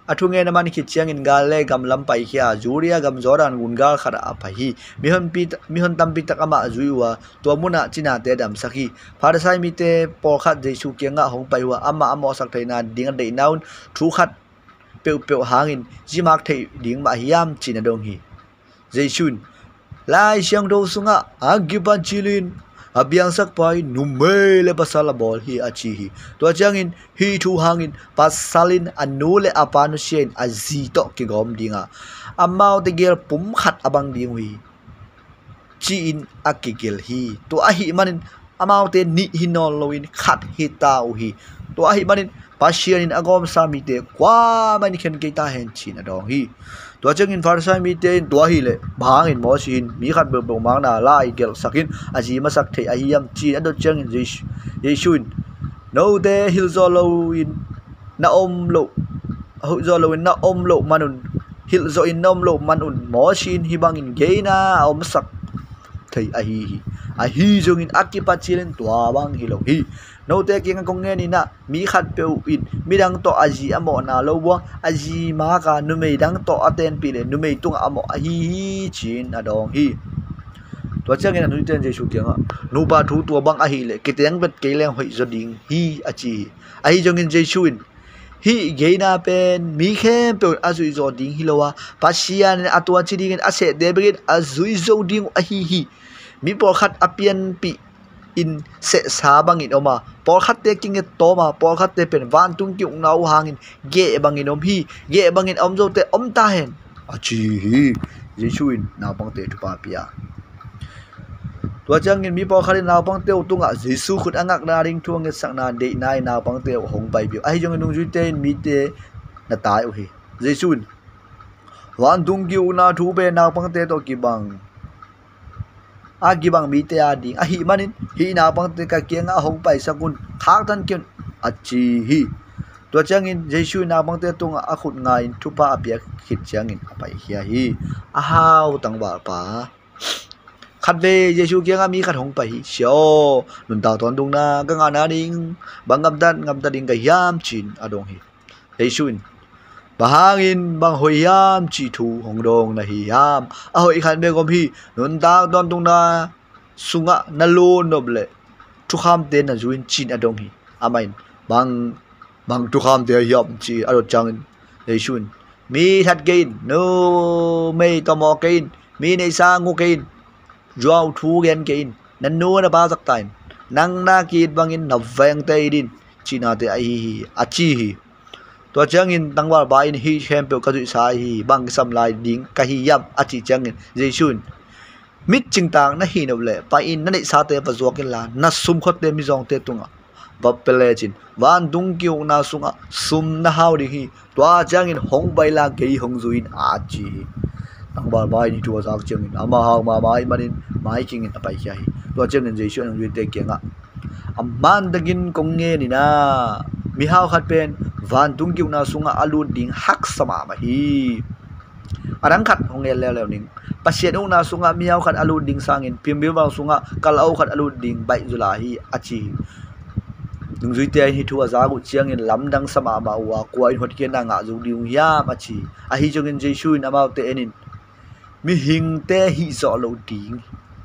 athunge na man khit chiang in gal le gam lam pai khia juria gam joran gun gal khara apa hi mihon tam pi tak ama zuiwa to muna china te dam sakhi pharsai mi te por khat jesu kenga hong pai wa ama amo sak thaina ding dei naun thu khat peu hangin jimak thei ding ma hiam china dong hi jesun lai siang do sunga agiban chilin abiang sak pai nume le pasala bol hi achi hi to changin hi thu hangin pasalin anule apanu sien azi to ki gom dinga amau te gel pum khat abang ding wi chi in akigel hi to a hi manin amau te ni hinol loin khat hi tau hi to a hi manin pasian in agom sami te kwa mani khen ke ta hen chin adong hi to changin farsa mi te to hi le bang in mo sin mi khat be mang na lai gel sakin aji ma sak thei a hiam chin ado changin jesun no te hil zo lo in na om lo ho zo lo in na om lo manun hil zo in nom lo manun mo sin hi bang in geina om sak thei a hi jong in akipa chilen to bang hi lo hi no te king kong nge ni na mi khat peu in mi dang to aji amo na lo wa aji ma ka nu mei dang to aten pi le nu mei tung amo a hi chin adong hi to chang in nu ten je su kyang nu ba thu to bang a hi le kiteng bet ke leng hoi zo ding hi achi a hi jong in je su in hi geina pen mi khem pe azui zo ding hi lo wa pasian atwa chi ding a se de begin azui zo ding a hi mi por khat apian pi in se sa bangin oma por khat te king to ma por khat te pen van tung kyung nau hangin ge bangin om hi ge bangin om zo te om ta hen achi hi jesuin na bang te tu pa pia to changin mi por khat na bang te utunga jesu khut angak na ring thuang nge sak na de nai na bang te hong bai bi ai jong nung ju te mi te na tai o hi jesuin van tung kyu na thu be na bang te to ki bang agibang mi te ading ahi manin hi na bang te ka kianga hong pai sakun thak tan ken achi hi to changin jesu na bang te tung a khut ngai thupa apia khit changin apai hia hi a hau tang ba pa khat be jesu kianga mi khat hong pai hi sio nun ta ton dung na ka nga na ding bangam dan ding ka yam chin adong hi jesuin bahangin bang hoyam chi thu hong dong na hi yam a hoi khan be gom hi nun ta don tung na sunga na lo noble thu kham te na juin chin adong hi amain bang thu kham te yam chi aro changin leisun mi that gain no mei to mo gain mi nei sa ngu gain jow thu gen gain nan no na ba sak tain nang na kit bangin na veng te din china te ai hi achi hi to changin tangwal ba in hi champion ka ju sa hi bang sam lai ding ka hi yam achi changin jesun mit ching tang na hi no le pa in na nei sa te pa zo ken la na sum khot te mi jong te tunga ba pele chin wan dung kyu na sunga sum na haw ri hi to changin hong bai la ge hong zuin achi tangwal ba ni tu za changin ama haw ma mai manin mai king in apai hi to changin jesun ang te kenga amman dagin kong nge ni na mi haw khat pen van tung kyu na sunga alu ding hak sama ma hi arang khat hong le ning pasien ung na sunga mi haw khat alu ding sangin pim bi bang sunga kal au khat alu ding bai zula hi achi dung zui te hi thu za gu chiang in lam dang sama ma wa kwai hot ke na nga zu diung ya ma chi a hi jongin jesu in amau te enin mi hing te hi zo lo ding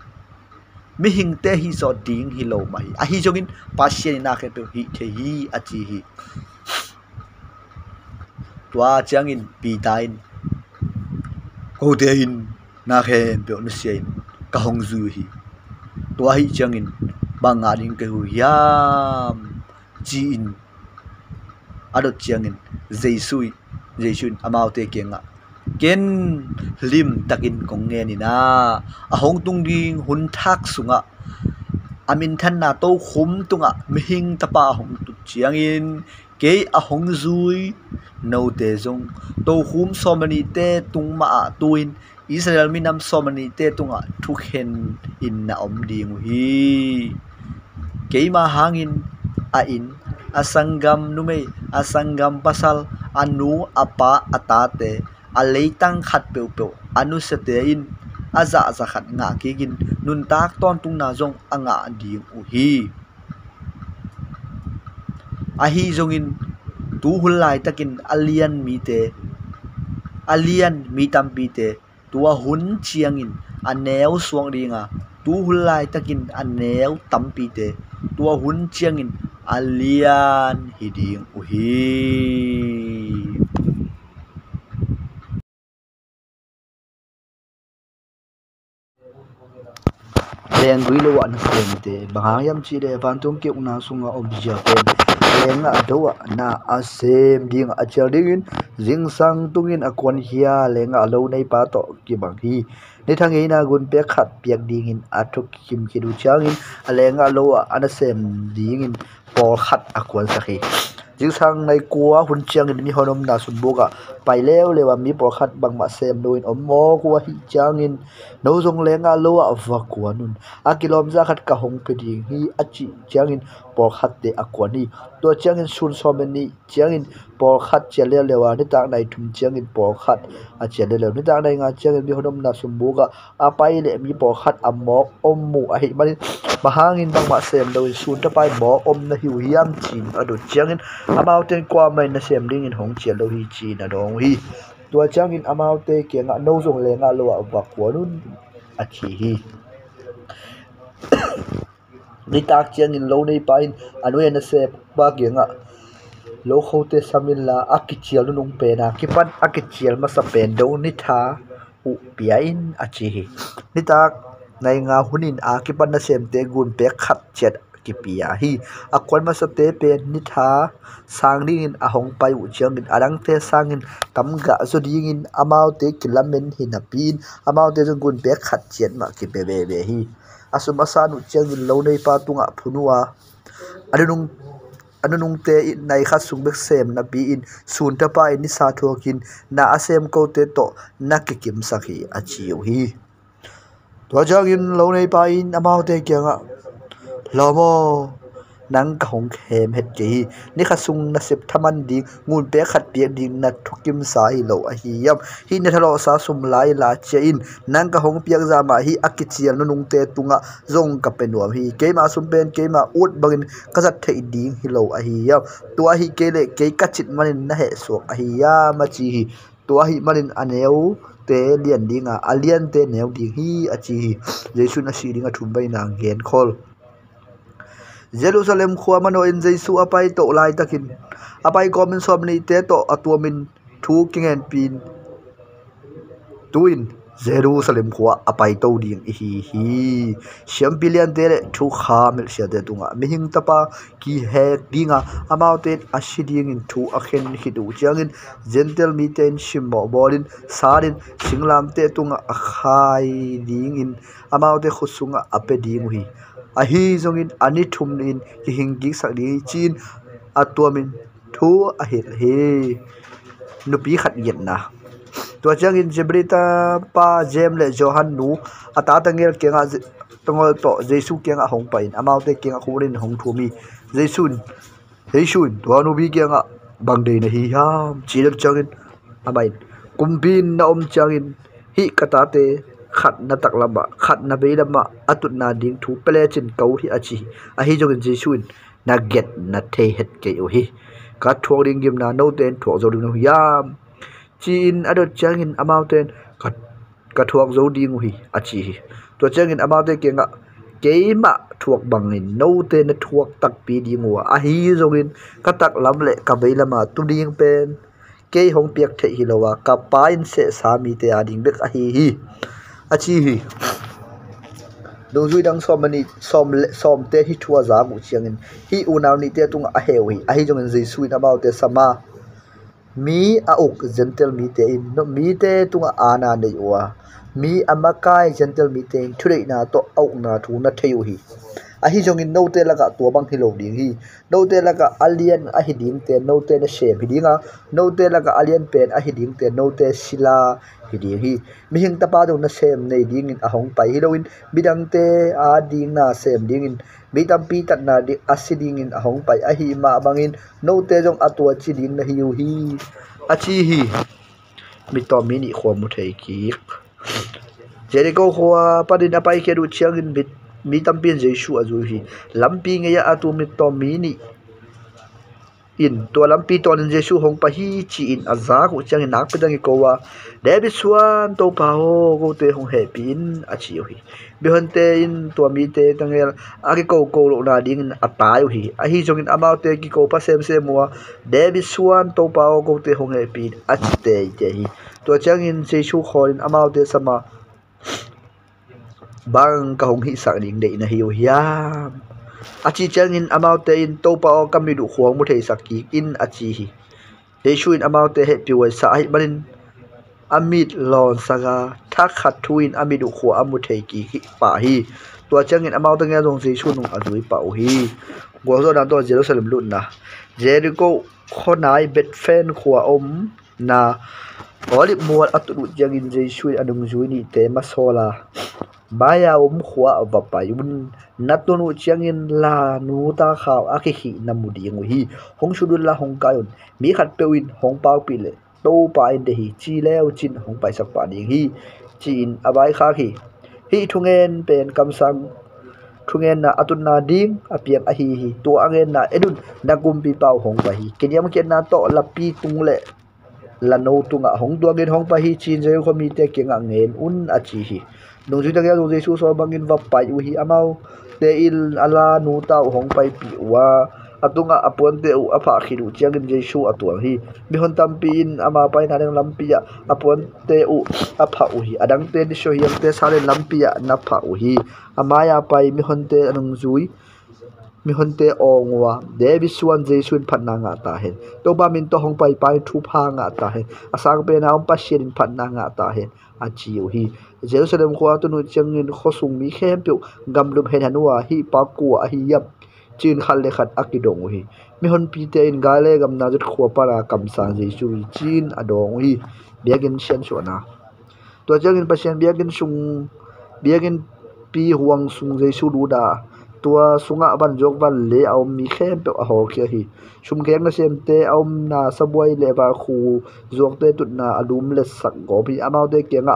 mi hing te hi zo ding hi lo mai a hi jongin pasien na ke pe hi the hi achi hi tua changin pi tain ko te hin na khem pe no sein ka hong zu hi tua hi changin banga ding ke hu yam chi in adot changin jesun amau te kenga ken lim takin kong nge ni na a hong tung ding hun thak sunga amin than na to khum tunga mihing tapa hong tu chiangin ke a hong zui no te zong to khum so many te tung ma tuin Israel minam so many te tunga thu khen in na om ding hi ke ma hangin a in asangam numei asangam pasal anu apa atate aleitang khat peu anu sete in aza khat nga kigin nun tak ton tung na zong anga ding u hi a hi zong in tu hulai takin alien mi te alien mi tampi te tua hun chiangin aneu suang ringa tu hulai takin aneu tampi te tua hun chiangin alien hiding uhi leng gui lo an sem te bahayam chi de vantum ke una sunga obja pen lenga dowa na asem ding achal dingin jing sang tungin akon hia lenga lo nei pa to ki bang hi ni thangi na gun pe khat piak dingin athuk kim ki du changin alenga lo an sem dingin por khat akon sakhi jing sang nei kwa hun changin mi honom na sun boga pai lew lewa mi por khat bang ma sem doin om mo kwa hi changin no jong lenga lo wa kwa nun akilom za khat ka hong pe ding hi achi changin por khat te akwani to changin sun someni changin por khat chele lewa ni tak nai thum changin por khat a chele lew ni tak nai nga changin mi honom na sun boga apai le mi por khat amok ommu a hi mani bahangin bang ma sem do sun ta pai mo om na hiu hiam chin adu changin amauten kwa mai na sem ding in hong chelo hi chi na dong hi tua changin amaute ke nga no jong le nga lo wa kwalun a chi hi ni tak changin lo nei pain anwe na se ba ke nga lo khote samin la akichial nung pe na kipan akichial ma sa pen do ni tha u piain a chi hi ni tak ngai nga hunin a kipan na sem te gun pe khat chet ki pia hi akon ma sa te pe ni tha sang ding a hong pai u changin arang te sangin tamga zo ding in amau te kilamen hin a pin amau te jong gun pe khat chet ma ki be be hi asuma sa nu changin lo nei pa tunga phunua anunung te nai kha sung bek sem na pi in sun ta pa in sa thokin na asem ko te to na ki kim sakhi a chiu hi to jangin lo nei pa in amau te kyanga lomo nang ka hong khem het ke ni kha sung na sep thaman ding ngun pe khat pe ding na thukim sa hi lo a hi yam hi ne thalo sa sum lai la che in nang ka hong piak za ma hi akichial nu nung te tunga zong ka penuam hi ke ma sum pen ke ma ut bangin ka zat thei ding hi lo a hi yam to a hi ke le ke ka chit manin na he so a hi ya ma chi hi to a hi manin aneu te lian dinga alian te neu ding hi a chi hi jesu na si dinga thum bai na gen khol Jerusalem khuwa mano in Jesu apai to lai takin apai komen somni te to atuamin thu kingen pin tuin Jerusalem khuwa apai to ding hi siam billion te thu khamel sia te tunga mihing tapa ki he dinga amauten asiding in thu akhen hidu changin gentle mi ten simmo bolin sarin singlam te tunga akhai ding in amaute khusunga ape ding hi ahi zongin ani thum in ki hingi sakdi chin atuamin thu a hit he nupi khat yet na to changin jebrita pa jem le johan nu ata tangel kenga tongol to jesu kenga hong pain amaute kenga khurin hong thumi jesun to nu bi kenga bangde na hi ham chilap changin amain kumbin na changin hi katate khat na taklama khat na beilama atut na ding thu pele chin kau hi achi a hi jogin jesuin na get na the het ke o hi ka thong ding gim na no ten thok zo ding no yam chin adot changin amauten ka thok zo ding hi achi hi to changin amaute ke nga keima thuak bangin no te na thuak tak pi ding wa a hi jogin ka tak lam le ka beilama tu ding pen ke hong piak the hi lowa ka pain se sami te ading bek a hi achi hi do zui dang som te hi thua za mu chiangin hi unaw ni te tung a hewi a hi jong jesu in about te sama mi a uk gentle mi te in no mi te tung ana nei wa mi amakai gentle mi te in thurei na to au na thu na theu hi a hi jong in no te laga to bang hi lo ding hi no te laga alien a hi ding te no te na she hi dinga no te laga alien pen a hi ding te no te sila hi hi mi hing tapa do na sem nei ding in ahong pai hiloin bidang te a ding na sem ding in mi tampi tat na di asiding in ahong pai a hi ma bangin no te jong atwa chi ding na hiu hi achi hi mi to mi ni khom mu thei ki Jericho khwa padin apai ke du chiang in bit mi tampi jesu azu hi lampi nge ya atu mi to mi ni in to lampi ton in Jesu hong pa hi chi in aza ku chang nak pedang ko wa David suan to pa ho go te hong happy in a chi hi bihon te in to mi te tangel agi ko lo na ding atai hi a hi jong in amau te ki ko pa sem mo David suan to pa ho go te hong happy a chi te hi to chang in Jesu khol in amau te sama bang ka hong hi sak ding de na hi hiam achi chang in amount te in to pa o kamidu khuang mu thei saki in achi hi te shu in amount te he piwa sa ai manin amit lon saga thak khat thu in amidu khu amu thei ki pa hi to chang in amount nge jong ji shu nung adui pa hi go zo dan to Jerusalem lut na Jericho khonai Betfen khuwa na olip mual atu jang in ji shu anung zui ni te masola baya khuwa vapayun natunu chiangin la nu ta khaw akhi namudi hi hong shudul la hong kayon mi khat pewin hong pau pile to pa in de hi chi leo chin hong pai sak pa ding hi chin abai kha hi thungen pen kamsang thungen na atun na ding apiang a hi to angen na edun nagum pi pau hong pa hi kenyam ken na to lapi tung le lano tunga hong duangin hong pa hi chin je ko mi te kenga ngen un achi hi nung ju tagya nung Jesu so bangin va pai u hi amau te il ala nu ta hong pai pi wa atunga apon te u apha khiru chiangin Jesu atuang hi mi hon tampi in ama pai na dang lampia apon te u apha u hi adang te ni sho hiam te sale lampia na pha u hi amaya pai mi hon te anung zui mi hon te ongwa David suan Jesu in phatna nga ta hen to ba min to hong pai pai thu pha nga ta hen asang pe na om pa shin phatna nga ta hen achi u hi Jerusalem ko atunu changin khosung mi khem pe gamlum hen hanwa hi pa ku a hi yap chin khal le khat akidong hi mi hon pi te in gale gam na jut khwa para kam sa Jesu chin adong hi biagin sian suana to changin pasien biagin sung biagin pi huang sung Jesu luda tua sunga ban jok ban le aum mi khem pe a ho kya hi sum keng na sem te aum na sabwai le ba khu jok te tut na alum le sak go bi amau te kenga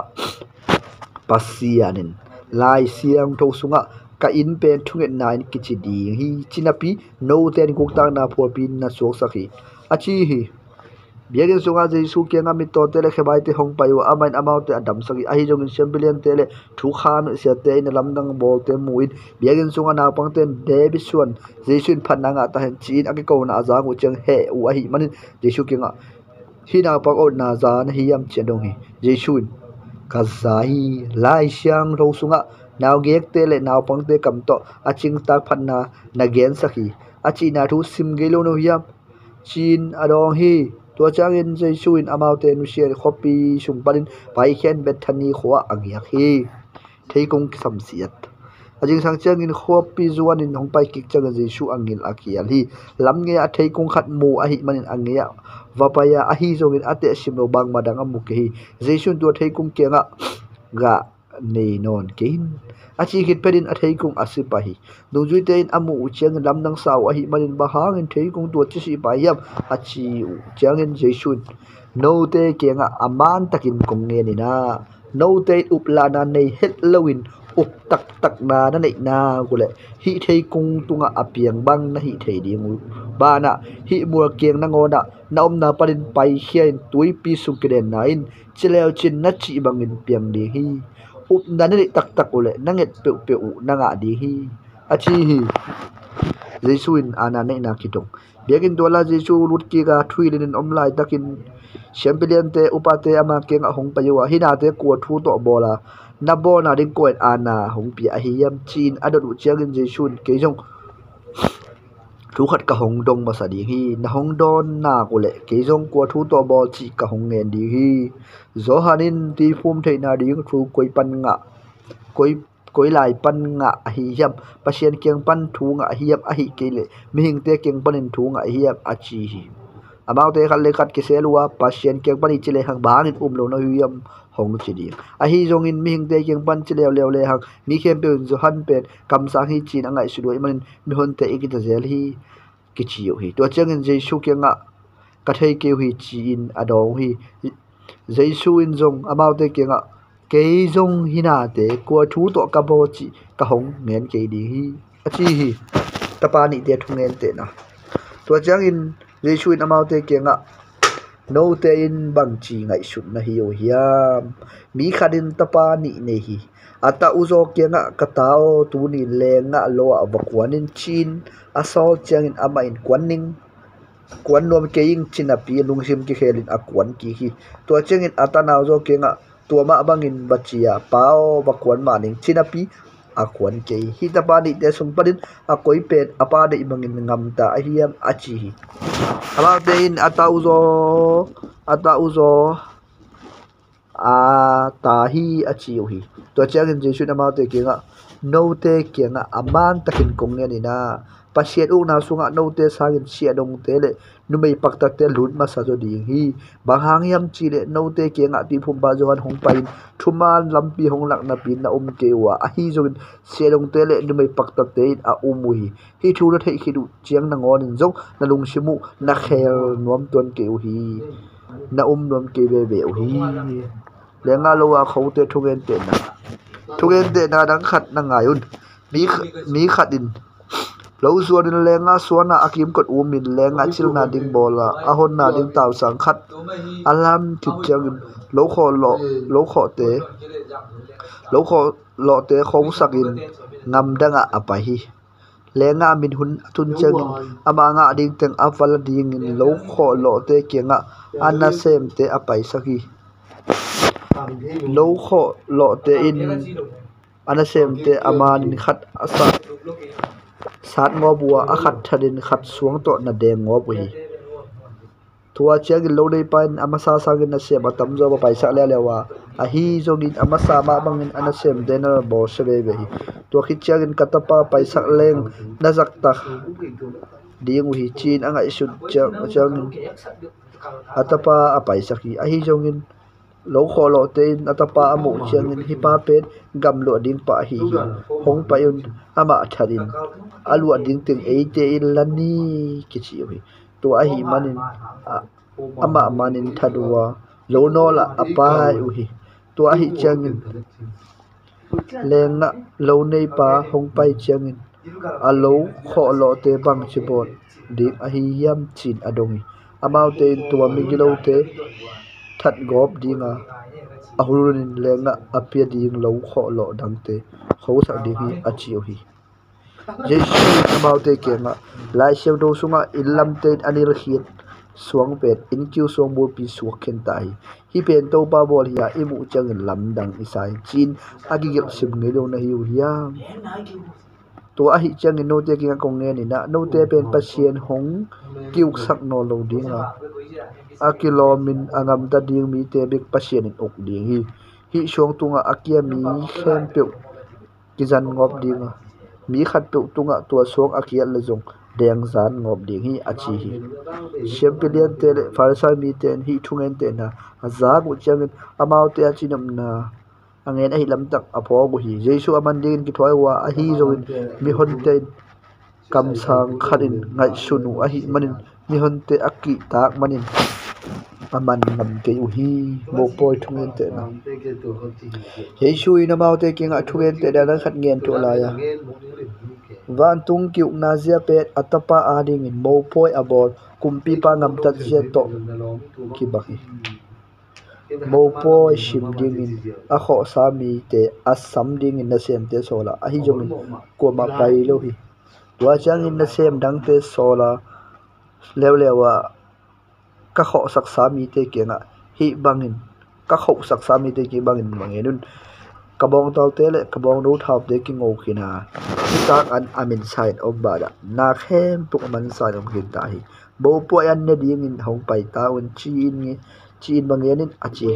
pasianin lai siang tho sunga ka in pen thunget nine kichi ding hi chinapi no ten kuk tang na phor pin na sok sakhi achi hi biagin sunga Jesu kenga mi to te le khebai te hong payu amain amau te adam sagi ahi jong in sembilian te le thu khan se te in lamdang bol te muin biagin sunga na pang ten David suan Jesu in phanna nga ta hen chin agi ko na za ngu chang he u ahi manin Jesu kenga hi na pang o na za na hi yam chen dong hi Jesu in kazai lai siang ro sunga naw gek te le naw pang te kam to aching tak phanna na gen sakhi achi na thu sim gelo no hiam chin adong hi to changin Jesu in amau te nu share khopi sung parin pai khen bethani khwa agyak hi theikong sam siat ajing sang changin khopi zuan in hong pai kik chang Jesu angil akial hi lam nge a theikong khat mu a hi manin angya vapaya a hi zongin ate simlo bang madang amuk hi Jesu to theikong kenga ga nei non kein achi khit pedin a theikong asipahi nujui te in amu uchang lam nang saw a hi manin bahang in theikong to chi si pa yam achi changin Jesu no te kenga aman takin kong nge ni na no te uplana nei het lowin up tak na nei na gule hi theikong tunga apiang bang na hi thei dingu bana hi mur keng na ngona naom na parin pai hian tui pi sukren nain chileo chin na chi bangin piang di hi up na ni tak ule nanget pe nanga di hi achi hi Jesu in ana nei na kitong biagin dola Jesu lut ki ga thuilin omlai takin sembilian te upate ama kenga hong paywa hina te ko thu to bola na bo na ding ko ana hong pi a hiam chin adot chiangin Jesu ke jong thu khat ka hong dong ma sa di hi na hong don na ko le ke jong ko thu to bol chi ka hong ngen di hi zo hanin ti phum thei na ding thu koi pan nga koi lai pan nga hi hiam pasien kyang pan thu nga hiam a hi ke le mi hing te kyang panin thu nga hiam a chi hi amau te khal le khat ke selwa pasien kyang pani chile hang bang in lo no hiam hong chi di a hi jong in mi hing te kyang pan chile le hang mi khem pe zo han pen kam sang hi chin angai su doi manin mi hon te ikita zel hi kichi hi to changin Jesu kenga ka thei ke hi chin adong hi Jesu in jong amau te kenga ke jong hina te ko thu to ka bo chi ka hong ngen ke di hi achi hi tapani te thungen te na to changin Jesu in amau te kenga no te in bang chi ngai sut na hi o hiam mi khadin tapa ni ne hi ata uzo kenga katao tu ni lenga lo avakwanin chin asol chang in ama in kwanning kwan nom ke ing chinapi lungsim ki khelin akwan ki hi to chang in ata naw zo kenga to ma bangin bachia pao bakwan maning chinapi akwan ke hi tapa ni te sum padin akoi pet apa de bangin ngamta ahiam achi hi ama te in ata uzo tahi achi hi to chang in jesu na ma te kenga no te kenga aman takin kong ne ni na pasiat u na sunga no te sangin sia dong te le numei pakta te lut ma sa zo ding hi banghang yam chi le no te kenga ti phum ba johan hong pain thuman lampi hong lak na pin na ke wa a hi zo sia dong te le numei pakta te a hi thu na thei khidu chiang na ngon in zo na lung simu na khel nom ton ke u hi na nom ke be u hi lenga lo wa khote thugen te na dang khat na ngayun mi khatin lo zuan in lenga suana akim kot umin lenga chil na ding bola ahon na ding taw sang khat alam thit chang lo kho te khong sakin ngam danga apahi lenga min hun tun chang ama nga ding teng aval ding in lo kho lo te kenga anna sem te apai saki lo kho lo te in anna sem te aman khat asa sát ngõ bùa a khát thadin khát xuống to na deng ngõ bùi thua chiang lo dei pan amasa sangin na sem atam zo ba paisa le lewa a hi zogin amasa ma bangin ana sem dena bo sebe be hi to khi chiang katapa paisa leng na zakta ding hi chin anga isut chang atapa a paisa ki a hi zongin lo kho lo te atapa amu chiang in hi pa pen gam lo ding pa hi hong pa yun ama tharin alu ading ting eite in lani kichi hi to a hi manin ama manin thadwa lo no la apa hi to a hi changin lenga lo nei pa hong pai changin a lo kho lo te bang chibot di a hi yam chin adongi amau te to mi gilo te that gop dinga ahurin lenga apia ding lo kho lo dang te kho sa ding hi achiu hi jesu amau te kenga lai sew do sunga ilam te anil khiat suang pet in kyu suang bur pi suak khen tai hi pen to pa bol hi imu chang lam dang isai chin agi gel sim nge do na hi hiam to a hi chang no te kinga kong ne ni na no te pen pasien hong kiuk sak no lo dinga a kilomin angam ta ding mi te bik pasien in ok ding hi suang tunga akia mi khem pe kizan ngop dinga mi khat pe tunga to suang akia le jong deng zan ngop ding hi achi hi champion te farsa mi ten hi thungen te na aza gu chang amau te achinam na angen a hi lam tak apho gu hi jesu aman ding ki thoi wa a hi zo mi hon te kam sang kharin ngai sunu a hi manin mi hon te akki tak manin aman ngam ke u hi mo poi thungen te na jesu in amau te kinga thungen te da khat ngen to la ya van tung kiu na zia pet atapa ading in mo poi abol kumpi pa ngam tat zia to ki baki mo poi shim ding in a kho sami te asam ding in na sem te sola a hi jong ko ma pai lo hi wa chang in na sem dang te sola lewa ka kho sak sami te kenga hi bangin ka kho sak sami te ki bangin mangenun kabong tol te le kabong no thap te ki ngo khina tak an amin side of bada na khem tuk man side of hin ta hi bo po yan ne ding in hong pai ta un chin bangenin achi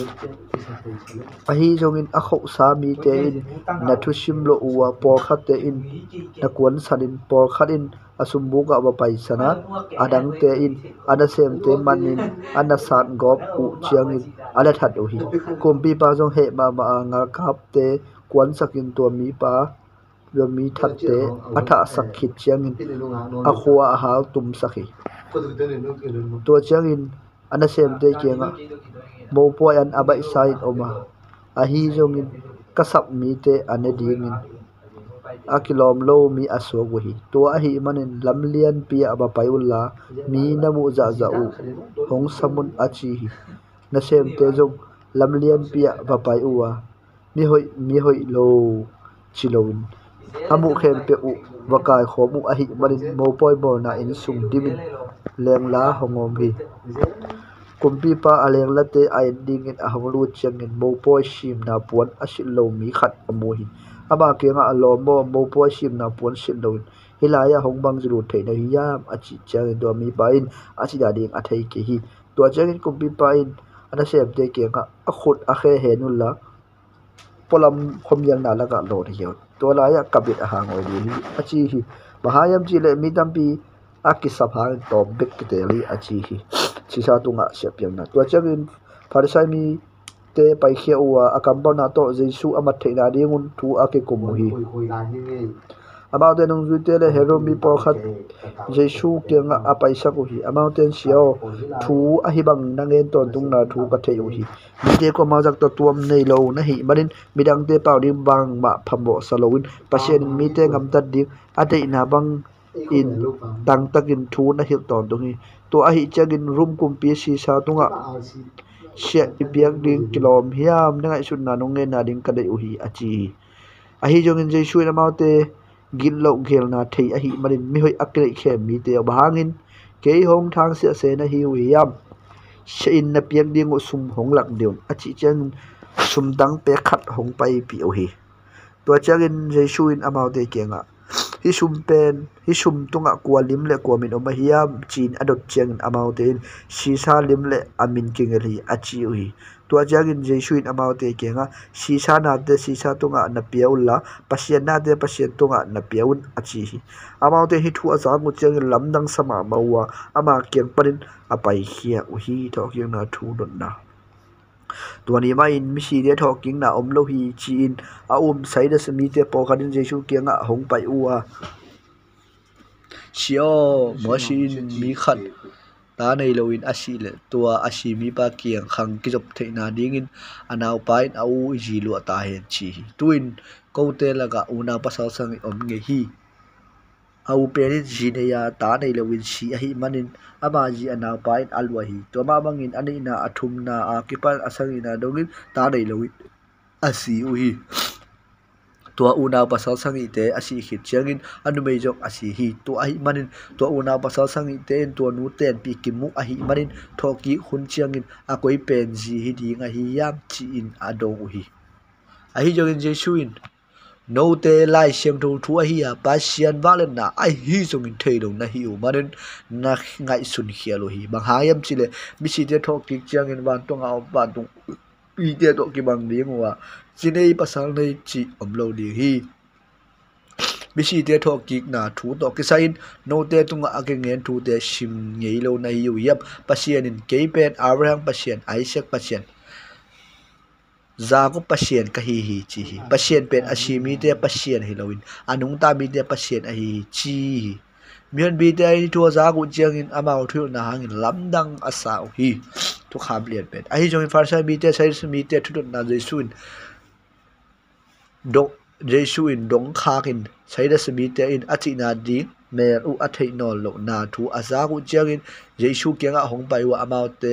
a hi jong in a kho sami te in na thu sim lo uwa por khat te in na kwan sanin por khat in asumbu ka ba pai sana adang te in ada sem te manin ana sat gop u chiang in ala that u hi kompi pa jong he ma nga kap te kwan sakin to mi pa yo mi that te atha sakhit chiang in a khwa a hal tum sakhi to chiang in ana sem te kenga mo po an abai side oma a hi jong in kasap mi te ane ding in akilom lo mi asok wahi tua hi manin lamlian pia aba paiulla mi namu za za u hong samun achi hi na sem te jong lamlian pia aba paiuwa mi hoi lo chilowin amu khem pe u wakai khomu ahi manin mo poi bo na in sung dimin lengla hongom hi kumpi pa aleng late ai ding in ahong lu chang in mo poi shim na puan asil lo mi khat amu hi ama ke nga alom mo poi shim na puan sil lo hilaya hong bang juru thei na yam achi chang do mi pa in achi da ding athei ke hi to chang in kumpi pa in ana sem te ke nga a khut a khe he nu la polam khom yang na la ga lo ri to la ya kabit a hang oi hi achi hi bahayam chi le mi tampi aki sabhang tom bek ke te li achi hi chisa tunga siapiang na to changin pharisai mi te pai khia wa akamba na to jesu amat theina dingun thu ake kumuhi amau te nung te le hero mi por khat jesu kenga apaisa ko hi amau ten siao thu a hi bang nangen ton tung na thu ka theu hi mi te ko ma jak to tuam nei lo na hi manin midang te pau ding bang ma phambo salowin pasien mi te ngam tat ding ate na bang in tang takin thu na hil ton tung hi to a hi chagin room kumpi si sa tunga sia ibiak ding kilom hiam nangai sun na nong nge na ding ka dei u hi achi a hi jongin jesu na maute gil lo gel na thei a hi marin mi hoi akre khem mi te bahangin ke hong thang se na hi wi yam shein na piak ding o sum hong lak deun achi chen sum dang pe khat hong pai pi o hi to chagin jesu in amaute kenga hi sum tunga kwalim le kwamin oma hiam chin adot cheng amaute in sisa lim le amin kingeli achi ui to jagin jesu in amaute kenga sisa na te sisa tunga na piaula pasien na te pasien tunga na piaun achi hi amaute hi thu aza ngu cheng lamdang sama mawa ama kyang parin apai khia uhi to kyang na thu don na tuani ma in mi si de thoking na omlo hi chi in a sai da sami te po khanin jesu kenga hong pai uwa sio mo sin mi khat ta nei loin asile tua asi mi pa kiang khang ki jop theina dingin anau pain au ji lu ta hen chi tuin ko te laga una pasal sang om nge hi au perin ji ne ya ta nei loin si a hi manin ama ji anau pain alwa hi to ma bangin ani na athum na a kipan asangina dongin ta nei loin asi u hi tua una pasal sangi te asi khit changin anumei jok asi hi to ahi manin to una pasal sangi te to nu ten pi kimu ahi manin thoki hun changin a koi pen ji hi ding a hi yam chi in adong hi ahi jogin jesu in no te lai sem thu thu hi a pasian valen na ai hi jongin theilong na hi u manin na ngai sun khialo hi bang hayam chile mi si te thoki changin ban tonga ban tung pi te to ki bang ding wa chinei pasal nei chi omlo di hi bisi te tho kik na thu to kisain no te tunga akengen thu te sim ngei lo na yu yap pasien in keipen abraham pasien isaac pasien zago pasien ka hi chi hi pasien pen asimi te pasien hiloin anung ta mi te pasien a hi chi mian bi te ai thu zago chiang in amau thu na hangin lamdang asa hi thu kham lian pen ai jong farsa mi te sai mi te thu na jesuin jesu in dong khakin saida sami te in atina di mer u athei no lo na thu aza ku chiangin jesu kenga hong pai wa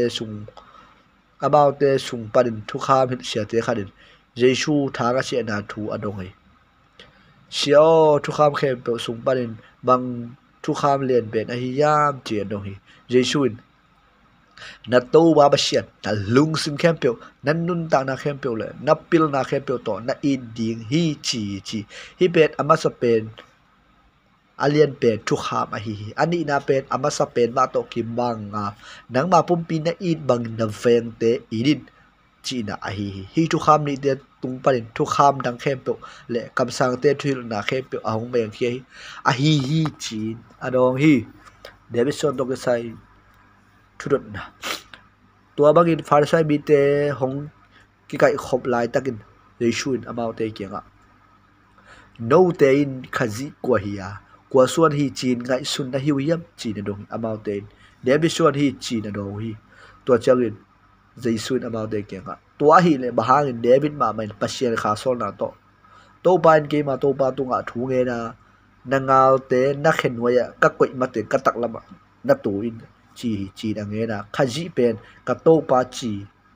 amaute sung parin thu kham hin sia te khanin jesu thanga se na thu adong hai sio thu kham khem pe sung parin bang thu kham len ben a hi yam chi adong hi jesu in na to ba basian na lung sim khem pe nan nun ta na khem pe le na pil na khem pe to na i ding hi chi hi pet ama sa pen alien pen thu kham a hi ani na pen ama sa pen ba to ki bang nang ma pum pi na i bang na veng te idin chi na a hi thu kham ni te tung parin thu kham dang khem pe le kam sang te thil na khem pe ahong beng khi a hi chi adong hi David son to ke sai thudot na tua bangin farsai mi te hong ki kai khop lai takin jesu in amau te kenga no te in khazi kwa hiya kwa suan hi chin ngai sun na hiu yam chin na dong amau te debi suan hi chin na dong hi tua changin jesu in amau te kenga tua hi le bahangin david ma main pasien kha sol na to to ban ke ma to pa tunga thu nge na nangal te na khen waya ka koi ma te ka tak lama na tu in chi na nge na khaji pen ka to pa chi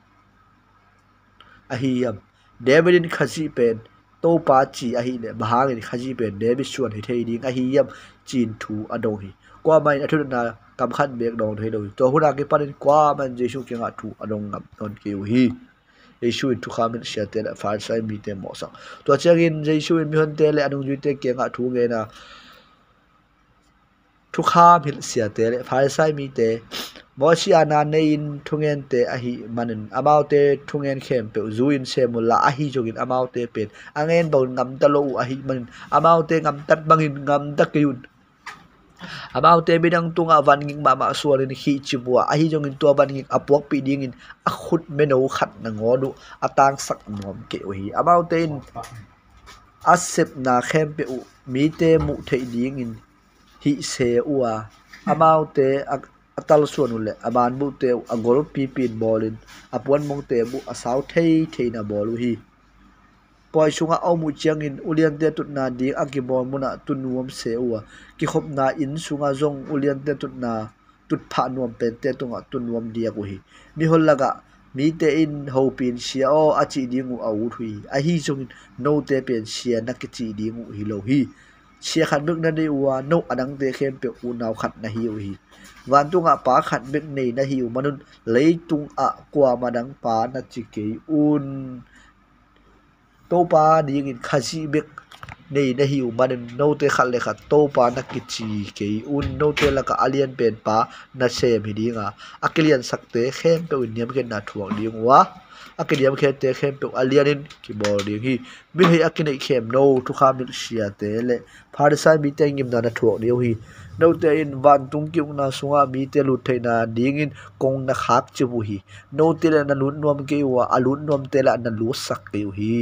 a hi yam Davidin khaji pen to pa chi a hi le bahang ni khaji pen David chuan hi thei ding a hi yam chin thu adong hi kwa mai athu na kam khan bek dong thei do to huna ke panin kwa man jesu ke nga thu adong ngam ton ke hi Jesu in thu khamin siate la far sai mi te mo sang to changin Jesu in mi hon te le anung ju te ke nga thu nge na thu khamil siate le far sai mi te mo si ana nein thungen te a hi manin amaute thungen khem pe zuin semula a hi jogin amaute pen angen bon ngam ta lo a hi manin amaute ngam tat bangin ngam ta kiyun amaute bidang tunga van nging mama suarin hi chibua a hi jongin to ban nging apuak pi dingin a khut meno khat na ngodu atang sak nom ke hi amaute in asep na khem pe u mi te mu thei dingin hi se uwa amaute atal suanule aban bu te agol pi pin bolin apuan mong te bu asaw thei na bolu hi poi sunga omu chiangin ulian te tut na di akibol muna tunuam se uwa ki khop na in sunga zong ulian te tut na tut pha nuam pen te tunga tunuam dia ku hi mi hol laga mi te in ho pin sia o achi dingu au thui a hi zong no te pen sia na ki chi dingu hi lo hi sia khat bek na de uwa no adang te khem pe u naw khat na hi hi van tunga pa khat bek nei na hi manun leitung a kwa madang pa na chi ke un to pa ding in khaji bek nei na hi manin no te khat le khat to pa na ki chi ke un no te la ka alien pen pa na sem hi dinga akilian sakte khem pe un niam ke na thuang ding wa akiliam khe te khem pe alien in ki bol ding hi mi hei akinai khem no thu kha mil sia te le phar sai mi te ngim na thuang ding hi no te in van tung ki na sunga mi te lu thei na ding in kong na khak chu hi no te la na lu nom ke wa alun nom te la na lu sak ke hi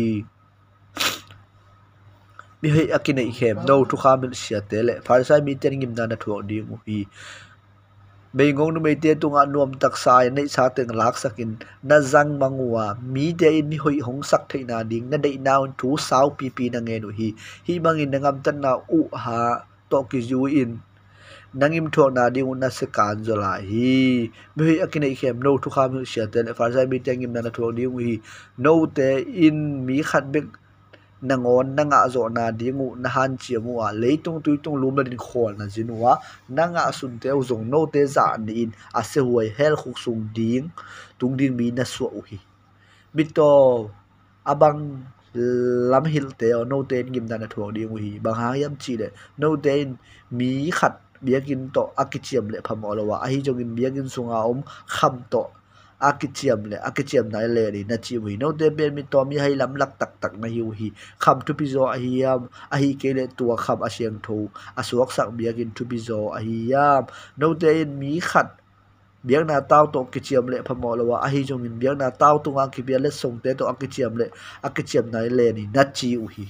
mi hei akinai khem no thu kha mil sia te le phar sai mi te ngim na thuang ding hi mei ngong nu mei te tunga nuam tak sai nei sa teng lak sakin na zang mangwa mi te in mi hoi hong sak thei na ding na dei naun thu sau pi na nge nu hi mangin na ngam tan na u ha to ki ju in nangim thok na ding na se kan zola hi mi hoi akinai khem no thu kha mil sia te le phar sai mi te ngim na thuang ding hi no te in mi khat bek nangon nanga zo na dingu na han chiamu a leitung tuitung lumladin khol na jinwa nanga sun te zong no te za ni in a se huai hel khuk sung ding tung ding mi na su hi bito abang lam hil te no te ngim na thuang ding hi bang ha yam chi le no te mi khat biakin to akichiam le pham olawa a hi jongin biakin sunga kham to akichiam na le ri na chi wi no te ben mi to mi hai lam lak tak na hi kham tu pi zo a hi yam a hi ke le tua kham a siang tho a suak sak biakin tu pi zo a hi yam no te in mi khat biang na taw to kichiam le phamo lawa a hi jong in biang na taw tu nga ki bia le song te to akichiam na le ni na chi u hi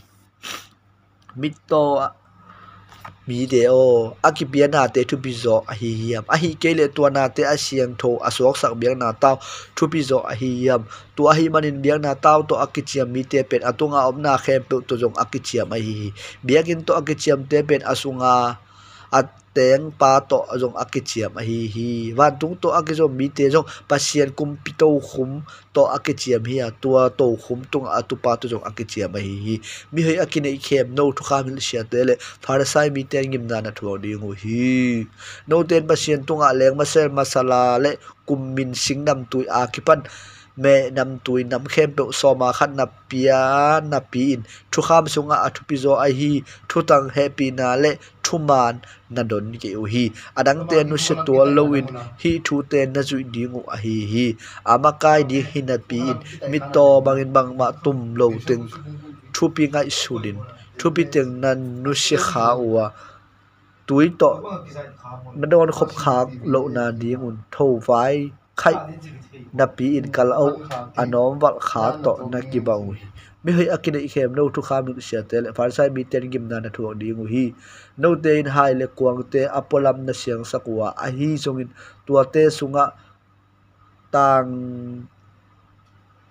mi to video akipiana te thu bizo a hi yam a hi kele to na te a siang tho asok sak biang na taw thu bizo a hi yam to a hi manin biang na taw to akichiam mi te pen atunga omna khem pe to jong akichiam a hi biakin to akichiam te pen asunga ateng pa to jong akichiam a hi wan tung to akizo mi te jong pasien kum pito khum to akichiam hi tua to khum tung atupa to jong akichiam a hi mi hei akine khem no thu khamil sia tele farsai mi te ngim na na thu ding hi no ten pasien tunga leng masel masala le kummin singnam tui akipan me nam tui nam khem pe soma khat na pia na pin thu kham sunga athu pizo a hi thu tang happy na le thuman na don ke hi adang te nu se to lowin hi thu te na zui dingu a hi amakai di hina pin mi to bangin bang ma tum lo teng thu pi ngai sudin thu pi teng nan nu se kha wa tui to na don khop khak lo na dingun tho vai khai na pi in kal au anom wal kha to na ki bau mi hei akine khem no thu kha mi sia tel farsai mi ten gim na na thu dingu hi no te in hai le kuang te apolam na siang sakwa a hi songin tua te sunga tang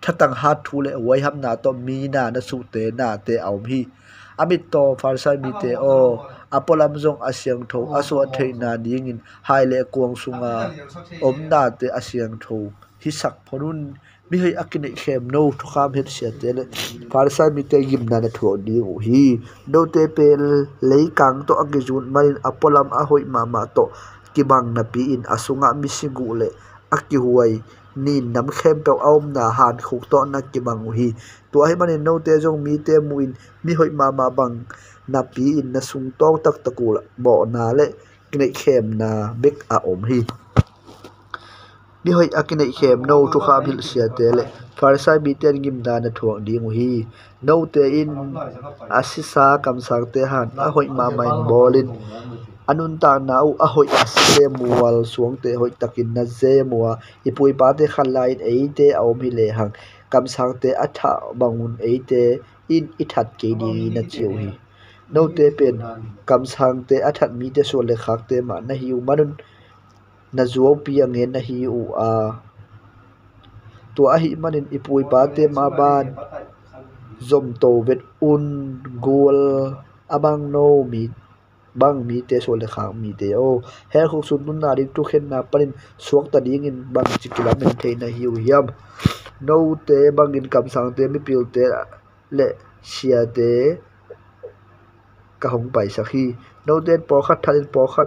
thatang hat thu le wai ham na to mi na na su te na te aum hi amit to farsai mi te o apolam jong asyang tho aso thei na ding in hai le kuang sunga om na te asyang tho hi sak phorun mi hei akine khem no thukam het sia te le farsai mi te gim na na tho di u hi no te pel lei kang to agijun marin apolam a hoi ma to kibang na pi in asunga mi sigu le aki huai ni nam khem pe aum na han khuk to na kibang hi to hi manin no te jong mi te muin mi hoi ma bang na pi in na sung tong tak takula bo na le kine khem na bek a om hi mi hoi akine khem no thu kha bil sia te le farsai mi ten gim da na thuang ding hi no te in asisa kam sang te han a hoi ma main bolin anun ta na u a hoi ase mual suang te hoi takin na ze muwa ipui pa te khanlain eite aum hi le hang kam sang te atha bangun eite in ithat ke di na chiu hi no te pen kam sang te athat mi te so le khak te ma na hiu manun na zuo pi angen na hi u a to a hi manin ipui pa te ma ban zom to vet un gol abang no mi bang mi te so le khang mi te o her khu sun nun na ri tu khen na panin suak ta ding in bang chi kilomen the na hiu hiam no te bang in kam sang te mi pil te le sia te ka hong pai sakhi no ten por khat thalin por khat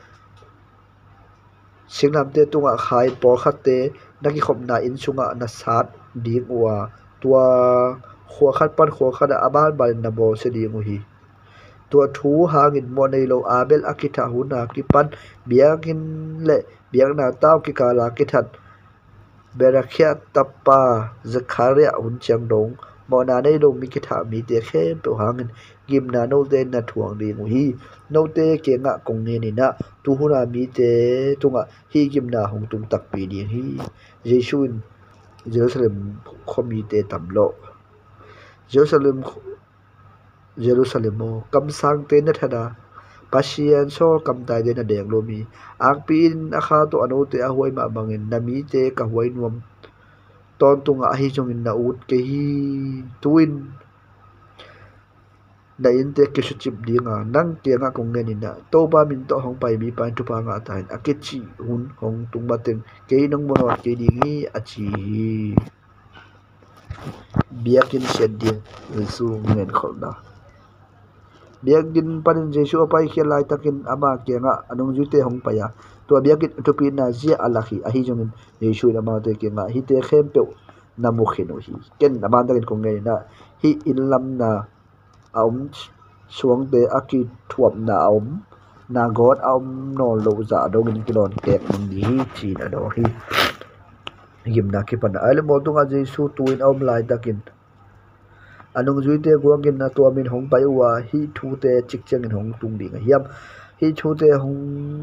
singnam te tunga khai por khat te naki khop na in sunga na sat ding wa tua khwa khat pan khwa khat aban bal na bo se ding hi tua thu hangin mo nei lo abel akitha huna ki pan biangin le biang na taw ki kala ki that berakhia tappa zakharia hun chang dong mo na nei lo mi ki tha mi te khe pe hangin gim na no te na thuang ding hi no te ke nga kong ne ni na tu huna mi te tunga hi gim na hong tum tak pi di hi jesuin jerusalem khomi te tamlo Jerusalem mo kam sang te na thada pasien so kam tai de na deng lo mi ang pin akha to anu te a huai ma bangin na mi te ka huai nuam ton tunga hi jong in na ut ke hi tuin na in te ke chip dinga nang te nga kong nge ni na to ba min to hong pai mi pan tu pa nga tain akechi hun hong tung ba teng ke nong mo no ke di ngi achi biakin shedding su ngen kholna biagin panin jesu apai khelai takin ama kenga anung jute hong paya to biagin topi na zia alakhi ahi jongin jesu na ma te kenga hi te khem pe na mu khinu hi ken ama takin kong nge na hi inlam na aum suang te aki thuap na aum na god aum no lo za dongin kilon kek mong di hi chin ado hi gim na ki pan ale mo tunga jesu tuin aum lai takin anung zuite guangin na to min hong pai wa hi thu te chik changin hong tung ding hiam hi thu te hong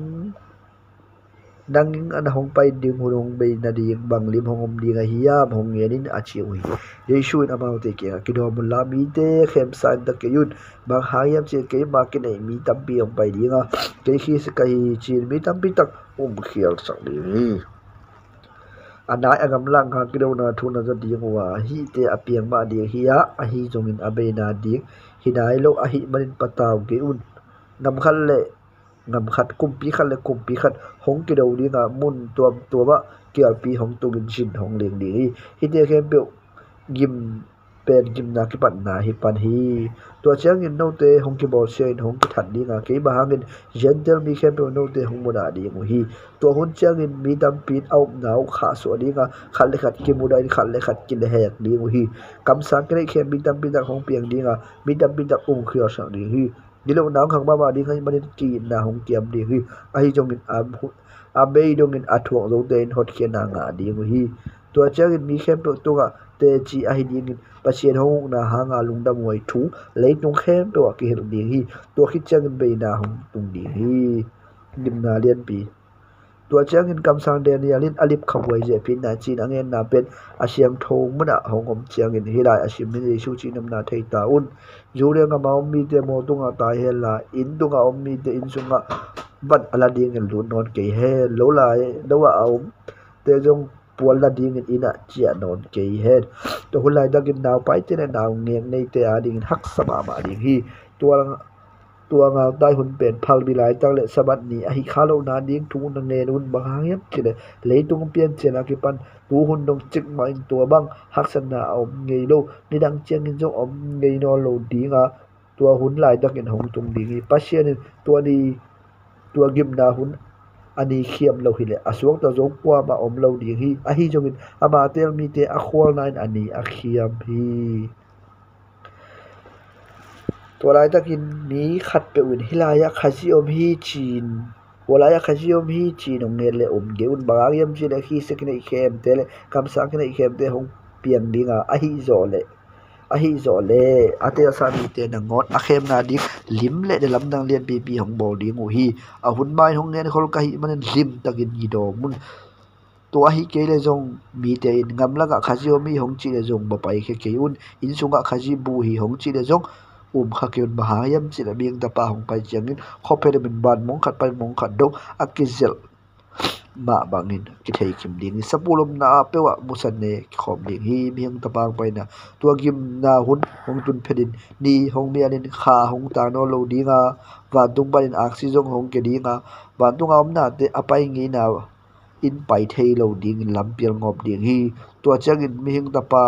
nanging an hong pai ding hurong be na ding bang lim hongom ding hiam hong yenin achi ui jesu in amau te ke ki do mun la mi te khem san ta ke yun bang hayam che ke ma ke nei mi tam pi hong pai dinga ke khi se kai chin mi tam pi tak khial sak ni anai agam lang ha ki do na thu na za ding wa hi te apiang ma ding hiya a hi jongin abe na ding hinai lo a hi manin pataw ke un ngam khal le ngam khat kumpi khat hong ki do dinga mun to ba ki pi hong tu gin shin hong leng di hi te khem pe gim pen gim na ki pan na hi pan hi to chang in no te hong ki bol sen hong ki that dinga ke ba hangin gentle mi khem pe no te hong mo da di hi to hun chang in mi dam pin au nau kha so dinga khal le khat ki mu da khal le khat ki le hek di hi kam sang ke khem mi dam pin da hong piang dinga mi dam pin da khio sa di hi dilo nang khang ba di khai manin ki na hong kiam di hi a hi jong in a be dong in a thuang zo te in hot khe na nga di hi to chang in mi khem pe to ga te chi a hi ding pasien hong na ha nga lung da moi thu le tung khem to ki hel di hi to khi chang in be na hong tung di hi dim na lian pi to chang in kam sang den yalin alip khawai je pin na chin angen na pen asiam thong muna hongom chang in hilai asim ni su chi nam na thei ta un jure nga ma mi te mo tunga ta hela in tunga mi te in sunga ban ala ding el lu non ke he lo la lo a om te jong pual la ding in ina chia non ke hen to hulai dagin naw pai te na naw ngeng nei te a ding hak sama ma ding hi tua ngao tai hun pen phal bi lai tak le sabat ni a hi khalo na ding thu na ne nun bang hang yam chile leitung pian chena ki pan tu hun dong chik ma in tua bang hak san na om ngei lo ni dang chiang in jong om ngei no lo dinga tua hun lai dak in hong tung ding hi pasien tua ni tua gim na hun ani khiam lo hi le asuang ta zo kwa ba om lo ding hi a hi jong in ama tel mi te a khwal nine ani a khiam hiตัวไรตะกินนี้ขัดไปอุ่นฮิลายะขจิอมฮีจีนวลายะขจิอมฮีจีนงเงินเลยเกอุ่นบางยามจีนขี้สกินไอเข้มเตะคำสั่งกินไอเข้มเตะหงเปียงดิ้งอ่ะฮิโซเลอาเตสามีเตนังงดอาเข้มนาดิลิมเละเดลำดังเลียนปีของบอลดิ้งหูฮีอาหุ่นไม้หงเงินคนกะฮิมันลิมตะกินยีดอมุนตัวฮิเกเลจงมีเตอินงำละกะขจิอมฮีหงจีเลจงบ่ไปเกอุ่นอินสุงะขจิบูฮีหงจีเลจงkhakyon bahayam sila biyang dapa hong pai chiangin khopere min ban mong khat pai mong khat do akizel ma bangin kithei kim ding sapulom na pewa musan ne khom ding hi biyang dapa pai na tua gim na hun hong tun phedin ni hong mianin kha hong ta no lo dinga wa dung banin aksi jong hong ke dinga wa dung am na te apai ngi na in pai thei lo ding lampial ngop ding hi tua changin mihing dapa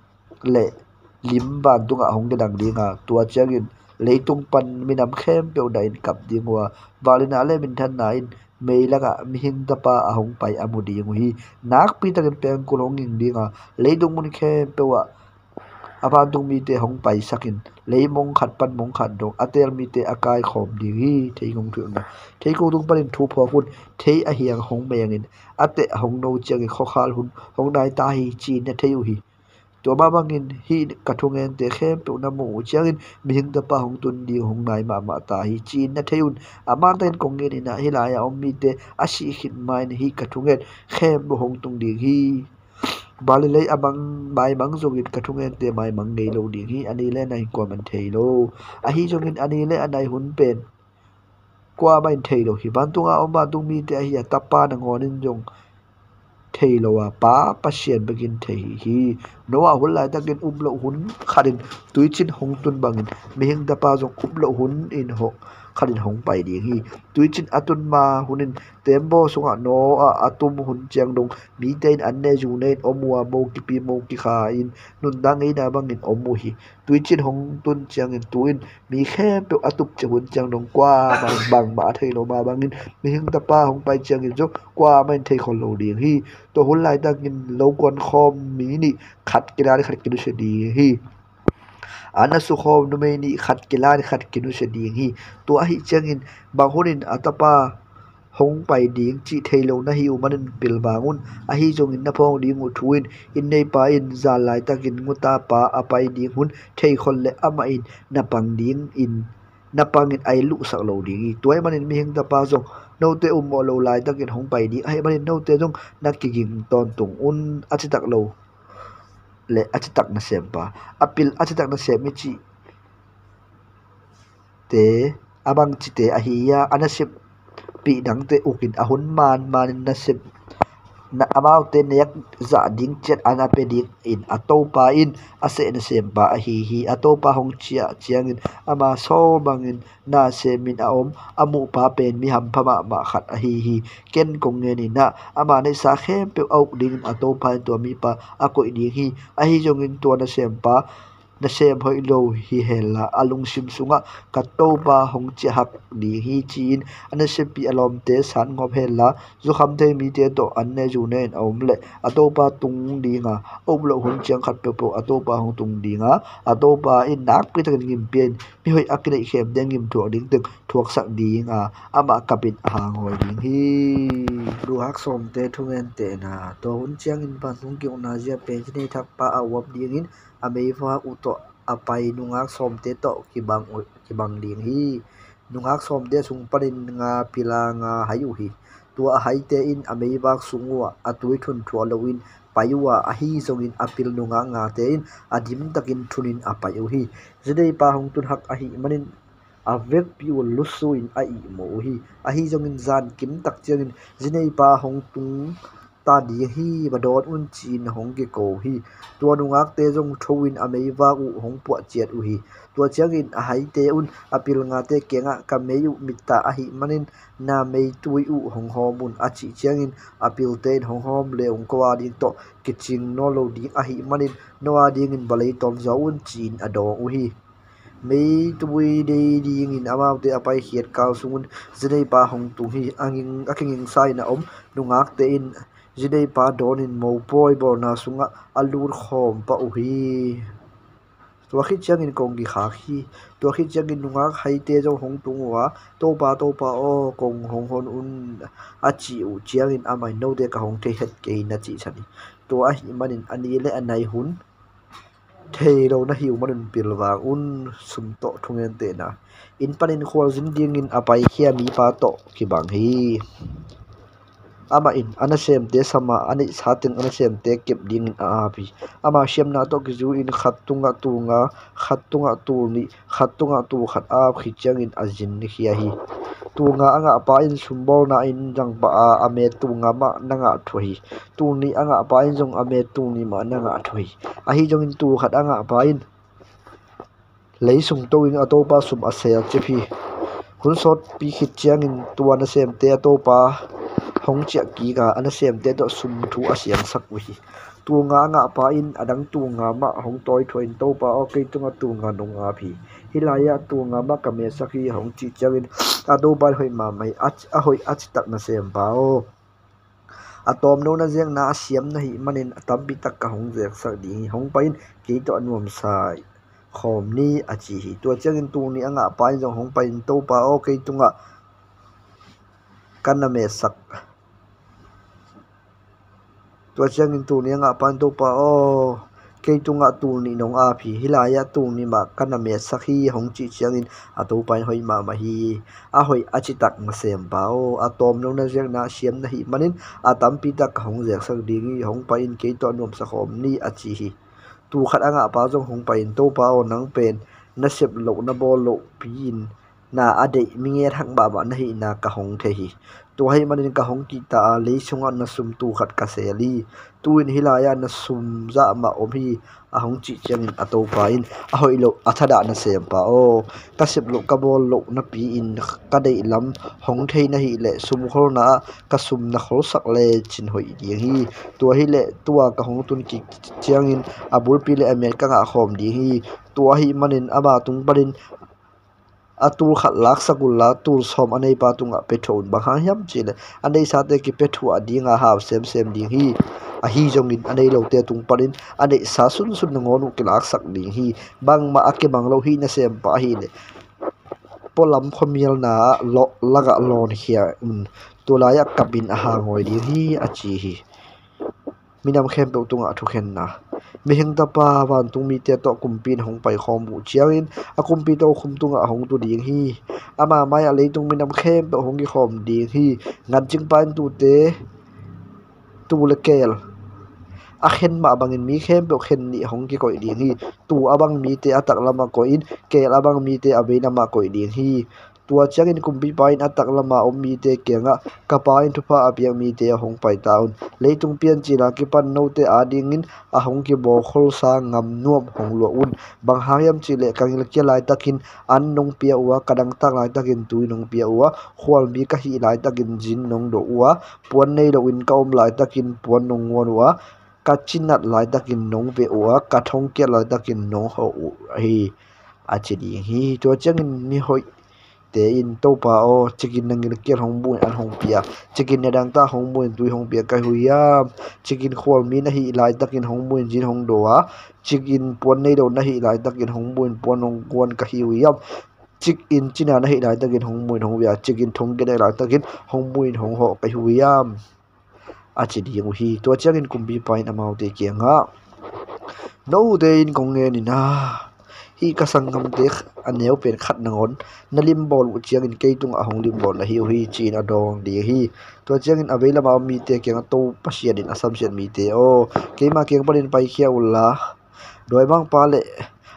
le lim ban tunga hong de dang dinga tua changin leitung pan minam khem pe da in kap dingwa walina le min than na in meilaga mihin tapa ahong pai amudi hi nak pi takin peng kulong ing dinga leidung mun khem pe wa aban tung mi te hong pai sakin leimong khat pan mong khat dong atel mi te akai khom ding hi thei ngong thu na thei ko tung parin thu pho phun thei a hiang hong meyangin ate hong no chang kho khal hun hong dai ta hi chi na thei hiตัวมาบางอินฮีกระทงเงินเตะเข้มเป็นน้ำมูเชียงอินมีหิงตะปาหงตุนดีหงนายมาตาฮีจีนนะเทยุนอามาเต้นกงเงินนะฮิลายาอมมีเตอาชีขิดไม้ฮีกระทงเงินเข้มบุหงตุงดีฮีบาลีเลยอาบังใบบังจงอินกระทงเงินเตไม้มังเงโลดีฮีอันนี้เล่นในกว่ามันเทโลอาฮีจงอินอันนี้เล่นอันไหนหุ่นเป็นกว่ามันเทโลฮีบันตุงอาอมบาตุงมีเตฮีตะปาหนังงอนินจงเทโลว่าป้าปัสเซียนไปกินเทฮีโนอาหุ่นไหลตะกินโลหุ่นขัดินตุยจินหงตุนบังอินมีหิงตะปาจงโลหุ่นอินหกขัดินหงไปดีฮีตุยจินอตุนมาหุ่นอินเต็มโบสงะโนอาตุมหุ่นเจียงดงมีเตนอันเนจูเนนอมัวโมกิปีโมกิขาอินนุนดังอินาบังอินอมูฮีตุยจินหงตุนเจียงอินตุอินมีแค่เปียวอตุบจะหุ่นเจียงดงกว่าบางมาเทโลมาบังอินมีหิงตะปาหงไปเจียงอินจงกว่าไม่เทคนโลดีฮีตัวหุ่นไหลตะกินโลกวนคอมมีนี่ขัดกีฬาขัดกินุชดีฮีอันนั้นสุขอมนุเมนี่ขัดกีฬาขัดกินุชดีฮีตัวฮิจังอินบางคนอินอัตปาหงไปดิ้งจีเทโลนะฮิวมันปิลบางุนอาฮิจงอินนพองดิ้งอุทุอินอินในป่าอินซาลายตะกินงุตาป่าอไปดิ้งหุนเทคนเลอามาอินนับปังดิ้งอินนับปังอินไอลุสักโลดิ้งตัวไอ้มันอินมีหิงตาป่าจงโนเตอุมโอโลลายตะกินหงไปดิ้งให้มันอินโนเตจงนักกิงตอนตุงอุนอาจิตักโลle achitak na sempa apil achitak na semichi te abang chite ahiya anasip pi dang te ukin ahun manin nasip na amau te nek za ding chet anape ding in atopa in ase na sempa ahi atopa hong chia chiangin ama so bangin na semin aom amu pa pen mi ham phama ma khat ahi ken kong nge ni na ama nei sa khem pe au ding atopa to mi pa akoi ding hi ahi jongin to na sempa na sem hoi lo hi hela alung sim sunga katopa hong chi hak di hi chin ana se pi alom te san ngop hela zu kham te mi te to an ne ju nen om le atopa tung dinga om lo hun chiang khat pe po atopa hong tung dinga atopa in nak pi tak ngim pen mi hoi akre khem deng ngim thu ding tek thuak sak dinga ama kapit hang hoi ding hi ru hak som te thungen te na to hun chiang in pan tung ki ona ja pe ni thak pa awap ding in ameifa uto apai nungak somte to kibang ding hi nungak somte sung parin nga pila nga hayu hi tua haite in ameibak sungwa atui thun thualowin payuwa ahi zongin apil nunga nga te in adim takin thunin apayu hi zidei pa hong tun hak ahi manin avek piu lusuin ai mo hi ahi zongin zan kim tak chiangin zinei pa hong tung ta di hi badon un chin hong ki ko hi tua nungak te jong thowin amei wa u hong pu chet u hi tua changin a hai te un apil nga te kenga kameyu mitta a hi manin na mei tui u hong homun achi changin apil ten hong hom le ong kwa ding to kiching no lo ding a hi manin noa ding in balei tom zo un chin adong u hi mei tui de ding in amau te apai hiat kal sungun zinei pa hong tu hi angin aking sai na om nungak te in zinei pa don in mo poi bor na sunga alur khom pa u hi tua khit changin kong gi kha hi tua khit changin nungak hai te jo hong tu wa to pa o kong hong hon un achi u chiangin amai no de ka hong te het ke na chi chani to a hi manin ani le anai hun thei lo na hiu manin pilwa un sum to thungen te na in panin khwal zin ding in apai khia mi pa to ki bang hi ama in ana sem te sama ani satin ana sem te kep ding a api ama shem na to ki zu in khatunga tunga khatunga tu ni khatunga tu khat a khichang in azin ni khia hi tunga anga pa in sumbol na in jang ba ame tunga ma nanga thui tu ni anga pa in jong ame tu ni ma nanga thui a hi jong in tu khat anga pa in leisung to in atopa sum asel chepi hun sot pi khit chiang in tuana sem te atopa hong chia ki ga ana sem te do sum thu asiang sak wi tu nga nga pa in adang tu nga ma hong toi thoin to pa o ke tunga tu nga no nga phi hilaya tu nga ma ka me sakhi hong chi chawin ado ba hoi ma mai a hoi ach tak na sem ba o atom no na jeng na siam na hi manin tambi tak ka hong jek sak di hong pain ke to anuam sai khom ni achi hi to changin tu ni anga pa in jong hong pain to pa o ke tunga kana me sak tua changin tu ni anga pan to pa o ke tunga tu ni nong a phi hilaya tu ni ma kana me sakhi hong chi changin atu pai hoi ma ma hi a hoi achi tak ma sem ba o atom no na jeng na siam na hi manin atam pi tak hong jek sak ding hong pa in ke to nom sa khom ni achi hi tu khat anga pa jong hong pa in to pa o nang pen na sep lo na bol lo pin na ade minge thak ba ba na hi na ka hong the hi tu hai manin ka hong ki ta le sunga na sum tu khat ka seli tu in hilaya na sum za ma om hi a hong chi changin ato pa in a hoi lo athada na sem pa o ka sep lo ka bol lo na pi in ka dei lam hong thei na hi le sum khol na ka sum na khol sak le chin hoi di hi tu hi le tua ka hong tun ki changin abur pi le amen ka nga khom di hi tu hi manin ama tung parin atur khat lak sagulla tur som anei pa tunga petrol ba hiam chile anei sa te ki pethu adinga haw sem ding hi a hi jongin anei lo te tung parin anei sa sun ngonu ki lak sak ding hi bang ma ake bang lo hi na sem pa hi le polam khomial na lo laga lon hia tulaya kabin a hangoi ding hi achi hi minam khem pe tunga thu khen na mi hing ta pa wan tung mi te to kumpin hong pai khom bu chiangin a kumpi to khum tunga hong tu ding hi ama maya le tung minam khem pe hong gi khom ding hi ngan ching pan tu te tu le kel a khen ma bangin mi khem pe khen ni hong ki koi ding hi tu abang mi te atak lama ko in kel abang mi te abeina ma koi ding hi tua changin kumpi pain atak lama om mi te kenga kapain thupa apiang mi te hong pai taun leitung pian chila ki pan no te adingin a hong ki bo khol sa ngam nuam hong lo un bang hayam chile kangil ke lai takin an nong pia wa kadang tak lai takin tui nong pia wa khwal mi ka hi lai takin jin nong do wa puan nei lo in ka om lai takin puan nong won wa ka chinat lai takin nong ve wa ka thong ke lai takin nong ho hi achidi hi to changin mi hoi te in to pa o chikin nangil ker hong bu an hong pia chikin ne dang ta hong bu tui hong pia kai huya chikin khol mi na hi lai takin hong bu jin hong do wa chikin pon nei do na hi lai takin hong bu pon hong kon ka hi huya chik in china na hi lai takin hong bu hong bia chikin thong ke lai takin hong bu hong ho kai huya achidi ngu hi to changin kumbi pain amau te kenga no te in kong nge ni na hi ka sangam te aneu pen khat nangon nalim bol u chiang in keitung ahong lim bol na hi hi chin adong di hi to chiang in avela ma mi te keng to pasian in assumption mi te o keima keng parin pai khia ulla doi bang pa le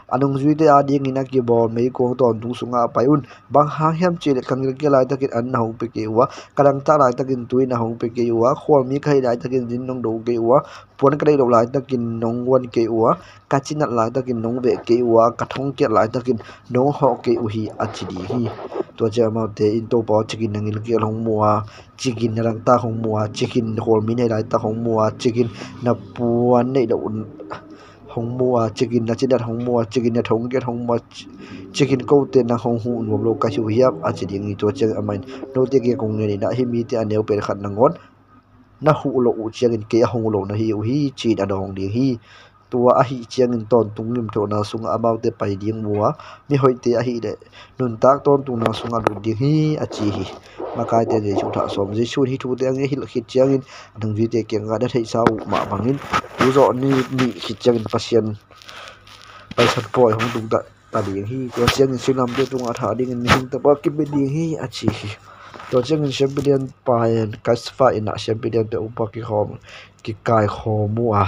anung zui te ading ina ki bol mei kong ton tung sunga payun bang hang hem chile kangil ke lai takin an hong pe ke wa kadang ta lai takin tuina hong pe ke wa khol mi khai lai takin din nong do ke wa pon ka dei do lai takin nong wan ke wa kachinat lai takin nong ve ke wa kathong ke lai takin nong ho ke u hi achidi hi to che ma te in to pa chikin nangil ke long muwa chikin rang ta hong muwa chikin khol mi nei lai ta hong muwa chikin na puan nei do hong mua chicken na chidat hong mua chicken na thong get hong mua chicken ko te na hong hu nom lo ka hu hiap a chi ding to chang amain no te ke kong ne na hi mi te aneu per khat na ngon na hu lo u chiang in ke hong lo na hi u hi chi da dong ding hi tua a hi chiang in ton tung lim tho na sunga amau te pai ding mua mi hoi te a hi de nun tak ton tung na sunga lu ding hi a chi hi makai te je chu tha som je chu hi thu te ang hi khit chiang in dang ji te ke nga da thei sau ma bangin tu zo ni khit chiang in pasien pai san poi hong tung da ta ding hi to chiang in sinam te tung a tha ding in hing ta ba ki be ding hi a chi hi to chiang in champion paen kasfa in a champion te upa ki khom ki kai khomu a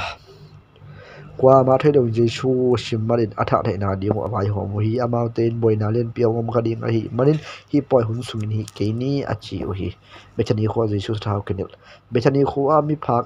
qua mà thấy đồng Giêsu sim mà đến athak thei na ding wa vai hom hi amau ten boina len piang om ka ding a hi manin hi poi hun sung ni ke ni a chi u hi bethani kho Giêsu thau kenel bethani khu a mi phak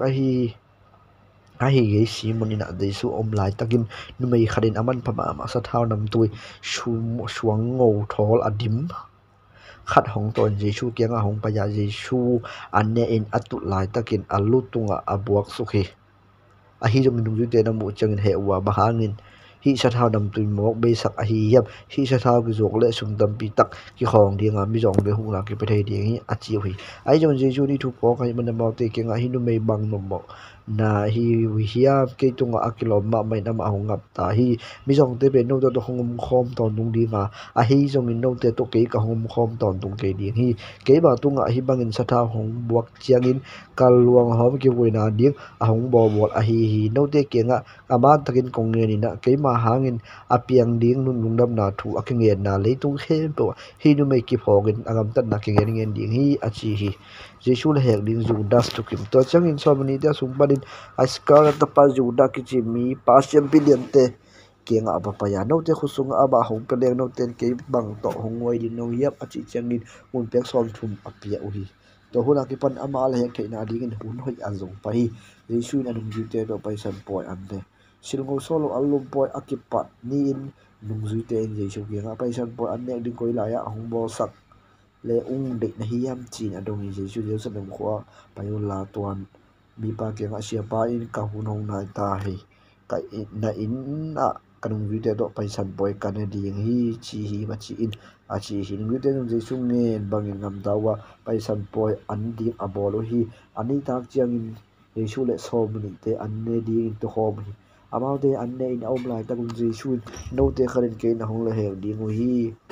a hi ge si monina Giêsu om lai takin nu mei kharin aman phama ma sa thau nam tui suang ngo thol adim khat hong ton Giêsu kianga hong pa ya Giêsu anne in atut lai takin alu tunga abuak sukhi a hi jong nung te na mu changin he wa bahangin hi sa thau dam tui mok be sak a hi yap hi sa thau ki jok le sung dam pi tak ki khong ding a mi jong be hung la ki pe thei ding hi a chi hui ai jong Jesu ni thu po kai man ma te ke nga hi nu mei bang no mo na hi wi hia ke tunga a kilom ma mai na ma hong ngap ta hi mi jong te be no to hong khom ton dung di nga a hi jong in no te to ke ka hong khom ton dung ke ding hi ke ba tunga hi bangin sa thau hong buak chiangin kal luang hom ki woina ding a hong bo bol a hi no te ke nga ama takin kong nge ni na ke ma hangin apiang ding nun lungdam na thu akinge na leitung khem po hi nu mai ki phogin angam tan na kinge ngen ding hi a chi hi Jesu le hek ding Judas to kim to changin so mani ta sung panin askar ta pa Judas ki chi mi pa champion te kenga apa pa ya no te khusung aba hong pe leng no ten ke bang to hong wai din no yap a chi changin un pek som thum apia u hi to huna ki pan ama le hek theina ding in hun hoi azong pa hi Jesu na nung ji te do paisan poi an te silngol solo alum poi akipat ni in nung zui te in Jesu kenga paisan poi an nek ding koi la ya hong bo sak le ung de na hi yam chin adong ni Jesu Jesu nam khwa payun la tuan mi pa kenga sia pa in ka hun hong nai ta hi ka na in a kanung zui te do paisan poi kan ding hi chi hi ma chi in a chi hi nung te nung Jesu nge bangin ngam dawa paisan poi an ding abolo hi ani tak chiang in Jesu le som ni te an ne ding to hom hi amau te an ne in om lai ta kun Jesu no te kharin ke na hong le he ding hi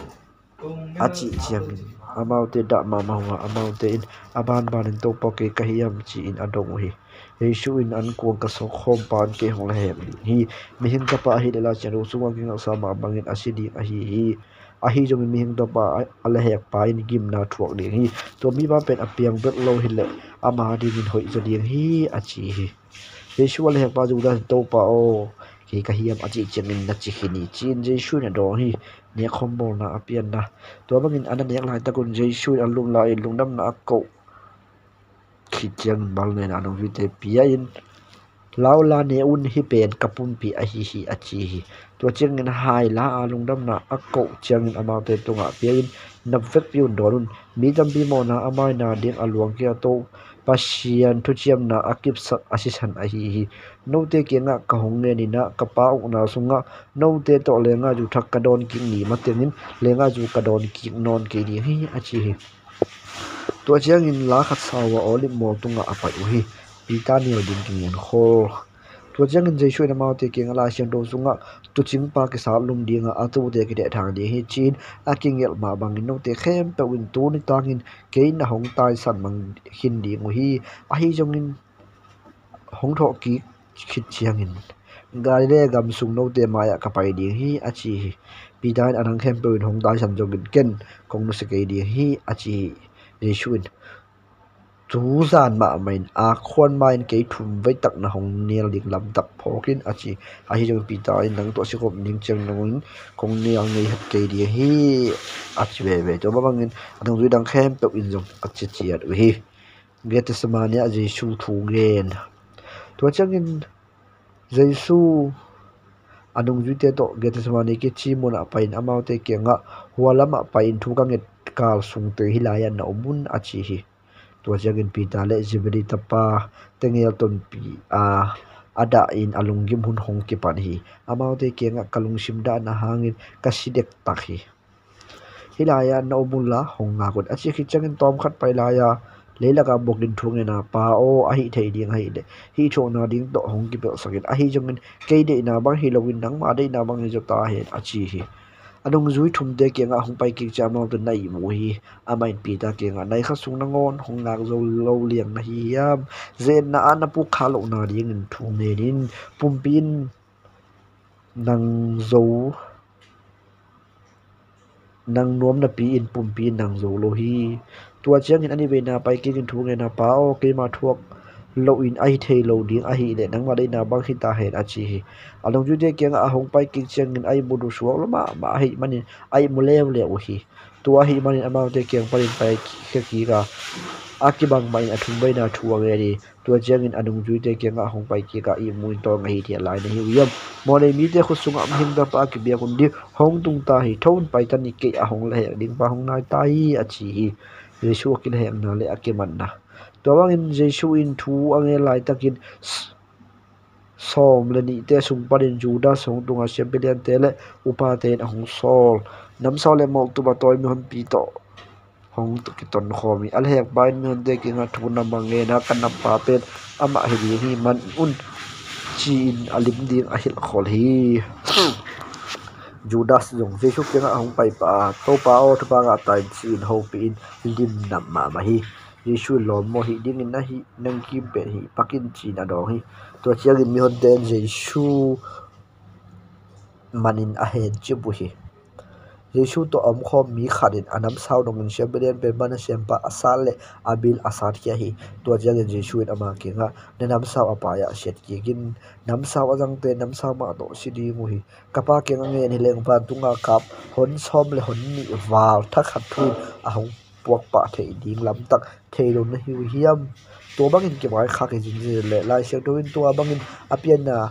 achi chiang amau te da ma ma amau te in aban ban in to po ke ka hiam chi in adong hi Jesu in an kuang ka so khom pan ke hong le hem hi mi hin ka pa hi de la chen ru sunga ki na sa ma bangin asidi a hi a hi jong mi hin to pa ala hek pa in gim na thuak ding hi to mi ba pen apiang bet lo hi le ama ding in hoi zo ding hi achi hi Jesu ala hek pa ju da to pa o ke ka hiam achi chen in na chi khini chin Jesu na do hi ne khombo na apian na to bangin anan yak lai ta kun Jesu alum la in lungdam na ko khichiang bal ne na no vite pia in laula ne un hi pen kapum pi a hi a chi hi to cheng in hai la alungdam na akko chang in ama te tunga pia in na vet pi un dorun mi jam bi mo na amai na ding aluang kia to pasian thu chiam na akip sak asisan a hi no te ke nga ka hong ne ni na ka pa uk na sunga no te to le nga ju thak ka don king ni ma tenin le nga ju ka don king non ke di hi a chi hi to chiang in la khat sawa olim mo tunga apai u hi pita ni din king en khol to chiang in Jesu na mau te ke nga la sian do sunga tu ching pa ke sa lum dinga atu te ke de thang di hi chin a king el ma bang no te khem pe win tu ni tangin ke na hong tai san mang hin di ngo hi a hi jong in hong tho ki khit chiang in gai le gam sung no te maya ka pai di hi a chi hi pita anang khem pe win hong tai san jong in ken kong no se ke di hi a chi Jesu in chú giàn mà mình khuôn main cái thùng với tặng là hồng niel định làm tập phokin achi hi jong pita in nang to si khop ning chang nangin kong niel ngei hat ke dia hi achi ve to babangin adong zui dang khem pe in jong achi chiat hi get samania jesu thu gen to changin jesu adong zui te to get samani ke chi mona pain amau te kenga hualama pain thu ka nget kal sung te hilaya na umun achi hi tua jagin pita le jibri tapa tengel ton pi ada in alungim hun hong ki pan hi amau te kenga kalung simda na hangin kasidek takhi hilaya no mulla honga kot achi khi changin tom khat pailaya leila ka bokin thunge na pa o a hi thei ding hai le hi tho na ding to hong ki pe sakin a hi jongin ke de na bang hi lowin nang ma de na bang jo ta he achi hi adong zui thum de kenga hong pai ki chamau to nai mu hi amain pi ta kenga nai kha sung na ngon hong nak zo lo liang na hi yam zen na an pu kha lo na ding in thu ne din pumpin nang zo nang nom na pi in pumpin nang zo lo hi tua chiang in ani ve na pai ki in thu nge na pa o ke ma thuak lo in ai thei lo ding a hi le nang ma dei na bang hi ta he a chi hi along ju de kenga a hong pai ki chiang in ai mu du suak lo ma hi manin ai mu lew le o hi tua hi manin amau te keng parin pai ki ga akibang mai athum bai na thuwa nge ri tua chiang in anung ju te kenga hong pai ki ga i mu to ngai thi lai na hi yam mo le mi te khu sunga am hing da pa ki bia kun di hong tung ta hi thon pai ta ni ke a hong le ding pa hong nai tai a chi hi jesu kin he na le akiman na to wang in jesu in thu ange lai takin som le ni te sung parin juda song tunga sempelian te le upa te na hong sol nam sol le mol tu ba toy mi hon pi to hong tu ki ton khomi al hek bain mi hon de ki nga thu na mange na kan na pa pen ama hi man un chin alim ding a hil khol hi Judas dùng Facebook tiếng hong pai pa to pa o to pa ga tai chin ho pi in lim nam ma hi Jesu lo mo hi ding na hi nang kim pe hi pakin chin a do hi to chiang mi hon den Jesu manin a hen chi bu hi Jesu to am khom mi kharin anam sau dong in shebelen pe bana sempa asal le abil asat kya hi to chiang Jesu in ama ki nga nam sau apa ya shet ki gin nam sau ajang te nam sau ma to sidi mu hi kapa ke nge ni leng pan tunga kap hon som le hon ni wal thak khat thu a hong puak pa thei ding lam tak thei lo na hi hiam to bangin ke mai kha ke jin le lai se to in to bangin apian na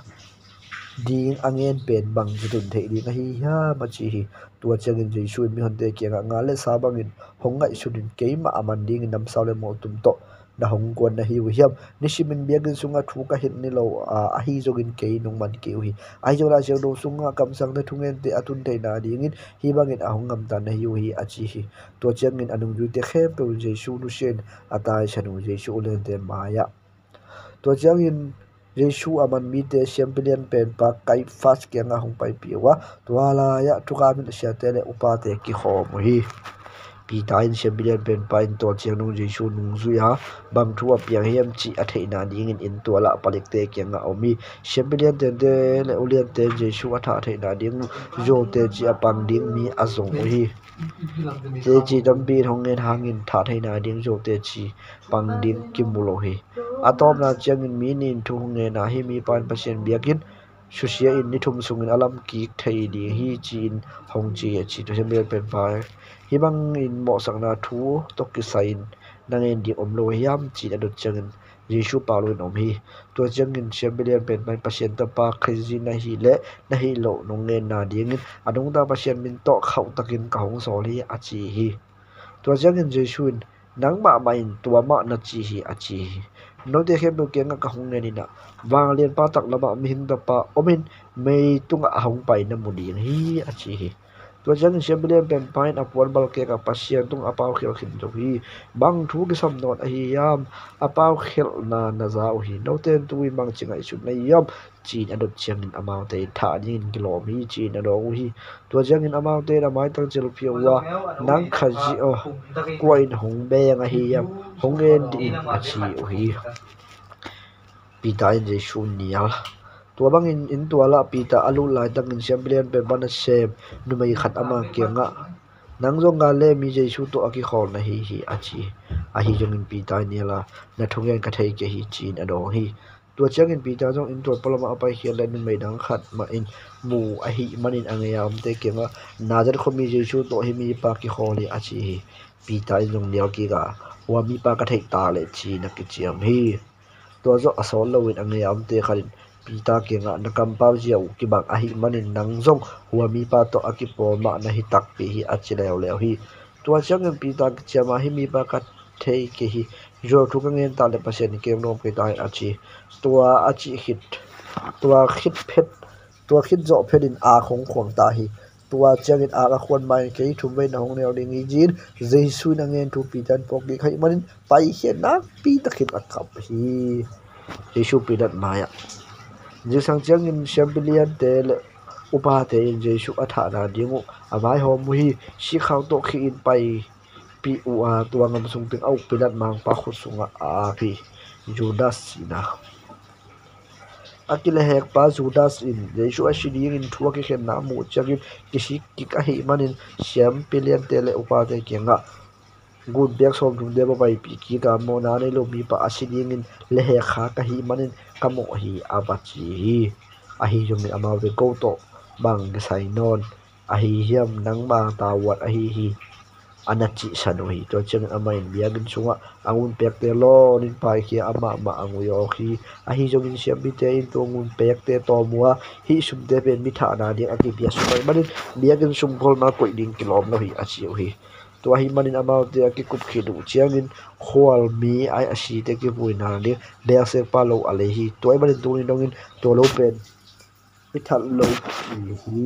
ding angen pen bang jitun thei ding hi ha ma chi hi tua changin Jesu mi hon te ke nga le sa bangin hongai sudin keima aman ding nam sau le mo tum to na hong kon na hi hiam nishimin biagin sunga thu ka hit ni lo a hi jogin ke nong man ke hi ai jola se do sunga kam sang na thungen te atun te na dingin hi bangin a hong ngam ta na hi a chi hi to changin anung ju te khem pe Jesu nu sen atai chanu Jesu le te maya to changin Jesu aman mi te sempelian pen pa kai fast ke nga hong pai piwa to ala ya tuka min sia te le upa te ki khom hi pi tain sempelian pen pa in to chiang nong Jesu nung zuya bang thu apiang hiam chi a theina ding in to la palik te ke nga omi sempelian te de le ulian te Jesu a tha theina ding zo te chi apang ding mi azong hi te chi dambi hongen hangin tha theina ding zo te chi pang ding kimulo hi atom na changin mi nin thu nge na hi mi pan pasien biakin susia in ni thum sungin alam ki thei di hi chin hong chi chi to sembel pen pa hi bang in mo sang na thu to ki sain nangen di om lo hiam chi da dot changin Jesu Paulo nom hi to changin sembelian pen pan pasien ta pa khrizi na hi le na hi lo nong nge na ding adong da pasien min to khau takin ka hong sol hi a chi hi to changin Jesu nang ma main tua ma na chi hi a chi hi no te khem lo ke nga ka hong ne ni na wang lian pa tak lama mi hing da pa omin mei tunga hong pai na mu ding hi a chi hi to jang sembelian pen pain apon bal ke ka pasien tung apau khel khin to hi bang thu ki sam not a hi yam apau khel na za o hi no ten tu mang chingai su nei yam chin adot chiang in amau te tha nin kilo mi chin ado hi to jang in amau te na mai tang chel pia wa nang khaji o koin hong be nga hi yam hong en di a chi o hi pita in Jesu nial tua bang in tua la pita alu lai tang in sembelian pe bana sem nu mai khat ama ke nga nang zo nga le mi Jesu to aki khol na hi a chi hi jong in pi tai ni la na thong yan ka thei ke hi chin adong hi tua chang in pi ta jong in tor palama apai hian la nin mai dang khat ma in mu a hi manin angaya amte kenga nazar khomi jesu to hi mi pa ki kholi a chi hi pi ta jong niaw ki ga wa mi pa ka thei ta le chi na ki chiam hi to zo asol lowin angaya amte khalin pita kenga nakam pau jia u ki bang a hi manin nang zong huwa mi pa to aki por ma na hi tak pi hi achi leo leo hi tua chang en pita ki chama hi mi pa ka thei ke hi jo thu ka ngen ta le pasen kem nom ke tai achi tua achi hit tua hit phet tua hit zo phetin a khong khong ta hi tua chang in a ka khon mai ke thum ve na hong ne ding i jin jesu na ngen thu pitan pok ki khai manin pai he na pi ta khit at khap hi jesu pidat maya Jisang chiang in Chambilian tel upa te in Jesu atha na dingu amai ho mu hi si khau to khi in pai pi u a tuangam sung ping au pilat mang pa khu sunga a pi Judas sina akile hek pa Judas in Jesu ashiding in thua ki khem na mu chagin kisi ki ka hi manin Chambilian tel upa te kenga good back som dum de bai pi ki ka mo na ne lo mi pa ashiding in le he kha ka hi manin kamo hi abachi hi a hi jong ni amau de ko to bang ke sai non a hi hiam nang ma ta wat a hi hi anachi sanu hi to chen ama in biagin chunga angun pek te lo nin pai khi ama ma angu yo khi a hi jong in siam bi te in to ngun pek te to muwa hi sum te pen mi tha na ding aki bia su mai manin biagin sum gol na koi ding kilom no hi a chi hi to hi manin amau te aki kup khi du chiangin khwal mi ai a si te ki bui na ni de se pa lo ale hi toy manin tu ni dongin to lo pen mi thal lo hi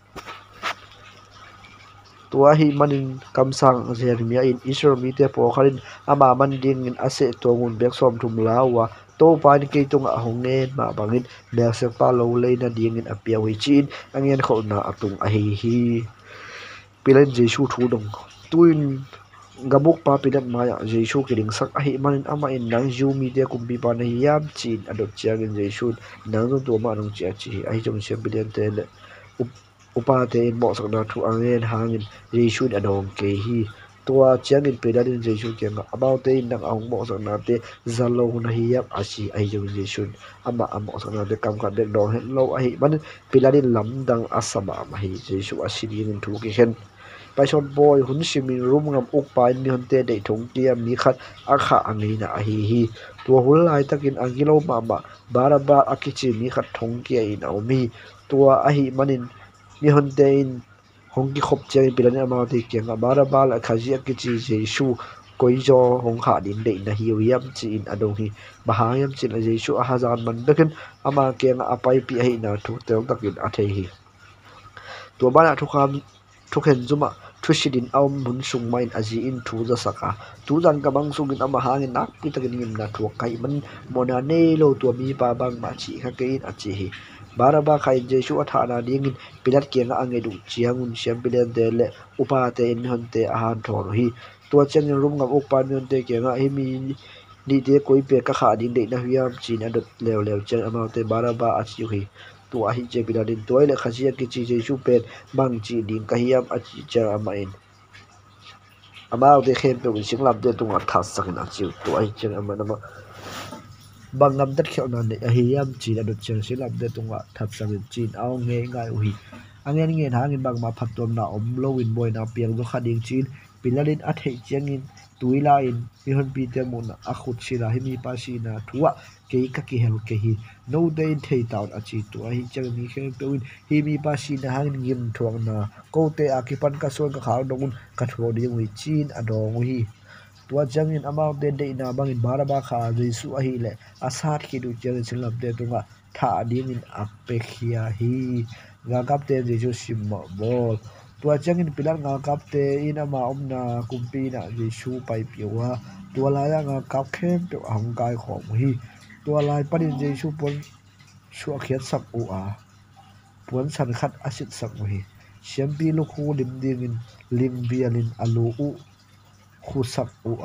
tua hi manin kamsang jeremia in israel mi te po khalin ama man ding in ase to ngun bek som thum lawa to pan ke tung a hong ne ma bangin bek se pa lo le na ding in apia wi chin angen kho na atung a hi hi pilen jesu thu dong tuin gamuk pa pidat maya jesu kiring sak a hi manin ama in nang ju mi te kumbi pa na yam chin adot chiang in jesu nang to ma nong chi a chi a hi jong sem bilen te le upa te in mo sak na thu angen hangin jesu adong ke hi tua chiang in pedarin jesu kenga about te in nang ong mo sak na te zalo na hi yap achi ai jong jesu ama amo sak na te kam khat bek dong hen lo a hi man pilarin lam dang asama ma hi jesu asiri in thu ki hen paison boy hun simin rum ngam uk pa in mi hon te dei thong tia mi khat a kha angi na a hi hi tua hul lai takin angilo ma ma baraba akichi mi khat thong kia in au mi tua a hi manin mi hon te in hong ki khop che pilani ama ti kenga baraba la khaji akichi jesu koizo hong kha din dei na hi yam chi in adong hi bahayam chin a jesu a hazan man bekin ama kenga apai pi hi na thu tel takin a thei hi tua bana thu kham thu khen zuma thu sidin aum mun sung main aji in thu za saka tu jan ka bang sungin ama hangin nak pi takin nim na thu kai man mona ne lo tua mi pa bang ma chi kha ke in achi hi baraba khai jesu atha na ding in pilat kenga ange du chiangun siam pilen de le upa te in hon te a han thor hi tua chen rum ngam upa min te kenga hi mi ni te koi pe ka kha din de na hiam chin adot lew lew chen ama te baraba achi hi tua hi che piladin toile khazia ki chi jesu pen bang chi ding ka hiam achi cha ama in ama de khem pe win singlam de tunga thas sakin achi tua hi chen ama nama bangam dat khel na ne hi yam chin adot chen singlam de tunga that sakin chin aw nge ngai uhi angen nge hangin bang ma phatom na om lowin boy na piang do khading chin pilalin a thei chengin tuila in mi hon pi te mun a khut sila hi mi pa si na thuwa ke ka ki hel ke hi no day thei taun a chi tu a hi chang mi khem pewin hi mi pa si na hangin ngim thuang na ko te a ki pan ka son ka khaw dongun ka thro ding wi chin a dong hi tua changin amount de de na bangin baraba kha jesu a hi le asat ki du chang silam te tunga tha ding in apekhia hi nga kap te jesu simma bol tua changin pilar nga kap te in ama omna kumpi na jesu pai piwa tua la ya nga kap khem pe hang kai khom hi tua lai panin jesu pon su khiat sak u a puan san khat asit sak hi siampi lu khu lim ding in ling bialin alu u khu sak u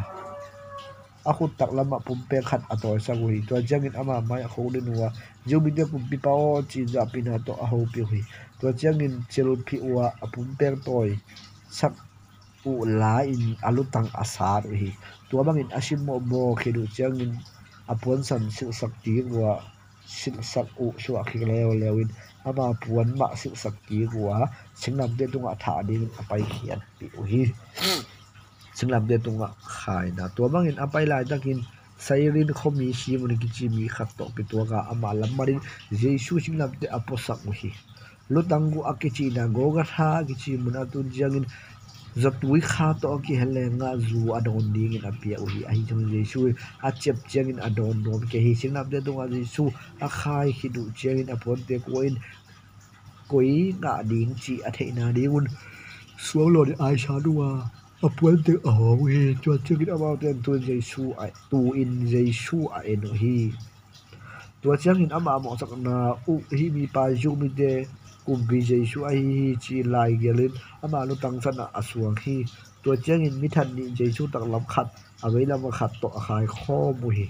a khu tak lama pumpe khat atoi sagui to jangin ama mai khodin wa jumi de pumpi pa o chi ja pina to a ho pi hui to jangin chel phi wa apumpe toy sak u la in alutang asar hi tua bangin asimo mo khidu changin apuan san sil sak ti wa sil sak u su akhi lewin ama puan ma sil sak ti wa singnam de tunga tha ding apai khian pi u hi singnam de tunga khai na tua bangin apai lai takin sairin khomi hi mun ki chi mi khat to pi tua ga ama lamarin jesu singnam de aposak u hi lutangu akichi na goga tha kichi mun atun jangin zatui kha to ki hele nga zu adon ding in apia u hi a hi jong jesu a chep cheng in adon nom ke hi singnam de tunga jesu a khai hi du cheng in apon te koin koi nga ding chi a theina dingun suang lo de ai sha duwa apuan te a ho hi chwa cheng in about ten tu jesu a tu in jesu a eno hi tua chang in ama mo sak na u hi mi pa ju mi de kumbi jesu a hi chi lai gelin ama lu tang sana asuang hi tua chang in mi than ni jesu tak lam khat avei lam khat to khai kho mu hi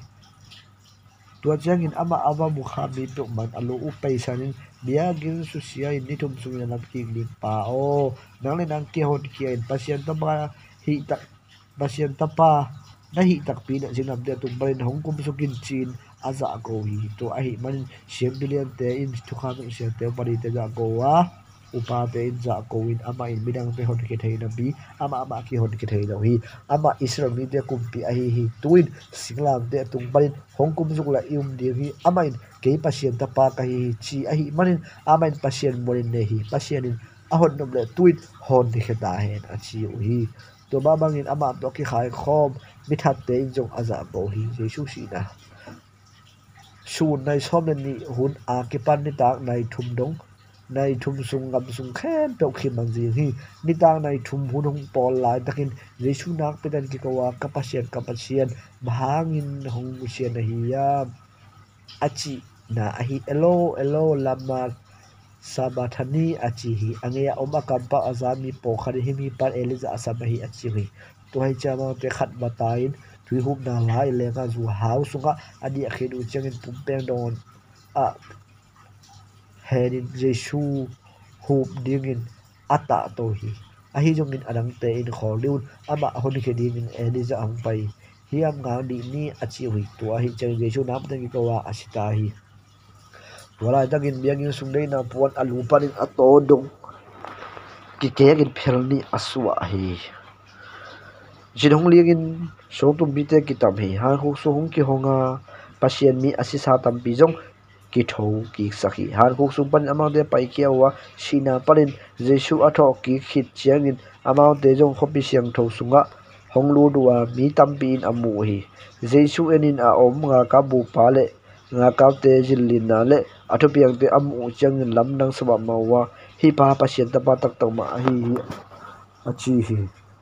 tua chang in ama ava mu kha mi pe man alu u paisanin bia gil su sia in ni thum su na lam ki ling pa o nang le nang ke hot ki in pasien ta ba hi tak pasien ta pa na hi tak pi na jinam de tum bain hong kum su kin chin aza go hi to a hi man siam billion te in thu kha no sia te bari te ja go wa upa te in ja go in ama in midang te hot ki thei na bi ama ki hot ki thei no hi ama israel mi de kum pi a hi tuin singlam de tung bain hong kum zuk la ium de hi ama in ke pasien ta pa ka hi chi a hi manin ama in pasien morin ne hi pasien in a hot nom le tuin hon ni kheta hen a chi u hi to ba bangin ama to ki khai khom mi that te in jong aza bo hi jesu si na sun nai som ni hun a ke pan ni tak nai thum dong nai thum sung ngam sung khen pe khi mang ji hi ni tak nai thum hun hong pol lai takin jesu nak pe dan ki kawa kapasien bahangin hong musien na hi ya achi na ahi elo lama sabathani achi hi angea oma kampa azami pokhari himi par eliza asabahi achi hi to hai chama te khat batain thui hum na lai lenga zu hau sunga ani akhidu changin pumpeng don a herin jesu hum dingin ata to hi ahi jongin adang te in kholiun ama hon khedin eliza ang pai hiam nga di ni achi hui to ahi chang jesu nam tang ki wa asita hi wala tagin biangin sungdei na puan alu panin ato dong ki kegin phelni aswa hi jinhong liagin sotum bite kitam hi ha hu so hung ki honga pasien mi asisa tam pi jong ki tho ki sakhi han hu sum pan amang de pai kia wa sina parin jesu atho ki khit chiangin amang de jong khopi siang tho sunga honglu duwa mi tam pin amu hi jesu enin a om nga ka bu pale nga ka te jillin na le atho piang te amu changin lam nang sawa mawa hi pa pasien ta pa tak tak ma hi achi hi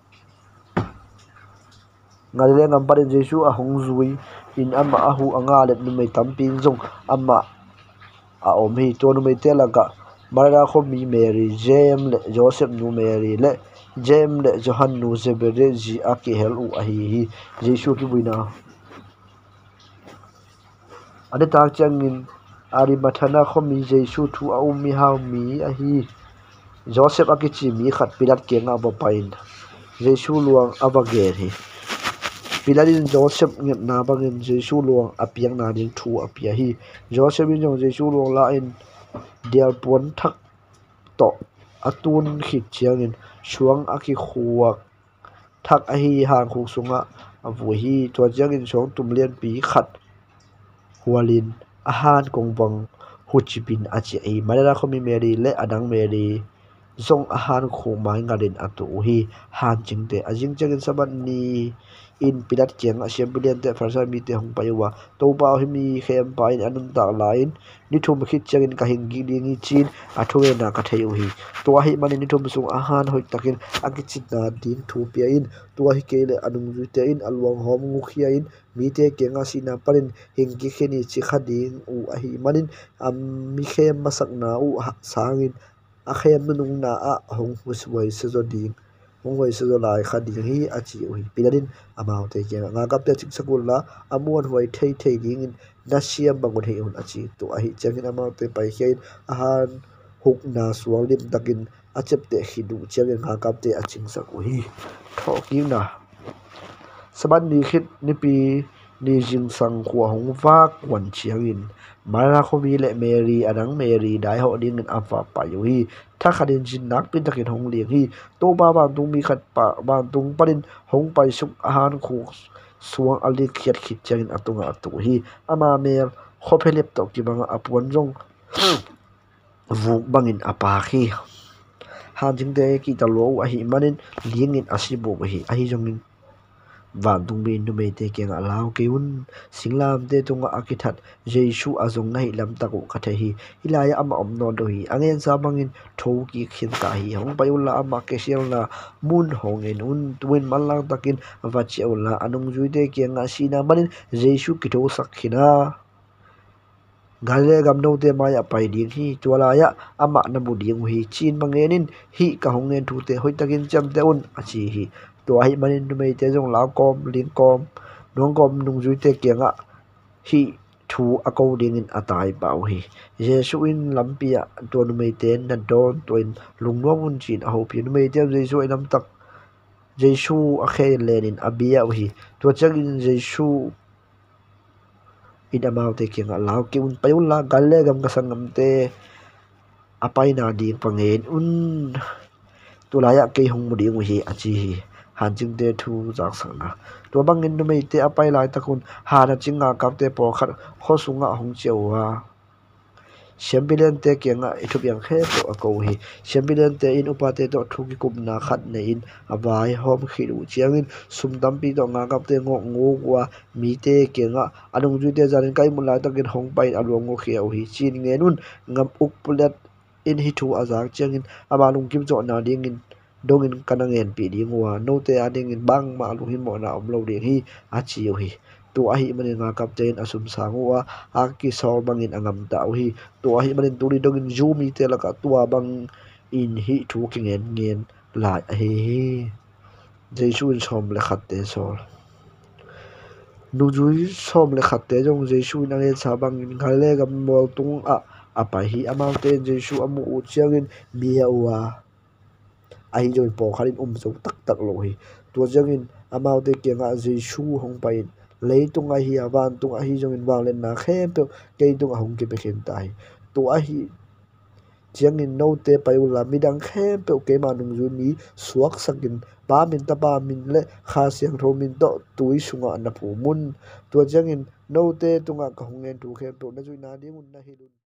ngaleng am parin jesu a hong zui in ama ahu anga let nu mai tampin jong ama a om hi to nu mai telaga mara kho mi mary jem le joseph nu mary le jem le johan nu zebede ji aki hel u a hi jesu ki buina ade tak changin ari mathana kho mi jesu thu a mi haw mi a hi joseph akichi mi khat pilat ke nga bo pain jesu luang avager hi pilarin joseph ngep na bangin jesu luang apiang na ding thu apia hi joseph in jong jesu luang la in dial pon thak to atun khit chiangin suang aki khuak thak a hi han khu sunga avu hi to chiangin song tumlian pi khat hualin ahan kongbang huchipin achi ai marara khomi mary le adang mary zong ahan khu mai ngarin atu hi han chingte ajing changin saban ni in pilat keng asiam billion te farsa mi te hong paiwa to pa hi mi khem pa in anun ta lain ni thum khit changin ka hingi dingi chin athuwe na ka theu hi to hi mani ni thum sung ahan hoi takin akichit na din thu pia in to hi kele anung ju te in alwang hom ngu khia in mi te kenga sina parin hingi kheni chi khading u a hi manin mi khem masak na u sangin a khem nung na a hong huswai se zo ding hong wai se zo lai khading hi achi u hi pilarin amau te ke nga kap te chik sakul la amuan huai thei ding in na siam bangun hei un achi to a hi changin amau te pai hian ahan huk na sual lim takin achep te khidu chiang nga kap te aching sak hi thoki na saban ni khit ni pi ni jing sang kwa hong wa kwan chiang in mara khomi le Mary adang Mary dai ho ding in afa pa yu hi tha khadin jin nak pin takin hong liang hi to ba ban tung mi khat pa ban tung parin hong pai suk han khu suang ali khiat khit chiang in atunga atu hi ama mer khophelep to ki banga apon jong vuk bangin apa khi han jing te ki ta lo a hi manin liang in asibo hi a hi jong in van tung bin nu me te ke nga lao ke un singlam te tunga akithat jesu azong na hi lam taku khathe hi hilaya ama om non do hi angen sa bangin tho ki khin ta hi hong payula ama ke sial na mun hong en un twin malang takin vachi ola anung jui te ke nga sina manin jesu ki tho sakhina gale gam no te maya pai ding hi tuala ya ama na bu ding hi chin mangenin hi ka hongen thu te hoi takin cham te un achi hi to hi manin nu mei te jong la kom ling kom nong kom nung jui te kenga hi thu ako ding in atai pau hi jesu in lampia to nu mei te na don to in lungnom un chin a ho pi nu mei te jesu in lam tak jesu a khe lenin abia hi to chagin jesu in amau te kenga lao ke un payula galle gam ka sangam te apai na ding pangen un tulaya ke hong mu ding hi achi hi han jing te thu jak sang na to bangin nu mei te apai lai takun ha na chinga kap te po khat kho sunga hong chewa sembilen te kenga ithupiang khe to ako hi sembilen te in upate to thuki kumna khat ne in awai hom khiru chiangin sumdam pi to nga kap te ngo ngo wa mi te kenga anung ju te jarin kai mulai takin hong pai along ngo khia hi chin nge nun ngam uk pulat in hi thu azak chiangin amalung kim jo na ding in dongin kanangen pi ding wa no te ading in bang ma lu hi mo na omlo ding hi achi hi to a hi manin nga kap ten asum sangwa aki sol bangin angam ta hi to a hi manin turi dongin zumi te laka tua bang in hi thu kingen ngen lai a hi jesu in som le khat te sol nu jui som le khat te jong jesu in angen sa bang in ngale gam mol tung a apa hi amang te jesu amu u chiangin bia wa ai rồi po khalin so tak tak lo hi to jangin amau te kenga jesu hong pai lấy tung a hi awan tung a hi jong in wang len na khem pe ke tung a hong ke pe khem tai to a hi chiangin no te pai ula midang khem pe ke ma nung ju ni suak sakin ba min ta ba min le kha siang tho min to tui sunga na phu mun to jangin no te tunga ka hong len tu khem pe na ju na ding un na hi